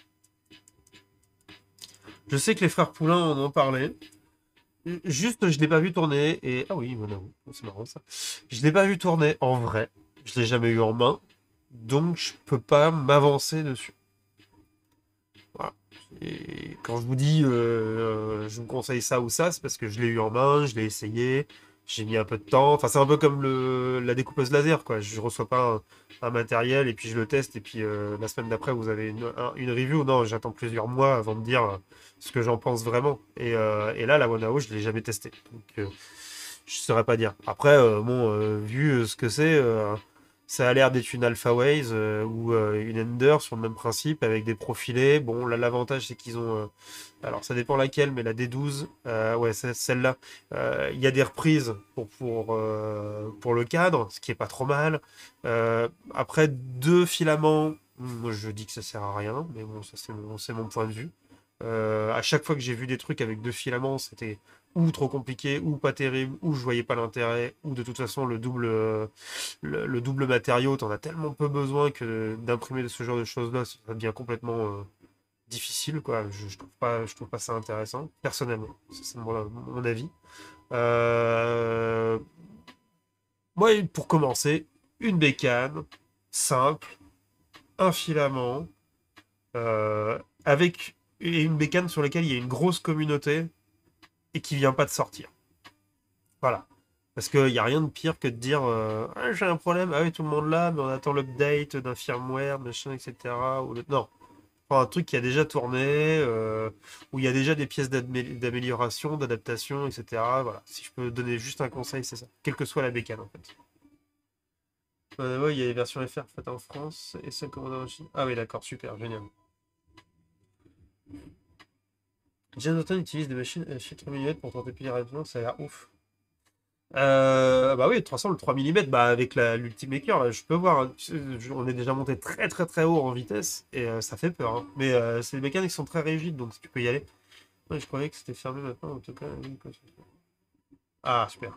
[SPEAKER 1] Je sais que les frères Poulain en ont parlé. Juste, je l'ai pas vu tourner et ah oui, Wanao, c'est marrant ça. Je l'ai pas vu tourner en vrai. Je l'ai jamais eu en main, donc je peux pas m'avancer dessus. Voilà. Et quand je vous dis, euh, je vous conseille ça ou ça, c'est parce que je l'ai eu en main, je l'ai essayé, j'ai mis un peu de temps. Enfin, c'est un peu comme le, la découpeuse laser, quoi. Je reçois pas un, un matériel et puis je le teste et puis euh, la semaine d'après vous avez une, un- une review. Non, j'attends plusieurs mois avant de dire euh, ce que j'en pense vraiment. Et, euh, et là, la Wanao, je l'ai jamais testé, donc euh, je saurais pas dire. Après, euh, bon, euh, vu euh, ce que c'est. euh, ça a l'air d'être une AlphaWays euh, ou euh, une Ender sur le même principe avec des profilés. Bon, là, l'avantage, c'est qu'ils ont. euh, alors, ça dépend laquelle, mais la D douze, euh, ouais, c'est celle-là. euh, Il y a des reprises pour, pour, euh, pour le cadre, ce qui est pas trop mal. Euh, après, deux filaments, moi, je dis que ça sert à rien, mais bon, ça, c'est mon, c'est mon point de vue. Euh, à chaque fois que j'ai vu des trucs avec deux filaments, c'était ou trop compliqué, ou pas terrible, ou je voyais pas l'intérêt, ou de toute façon, le double. euh, le, le double matériau, t'en as tellement peu besoin que d'imprimer ce genre de choses-là, ça devient complètement, euh, difficile, quoi. Je, je trouve pas, je trouve pas ça intéressant, personnellement. Ça, c'est mon, mon avis. Euh, Moi, pour commencer, une bécane, simple, un filament, euh, avec et une bécane sur laquelle il y a une grosse communauté et qui vient pas de sortir. Voilà. Parce qu'il n'y a rien de pire que de dire euh, ah, j'ai un problème, ah oui, tout le monde là, mais on attend l'update d'un firmware, machin, et cetera. Ou le- Non. Enfin, un truc qui a déjà tourné, euh, où il y a déjà des pièces d'amé- d'amélioration, d'adaptation, et cetera. Voilà. Si je peux donner juste un conseil, c'est ça. Quelle que soit la bécane, en fait. Euh, ouais, il y a les versions F R faites en France et celles commandées en Chine. Ah oui, d'accord, super, génial. Jonathan utilise des machines à chiffre millimètres pour tenter plus rapidement, ça a l'air ouf. Euh, bah oui, de toute façon, le trois millimètres, bah, avec la l'Ultimaker, là, je peux voir, hein, tu sais, je- on est déjà monté très très très haut en vitesse et euh, ça fait peur, hein. Mais euh, c'est des mécaniques qui sont très rigides, donc si tu peux y aller. Ouais, je croyais que c'était fermé maintenant, en tout cas. oui, quoi, c'est- Ah, super.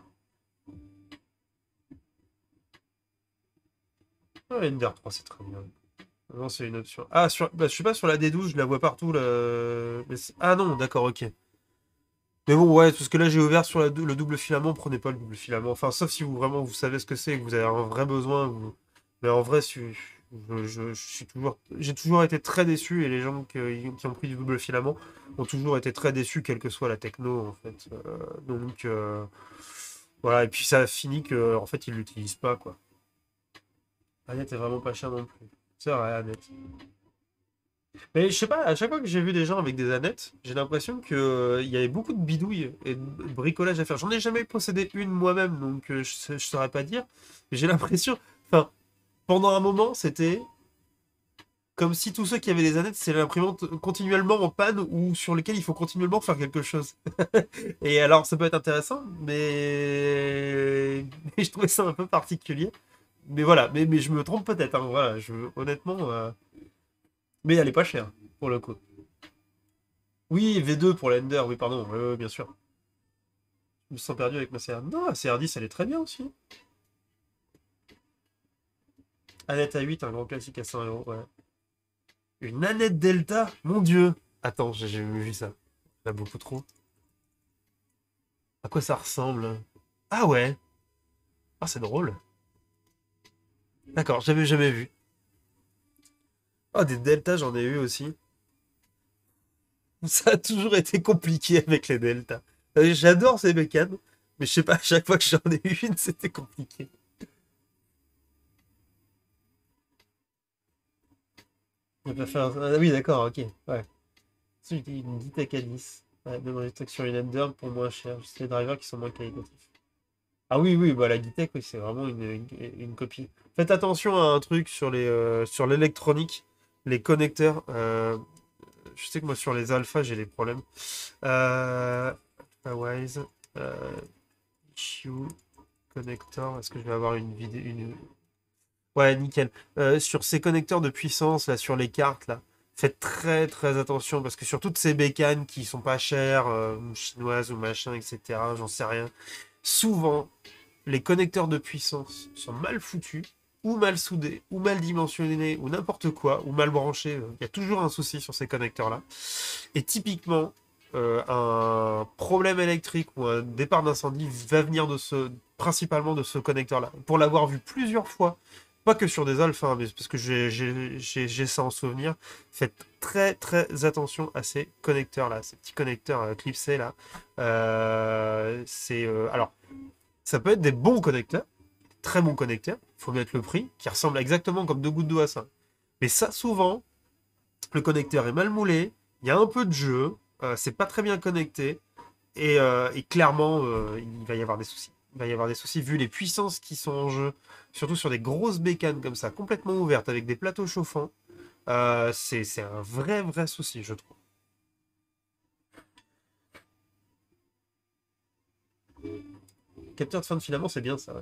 [SPEAKER 1] Ah, Ender trois, c'est très bien. Non, c'est une option. Ah, sur... bah, je sais pas, sur la D douze, je la vois partout. Là. Mais c'est- ah non, d'accord, ok. Mais bon, ouais, parce que là, j'ai ouvert sur la dou- le double filament, prenez pas le double filament. Enfin, sauf si vous vraiment vous savez ce que c'est, et que vous avez un vrai besoin. vous- Mais en vrai, si- je, je- je suis toujours, j'ai toujours été très déçu, et les gens qui, qui ont pris du double filament ont toujours été très déçus, quelle que soit la techno, en fait. Euh, donc, euh, voilà, et puis ça a fini que, en fait, ils l'utilisent pas, quoi. Annette est vraiment pas cher non plus. C'est vrai, Annette. Mais je sais pas, à chaque fois que j'ai vu des gens avec des Annettes, j'ai l'impression que, euh, il y avait beaucoup de bidouilles et de bricolage à faire. J'en ai jamais possédé une moi-même, donc euh, je, sais- je saurais pas dire. Mais j'ai l'impression, enfin, pendant un moment, c'était comme si tous ceux qui avaient des Annettes, c'est l'imprimante continuellement en panne ou sur lesquels il faut continuellement faire quelque chose. Et alors, ça peut être intéressant, mais, mais je trouvais ça un peu particulier. Mais voilà, mais, mais je me trompe peut-être, hein, voilà, je... honnêtement. euh, Mais elle est pas chère, pour le coup. Oui, V deux pour l'Ender, oui, pardon, oui, oui, bien sûr. Je me sens perdu avec ma C R. Non, la C R dix, elle est très bien aussi. Annette A huit, un grand classique à cent euros, ouais. Une Annette Delta? Mon Dieu! Attends, j'ai jamais vu ça. Il y en a beaucoup trop. À quoi ça ressemble? Ah ouais! Ah, c'est drôle. D'accord, j'avais jamais vu. Ah, des Delta, j'en ai eu aussi. Ça a toujours été compliqué avec les Delta. Euh, J'adore ces bécanes, mais je sais pas, à chaque fois que j'en ai eu une, c'était compliqué. On peut faire un- Ah oui, d'accord, ok. Ouais. Si je dis une Ditec A dix. Ouais, même rétraction une Ender pour moins cher. C'est les drivers qui sont moins qualitatifs. Ah oui, oui, bah la Ditec, oui, c'est vraiment une, une- une copie. Faites attention à un truc sur les euh, sur l'électronique, les connecteurs. euh, je sais que moi sur les alphas, j'ai des problèmes. Euh, Alphawise, euh, issue, connector. Est-ce que je vais avoir une vidéo une... Ouais, nickel. Euh, sur ces connecteurs de puissance, là, sur les cartes, là, faites très très attention parce que sur toutes ces bécanes qui sont pas chères, euh, chinoises ou machin, et cetera, j'en sais rien. Souvent, les connecteurs de puissance sont mal foutus, ou mal soudés, ou mal dimensionnés, ou n'importe quoi, ou mal branchés. Il y a toujours un souci sur ces connecteurs-là. Et typiquement, euh, un problème électrique ou un départ d'incendie va venir de ce, principalement de ce connecteur-là. Pour l'avoir vu plusieurs fois, pas que sur des alphas, hein, mais parce que j'ai j'ai- j'ai- j'ai ça en souvenir, faites très très attention à ces connecteurs-là, ces petits connecteurs euh, clipsés là. Euh, c'est euh, alors, ça peut être des bons connecteurs, très bons connecteurs, il faut mettre le prix, qui ressemble exactement comme deux gouttes d'eau à ça. Mais ça, souvent, le connecteur est mal moulé, il y a un peu de jeu, euh, c'est pas très bien connecté, et, euh, et clairement, euh, il va y avoir des soucis. Il va y avoir des soucis vu les puissances qui sont en jeu, surtout sur des grosses bécanes comme ça, complètement ouvertes, avec des plateaux chauffants. Euh, c'est c'est un vrai, vrai souci, je trouve. Capteur de fin de filament, c'est bien ça, ouais.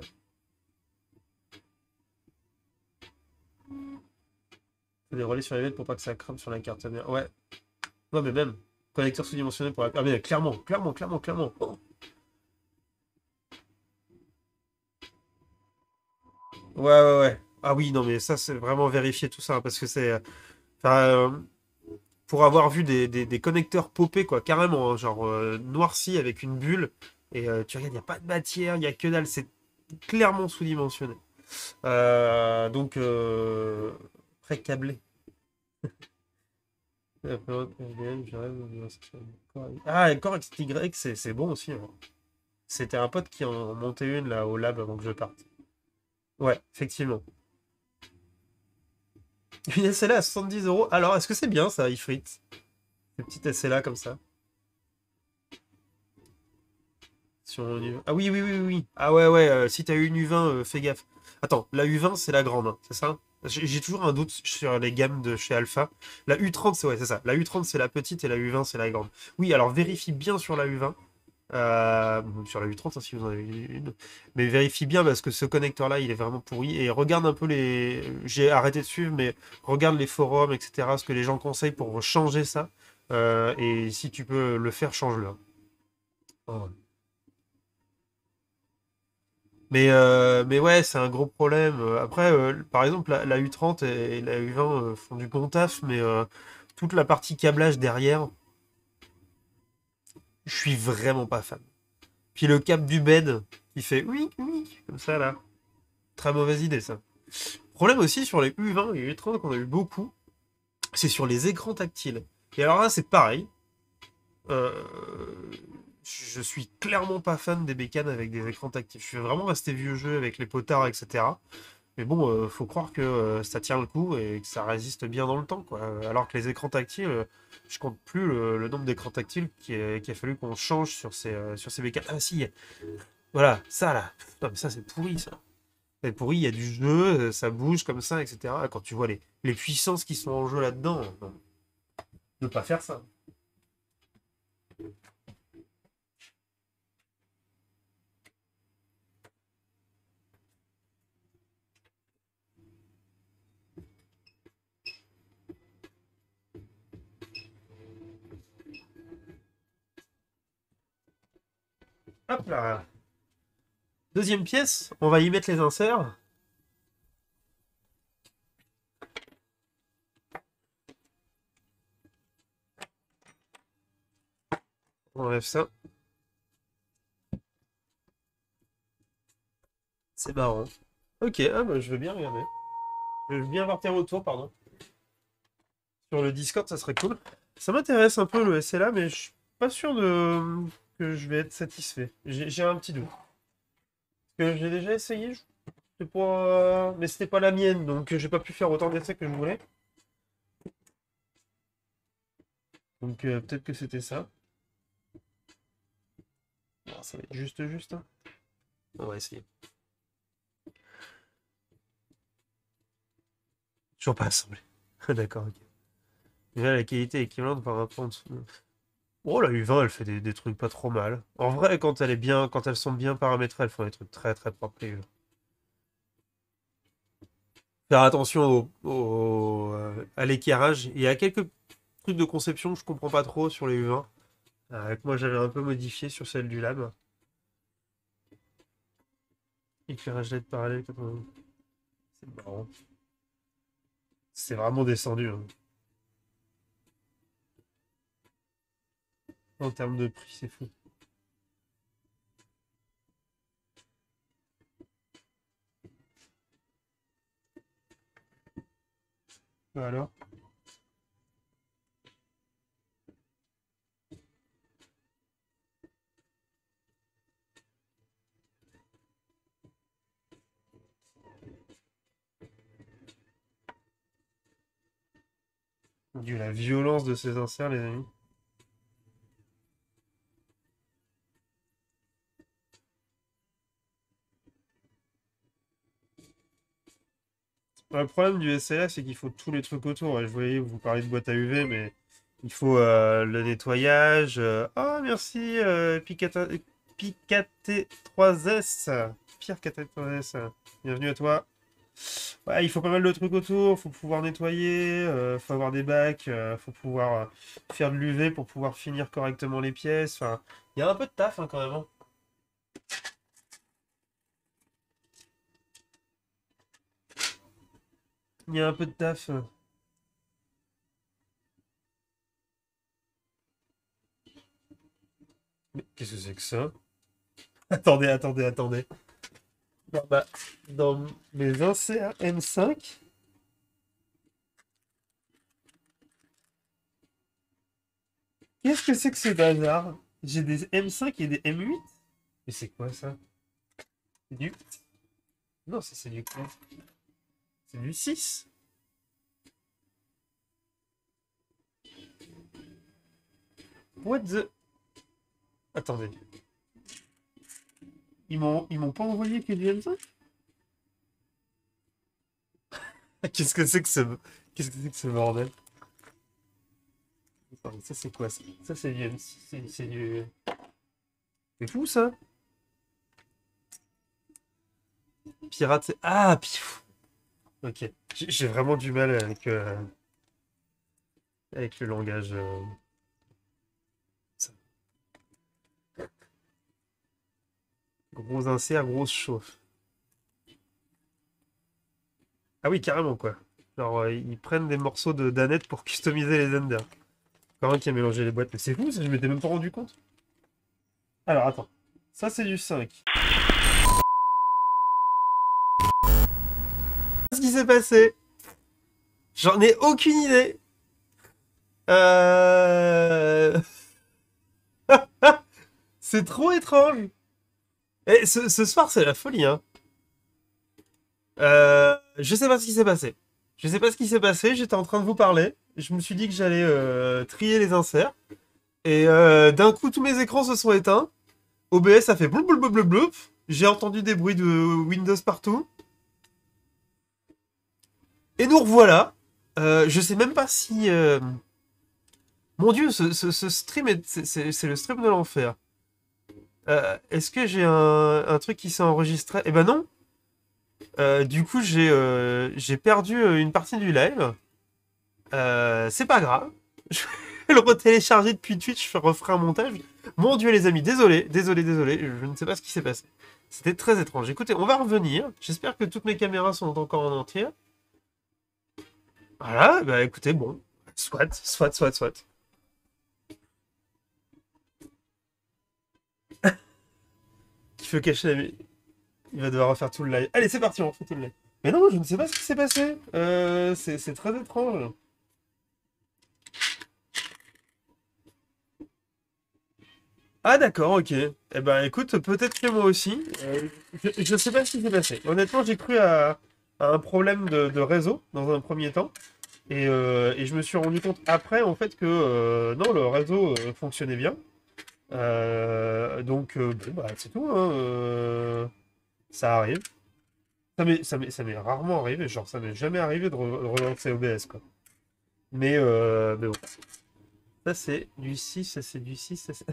[SPEAKER 1] Faut des relais sur les mètres pour pas que ça crame sur la carte mère. Ouais, non mais même, connecteur sous-dimensionné pour la... Ah mais clairement, clairement, clairement, clairement. Oh. Ouais, ouais, ouais. Ah oui, non mais ça, c'est vraiment vérifier tout ça, hein, parce que c'est... euh, Enfin, euh, pour avoir vu des, des, des connecteurs popés, quoi, carrément, hein, genre euh, noircis avec une bulle. Et euh, tu regardes, il n'y a pas de matière, il n'y a que dalle, c'est clairement sous-dimensionné. Euh, donc, euh, pré-câblé. Ah, encore X Y, c'est c'est bon aussi, hein. C'était un pote qui en montait une là au lab avant que je parte. Ouais, effectivement. Une S L A à soixante-dix euros. Alors, est-ce que c'est bien ça, Ifrit? Une petite S L A comme ça. Sur une U vingt. Ah oui, oui, oui, oui, oui. Ah ouais, ouais, euh, si t'as eu une U vingt, euh, fais gaffe. Attends, la U vingt, c'est la grande, hein, c'est ça? J'ai j'ai toujours un doute sur les gammes de chez Alpha. La U trente, c'est ouais, c'est ça. La U trente, c'est la petite et la U vingt, c'est la grande. Oui, alors vérifie bien sur la U vingt. Euh, sur la U trente, hein, si vous en avez une. Mais vérifie bien parce que ce connecteur-là, il est vraiment pourri. Et regarde un peu les. J'ai arrêté de suivre, mais regarde les forums, et cetera. Ce que les gens conseillent pour changer ça. Euh, et si tu peux le faire, change-le, hein. Oh. Mais, euh, mais ouais, c'est un gros problème. Euh, Après, euh, par exemple, la, la U trente et, et la U vingt euh, font du bon taf, mais euh, toute la partie câblage derrière, je suis vraiment pas fan. Puis le câble du bed, il fait oui, oui, comme ça là. Très mauvaise idée ça. Problème aussi sur les U vingt et U trente qu'on a eu beaucoup, c'est sur les écrans tactiles. Et alors là, c'est pareil. Euh, je suis clairement pas fan des bécanes avec des écrans tactiles. Je suis vraiment resté vieux jeu avec les potards, et cetera. Mais bon, euh, faut croire que euh, ça tient le coup et que ça résiste bien dans le temps, quoi. Alors que les écrans tactiles, euh, je compte plus le, le nombre d'écrans tactiles qu'il a, qu'il a fallu qu'on change sur ces, euh, sur ces bécanes. Ah si, voilà, ça là. Non, mais ça, c'est pourri, ça. C'est pourri, il y a du jeu, euh, ça bouge comme ça, et cetera. Quand tu vois les, les puissances qui sont en jeu là-dedans, non, ne pas faire ça. Hop là. Deuxième pièce, on va y mettre les inserts. On enlève ça. C'est marrant. Ok, ah bah, je veux bien regarder. Je veux bien voir tes retours, pardon. Sur le Discord, ça serait cool. Ça m'intéresse un peu le S L A, mais je suis pas sûr de que je vais être satisfait. J'ai j'ai un petit doute. Parce que j'ai déjà essayé, je- c'était pas... mais c'était pas la mienne, donc j'ai pas pu faire autant d'essais que je voulais. Donc euh, peut-être que c'était ça. Ah, ça va être juste juste, hein. On va essayer. Toujours pas assemblé. D'accord, ok. Et là, la qualité est équivalente par rapport en dessous. Oh, la U vingt, elle fait des, des trucs pas trop mal. En vrai, quand elle est bien, quand elles sont bien paramétrées, elles font des trucs très très propres, les U vingt. Faire attention au, au, euh, à l'éclairage. Il y a quelques trucs de conception que je comprends pas trop sur les U vingt. Euh, que moi, j'avais un peu modifié sur celle du lab. Éclairage L E D parallèle. quatre-vingts. C'est marrant. C'est vraiment descendu, hein. En termes de prix, c'est fou. Bah alors. Mon Dieu, la violence de ces inserts, les amis. Le problème du S L A, c'est qu'il faut tous les trucs autour. Ouais, je voyais, vous parlez de boîte à U V, mais il faut euh, le nettoyage. euh, Ah, merci, euh, Picata- Picaté trois S. Pierre Picaté trois S. Bienvenue à toi. Ouais, il faut pas mal de trucs autour. Faut pouvoir nettoyer, euh, faut avoir des bacs, euh, faut pouvoir euh, faire de l'U V pour pouvoir finir correctement les pièces. Enfin, il y a un peu de taf, hein, quand même, hein. Il y a un peu de taf. c'est que ça? Attendez, attendez, attendez. Dans, ma- dans mes inserts M cinq, qu'est-ce que c'est que ce bazar? J'ai des M cinq et des M huit? Mais c'est quoi ça? C'est du... Non, ça c'est du quoi? C'est du six. What the... Attendez. Ils m'ont ils m'ont pas envoyé que du M cinq? Qu'est-ce que c'est que ce... Qu'est-ce que c'est que ce bordel? Attends, ça c'est quoi ça? Ça c'est du M six. C'est c'est du... C'est fou ça? Pirate, c'est... Ah, pif. Ok. J'ai j'ai vraiment du mal avec, euh, avec le langage. euh, ça. Gros insert, grosse chauffe. Ah oui, carrément, quoi. Genre, euh, ils prennent des morceaux de d'Annette pour customiser les Ender. Encore un qui a mélangé les boîtes. Mais c'est fou, ça, je m'étais même pas rendu compte. Alors, attends. Ça, c'est du cinq. Qu'est-ce qui s'est passé? J'en ai aucune idée. Euh... C'est trop étrange. Et ce, ce soir, c'est la folie, hein. Euh, je sais pas ce qui s'est passé. Je sais pas ce qui s'est passé, j'étais en train de vous parler. Je me suis dit que j'allais euh, trier les inserts. Et euh, d'un coup, tous mes écrans se sont éteints. O B S a fait bloup bloup bloup bloup bloup. J'ai entendu des bruits de Windows partout. Et nous revoilà. Euh, je sais même pas si... euh, Mon Dieu, ce, ce- ce stream, est- c'est c'est- c'est le stream de l'enfer. Euh, Est-ce que j'ai un, un truc qui s'est enregistré? Eh ben non. Euh, du coup, j'ai euh, j'ai perdu euh, une partie du live. Euh, c'est pas grave. Je vais le retélécharger depuis Twitch, je referai un montage. Mon Dieu, les amis, désolé, désolé, désolé, je ne sais pas ce qui s'est passé. C'était très étrange. Écoutez, on va revenir. J'espère que toutes mes caméras sont encore en entier. Voilà, bah écoutez, bon. Soit, soit, soit, soit. Il faut cacher la... Il va devoir refaire tout le live. Allez, c'est parti, on refait tout le live. Mais non, je ne sais pas ce qui s'est passé. Euh, c'est c'est très étrange. Ah d'accord, ok. Eh ben écoute, peut-être que moi aussi. Euh, je, ne sais pas ce qui s'est passé. Honnêtement, j'ai cru à, à un problème de, de réseau dans un premier temps. Et, euh, et je me suis rendu compte après en fait que euh, non, le réseau euh, fonctionnait bien. Euh, donc euh, bon, bah, c'est tout, hein, euh, ça arrive. Ça m'est ça m'est- ça m'est rarement arrivé, genre ça m'est jamais arrivé de, re- de relancer O B S quoi. Mais, euh, mais bon. Ça c'est du six, ça c'est du six, ça c'est...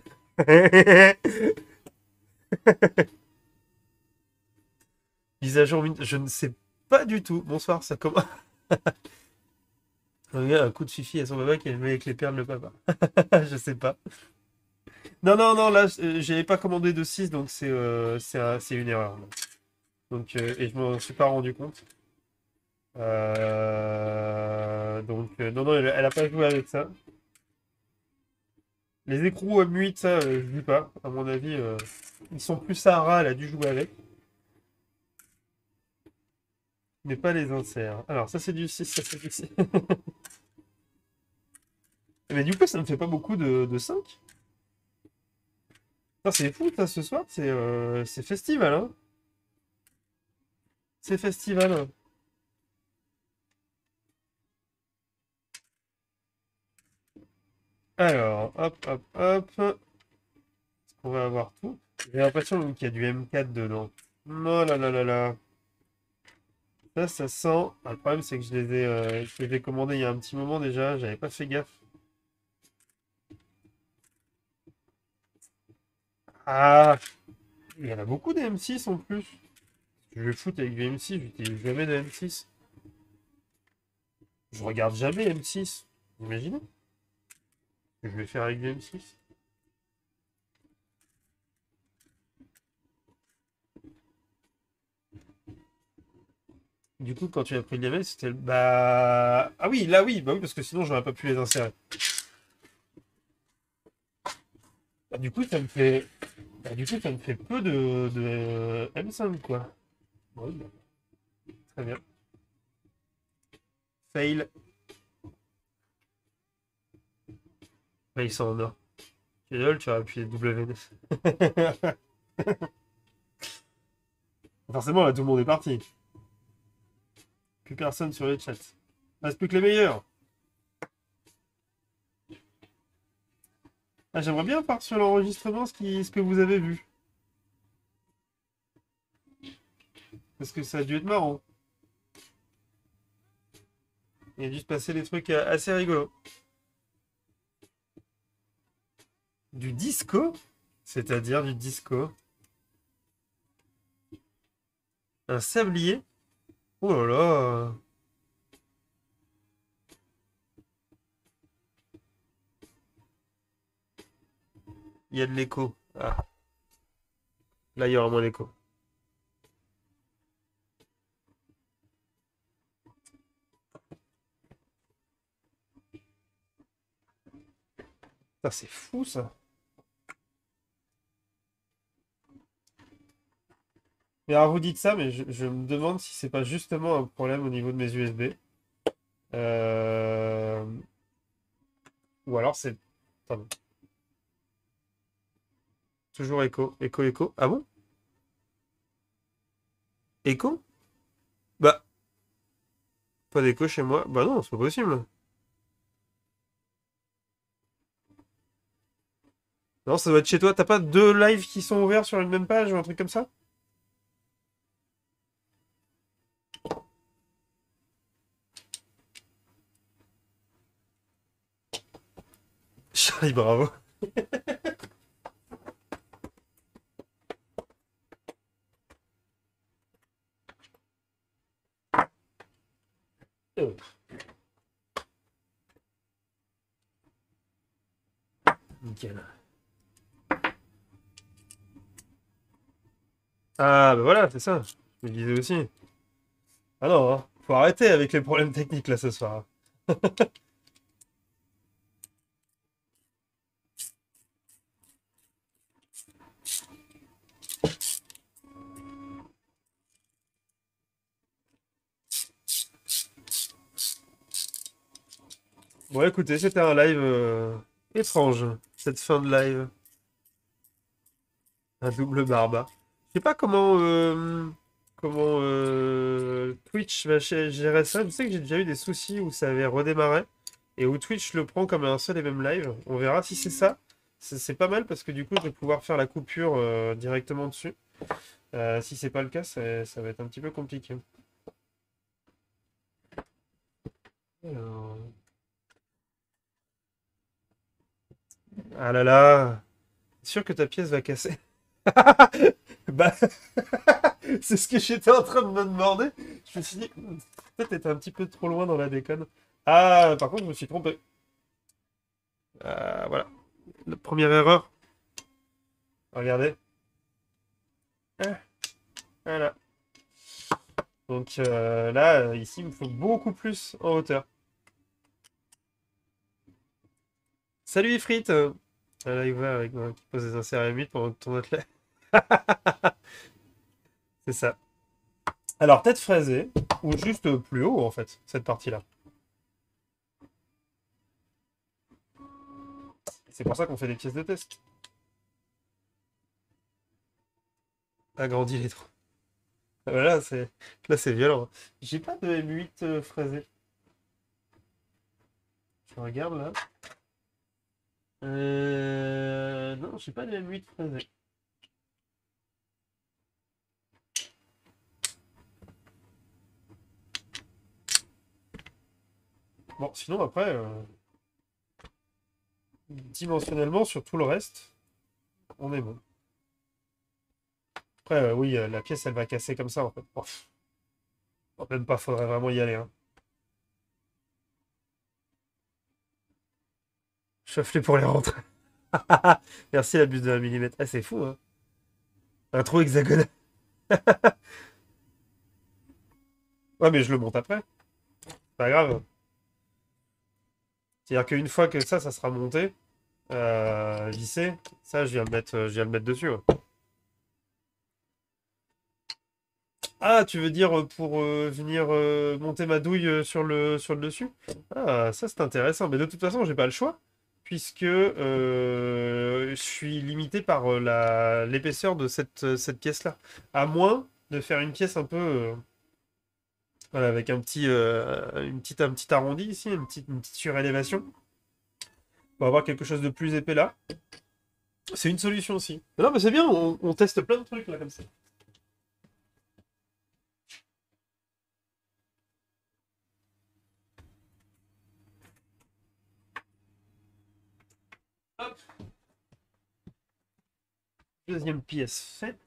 [SPEAKER 1] Mise à jour, min- je ne sais pas du tout. Bonsoir, ça commence. Regarde, un coup de fifi à son papa qui est levé avec les perles de papa. Je sais pas. Non, non, non, là, euh, j'avais pas commandé de six, donc c'est euh, c'est un- c'est une erreur. Là. Donc, euh, et je m'en suis pas rendu compte. Euh, donc, euh, non, non, elle, elle a pas joué avec ça. Les écrous M huit, ça, euh, je dis pas. À mon avis, euh, ils sont plus Sahara, elle a dû jouer avec. Mais pas les inserts. Alors, ça c'est du six, ça c'est du six. Mais du coup, ça ne fait pas beaucoup de, de cinq. Putain, c'est fou, ça, ce soir, c'est euh, c'est festival, hein. C'est festival. Hein. Alors, hop, hop, hop. On va avoir tout. J'ai l'impression qu'il y a du M quatre dedans. Oh là là là là. Ça, ça sent. Ah, le problème, c'est que je les ai, euh, je les ai commandés il y a un petit moment déjà. J'avais pas fait gaffe. Ah, il y en a beaucoup des M six en plus. Je vais foutre avec du M six, j'utilise jamais de M six. Je regarde jamais M six. Imaginez. Je vais faire avec du M six. Du coup, quand tu as pris le level, c'était le... Bah... Ah oui, là oui, bah oui, parce que sinon, j'aurais pas pu les insérer. Bah, du coup, ça me fait... Bah, du coup, ça me fait peu de, de M cinq, quoi. Ouais, bah, très bien. Fail. Bah, ils sont en or. Lol, tu aurais appuyé W D. Forcément, là, tout le monde est parti. Plus personne sur les chats. Reste plus que les meilleurs. Ah, j'aimerais bien voir sur l'enregistrement ce, qui... ce que vous avez vu. Parce que ça a dû être marrant. Il a dû se passer des trucs euh, assez rigolos. Du disco? C'est-à-dire du disco. Un sablier? Oh là là! Il y a de l'écho. Ah, là, il y aura moins d'écho. Putain, c'est fou, ça. Mais alors, vous dites ça, mais je, je me demande si c'est pas justement un problème au niveau de mes U S B. Euh, Ou alors c'est... Attendez. Toujours écho. Écho, écho. Ah bon? Écho? Bah, pas d'écho chez moi. Bah non, c'est pas possible. Non, ça doit être chez toi. T'as pas deux lives qui sont ouverts sur une même page ou un truc comme ça? Charlie Bravo. Euh, Nickel. Ah, bah voilà, c'est ça. Je me disais aussi. Ah non, hein. Faut arrêter avec les problèmes techniques là ce soir. Bon, écoutez, c'était un live euh, étrange, cette fin de live. Un double barba. Je sais pas comment, euh, comment euh, Twitch va gé- gérer ça. Je sais que j'ai déjà eu des soucis où ça avait redémarré et où Twitch le prend comme un seul et même live. On verra si c'est ça. C'est c'est pas mal parce que du coup, je vais pouvoir faire la coupure euh, directement dessus. Euh, si c'est pas le cas, ça, ça va être un petit peu compliqué. Alors... Ah là là, sûr que ta pièce va casser. Bah, c'est ce que j'étais en train de me demander. Je me suis dit, hmm, peut-être t'étais un petit peu trop loin dans la déconne. Ah, par contre, je me suis trompé. Euh, voilà. La première erreur. Regardez. Ah, voilà. Donc euh, là, euh, ici, il me faut beaucoup plus en hauteur. Salut Ifrit! Euh, Là, il va avec moi qui pose des inserts à huit pendant que ton autre lait. C'est ça. Alors, tête fraisée, ou juste plus haut, en fait, cette partie-là. C'est pour ça qu'on fait des pièces de test. Agrandis les trous. Voilà, c'est là c'est violent. J'ai pas de M huit euh, fraisé. Je regarde là. Euh... Non, j'ai pas de M huit fraisé. Bon, sinon après, euh, dimensionnellement sur tout le reste, on est bon. Après, euh, oui, euh, la pièce elle va casser comme ça en fait. Oh, pff, oh, même pas, faudrait vraiment y aller. Hein. Chauffe-les pour les rentrées. Merci la buse de un millimètre. Ah, c'est fou, hein. Un trou hexagonal. Ouais, mais je le monte après. Pas grave. C'est-à-dire qu'une fois que ça, ça sera monté, euh, vissé. Ça, je viens le mettre, je viens le mettre dessus. Ouais. Ah, tu veux dire pour euh, venir euh, monter ma douille euh, sur le, sur le dessus? Ah, ça c'est intéressant. Mais de toute façon, j'ai pas le choix, puisque euh, je suis limité par euh, la, l'épaisseur de cette, euh, cette pièce-là. À moins de faire une pièce un peu euh, voilà, avec un petit, euh, une petite, un petit arrondi ici, une petite, une petite surélévation. On va avoir quelque chose de plus épais là. C'est une solution aussi. Mais non, mais c'est bien, on, on teste plein de trucs là comme ça. Hop, deuxième pièce faite.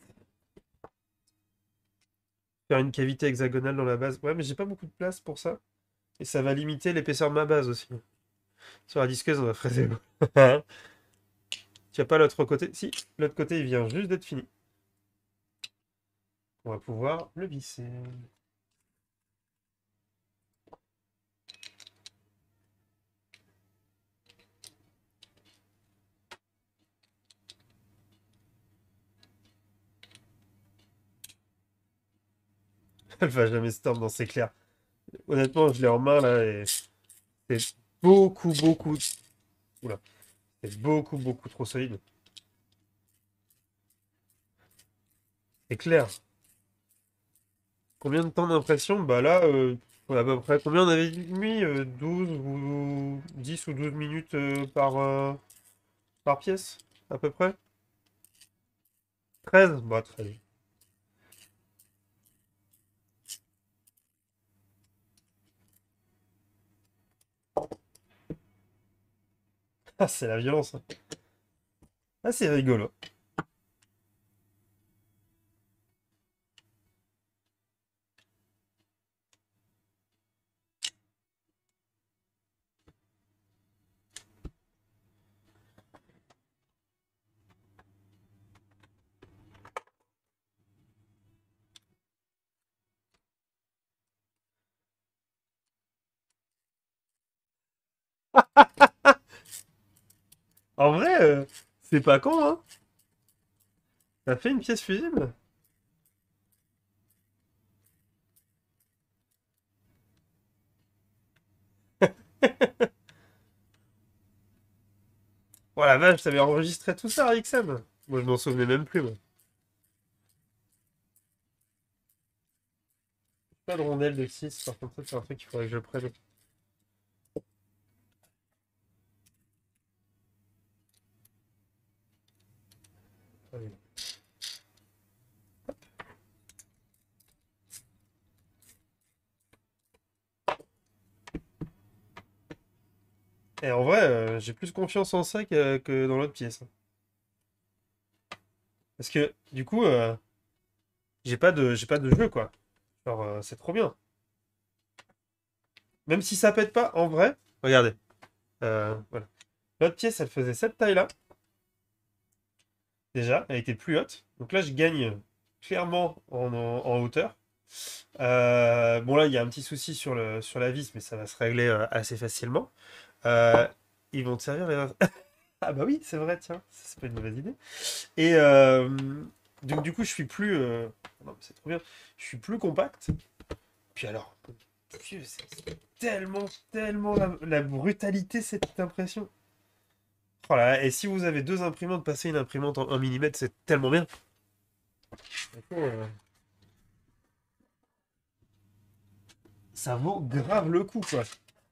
[SPEAKER 1] Faire une cavité hexagonale dans la base. Ouais, mais j'ai pas beaucoup de place pour ça. Et ça va limiter l'épaisseur de ma base aussi. Sur la disqueuse, on va fraiser. Tu as pas l'autre côté? Si, l'autre côté, il vient juste d'être fini. On va pouvoir le visser. Elle va jamais se tordre dans ses clairs. Honnêtement, je l'ai en main là et c'est beaucoup, beaucoup. Oula, c'est beaucoup, beaucoup trop solide. C'est clair. Combien de temps d'impression? Bah là, euh, ouais, à peu près. Combien on avait mis? euh, douze ou dix ou douze minutes euh, par, euh, par pièce, à peu près? Treize. Bah, treize. Ah, c'est la violence, hein. Ah, c'est rigolo. En vrai, euh, c'est pas con, hein? Ça fait une pièce fusible. Oh la vache, t'avais enregistré tout ça, X M. Moi, je m'en souvenais même plus, moi. Pas de rondelle de six, par contre, ça, c'est un truc qu'il faudrait que je prenne. Allez. Et en vrai, euh, j'ai plus confiance en ça que, que dans l'autre pièce, hein. Parce que, du coup, euh, j'ai pas de, j'ai pas de jeu, quoi. Genre, euh, c'est trop bien. Même si ça pète pas, en vrai, regardez. Euh, voilà. L'autre pièce, elle faisait cette taille-là. Déjà, elle était plus haute. Donc là, je gagne clairement en, en- en hauteur. Euh, bon, là, il y a un petit souci sur, le, sur la vis, mais ça va se régler euh, assez facilement. Euh, ils vont te servir les... Ah bah oui, c'est vrai, tiens, c'est pas une mauvaise idée. Et euh, donc du coup, je suis plus... euh, non, mais c'est trop bien. Je suis plus compact. Puis alors, Dieu, c'est c'est tellement, tellement la, la brutalité, cette impression. Oh là là, et si vous avez deux imprimantes, passer une imprimante en un millimètre, c'est tellement bien. Franchement, euh, ça vaut grave le coup, quoi.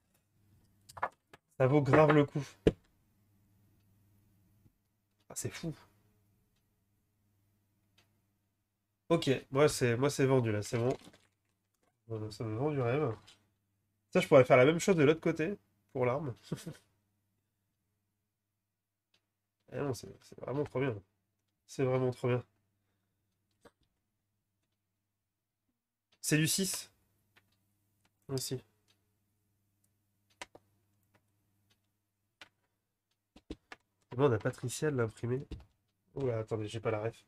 [SPEAKER 1] Ça vaut grave le coup. Ah, c'est fou. Ok, moi c'est moi c'est vendu là, c'est bon. Voilà, ça me vend du rêve. Ça, je pourrais faire la même chose de l'autre côté pour l'arme. Eh non, c'est c'est vraiment trop bien. C'est vraiment trop bien. C'est du six aussi. Demande à Patricia de l'imprimer. Oula, attendez, j'ai pas la ref.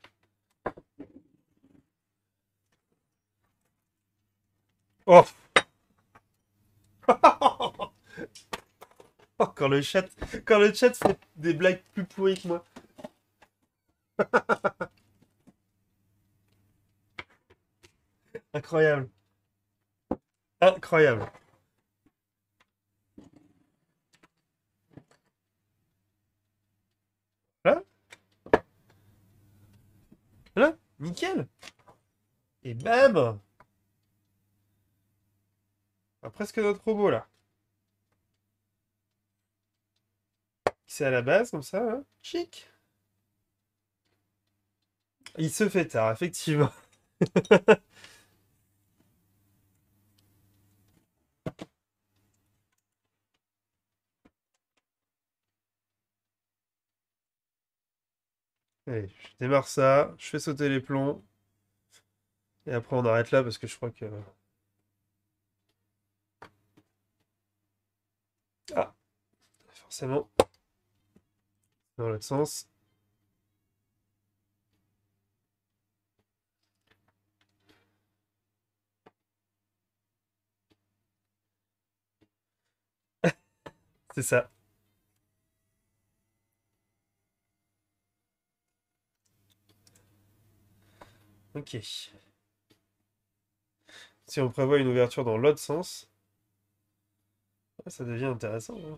[SPEAKER 1] Oh! Oh, quand le chat, quand le chat fait des blagues plus pourries que moi. Incroyable. Incroyable. Là, là, nickel. Et bam! Ah, presque notre robot là. C'est à la base comme ça, hein. Chic. Il se fait tard, effectivement. Allez, je démarre ça, je fais sauter les plombs, et après on arrête là parce que je crois que... Ah, forcément, dans l'autre sens. C'est ça. Ok. Si on prévoit une ouverture dans l'autre sens, ah, ça devient intéressant, hein.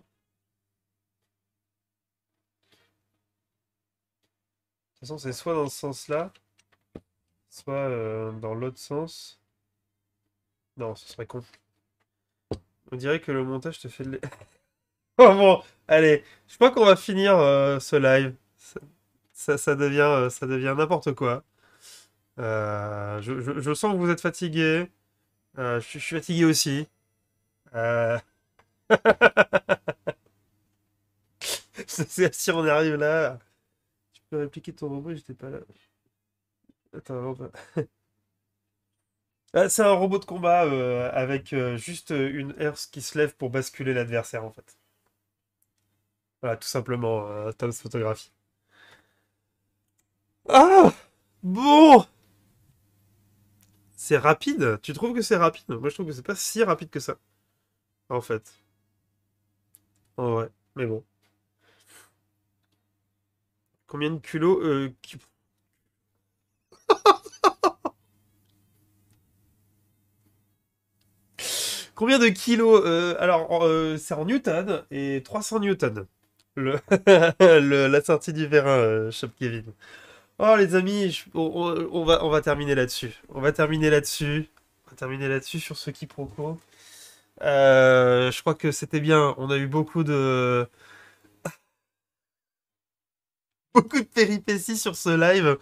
[SPEAKER 1] De toute façon, c'est soit dans ce sens-là, soit euh, dans l'autre sens. Non, ce serait con. On dirait que le montage te fait de... l'e- Oh bon, allez, je crois qu'on va finir euh, ce live. Ça, ça, ça devient, euh, ça devient n'importe quoi. Euh, je, je- je sens que vous êtes fatigué. Euh, je, suis je suis fatigué aussi. Euh, c'est- si on arrive là, tu peux répliquer ton robot, j'étais pas là. Attends, on va- Ah, c'est un robot de combat euh, avec euh, juste euh, une herse qui se lève pour basculer l'adversaire en fait. Voilà, tout simplement, euh, Tom's photographie. Ah! Bon! C'est rapide? Tu trouves que c'est rapide? Moi je trouve que c'est pas si rapide que ça, en fait. En vrai. Mais bon. Combien de kilos euh, qui- Combien de kilos euh, Alors, en- euh, c'est en newton et trois cents newtons. Le... le- la sortie du vérin, euh, Shop Kevin. Oh les amis, je- on, on- on va, on va terminer là-dessus. On va terminer là-dessus. On va terminer là-dessus sur ce quiproquo. Euh, je crois que c'était bien. On a eu beaucoup de beaucoup de péripéties sur ce live.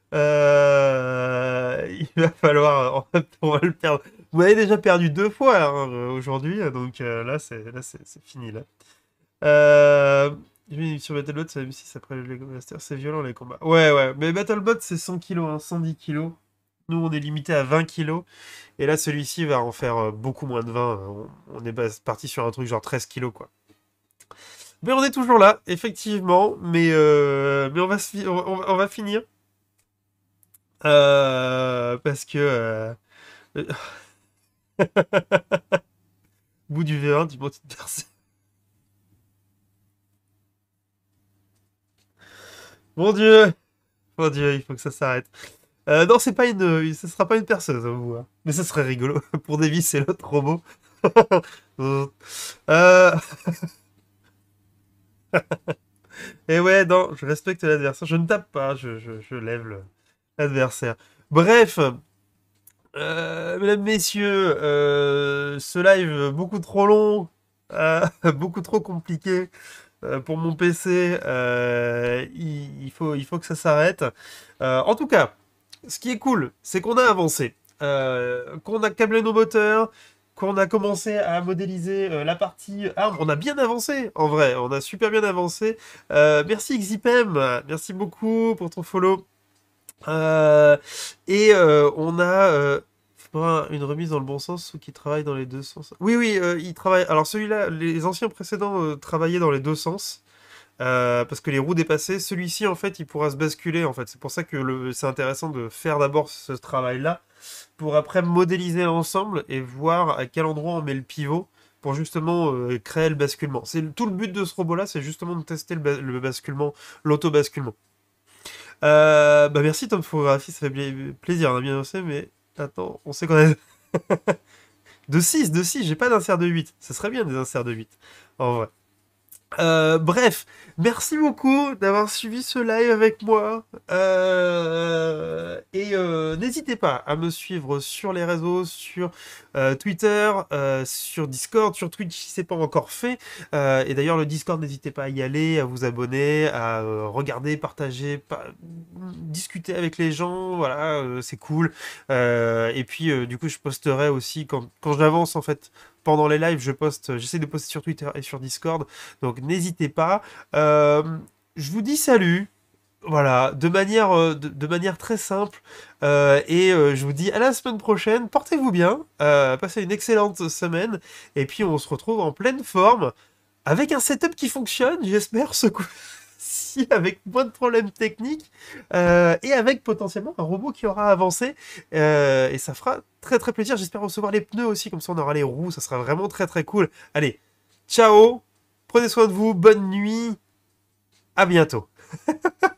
[SPEAKER 1] Euh, il va falloir, on va, on va le perdre. Vous m'avez déjà perdu deux fois hein, aujourd'hui, donc euh, là c'est là c'est c'est fini là. Euh, sur BattleBot, c'est M six après le Lego Master, c'est violent les combats. Ouais ouais, mais BattleBot c'est cent kilos, hein, cent dix kilos. Nous on est limité à vingt kilos. Et là celui-ci va en faire euh, beaucoup moins de vingt. On, on est bas- parti sur un truc genre treize kilos quoi. Mais on est toujours là, effectivement. Mais, euh, mais on, va se fi- on, on- on va finir. Euh, parce que... euh, bout du V un, du petit personne. Mon Dieu! Mon Dieu, il faut que ça s'arrête. Euh, non, c'est pas une... Ce sera pas une perceuse, au bout, hein. Mais ça serait rigolo. Pour dévisser l'autre robot. euh... Et ouais, non, je respecte l'adversaire. Je ne tape pas, je, je, je lève le- l'adversaire. Bref, euh, mesdames, messieurs, euh, ce live beaucoup trop long, euh, beaucoup trop compliqué euh, pour mon P C. euh, il, il faut, il faut que ça s'arrête. Euh, en tout cas, ce qui est cool, c'est qu'on a avancé, euh, qu'on a câblé nos moteurs, qu'on a commencé à modéliser euh, la partie arme. On a bien avancé, en vrai, on a super bien avancé. Euh, merci Xipem, merci beaucoup pour ton follow. Euh, et euh, on a euh, faudra une remise dans le bon sens ou qui travaille dans les deux sens. Oui, oui, euh, il travaille. Alors celui-là, les anciens précédents euh, travaillaient dans les deux sens. Euh, parce que les roues dépassaient. Celui-ci, en fait, il pourra se basculer. En fait, c'est pour ça que le... c'est intéressant de faire d'abord ce travail-là pour après modéliser l'ensemble et voir à quel endroit on met le pivot pour justement euh, créer le basculement. C'est le- tout le but de ce robot-là, c'est justement de tester le, ba- le basculement, l'auto-basculement. Euh, bah merci Tom Photographie, ça fait bla- plaisir, on a bien lancé, mais attends, on sait qu'on a... De six, de six, j'ai pas d'insert de huit. Ça serait bien des inserts de huit, en vrai. Euh, bref, merci beaucoup d'avoir suivi ce live avec moi. Euh, et euh, n'hésitez pas à me suivre sur les réseaux, sur euh, Twitter, euh, sur Discord, sur Twitch si c'est pas encore fait. Euh, et d'ailleurs, le Discord, n'hésitez pas à y aller, à vous abonner, à euh, regarder, partager, pa- discuter avec les gens. Voilà, euh, c'est cool. Euh, et puis, euh, du coup, je posterai aussi quand, quand j'avance en fait. Pendant les lives, je poste, j'essaie de poster sur Twitter et sur Discord. Donc n'hésitez pas. Euh, je vous dis salut. Voilà, de manière, euh, de, de manière très simple. Euh, et euh, je vous dis à la semaine prochaine. Portez-vous bien. Euh, passez une excellente semaine. Et puis on se retrouve en pleine forme. Avec un setup qui fonctionne, j'espère, ce coup-ci, avec moins de problèmes techniques. Euh, et avec potentiellement un robot qui aura avancé. Euh, et ça fera très très plaisir. J'espère recevoir les pneus aussi. Comme ça on aura les roues. Ça sera vraiment très très cool. Allez, ciao. Prenez soin de vous, bonne nuit, à bientôt.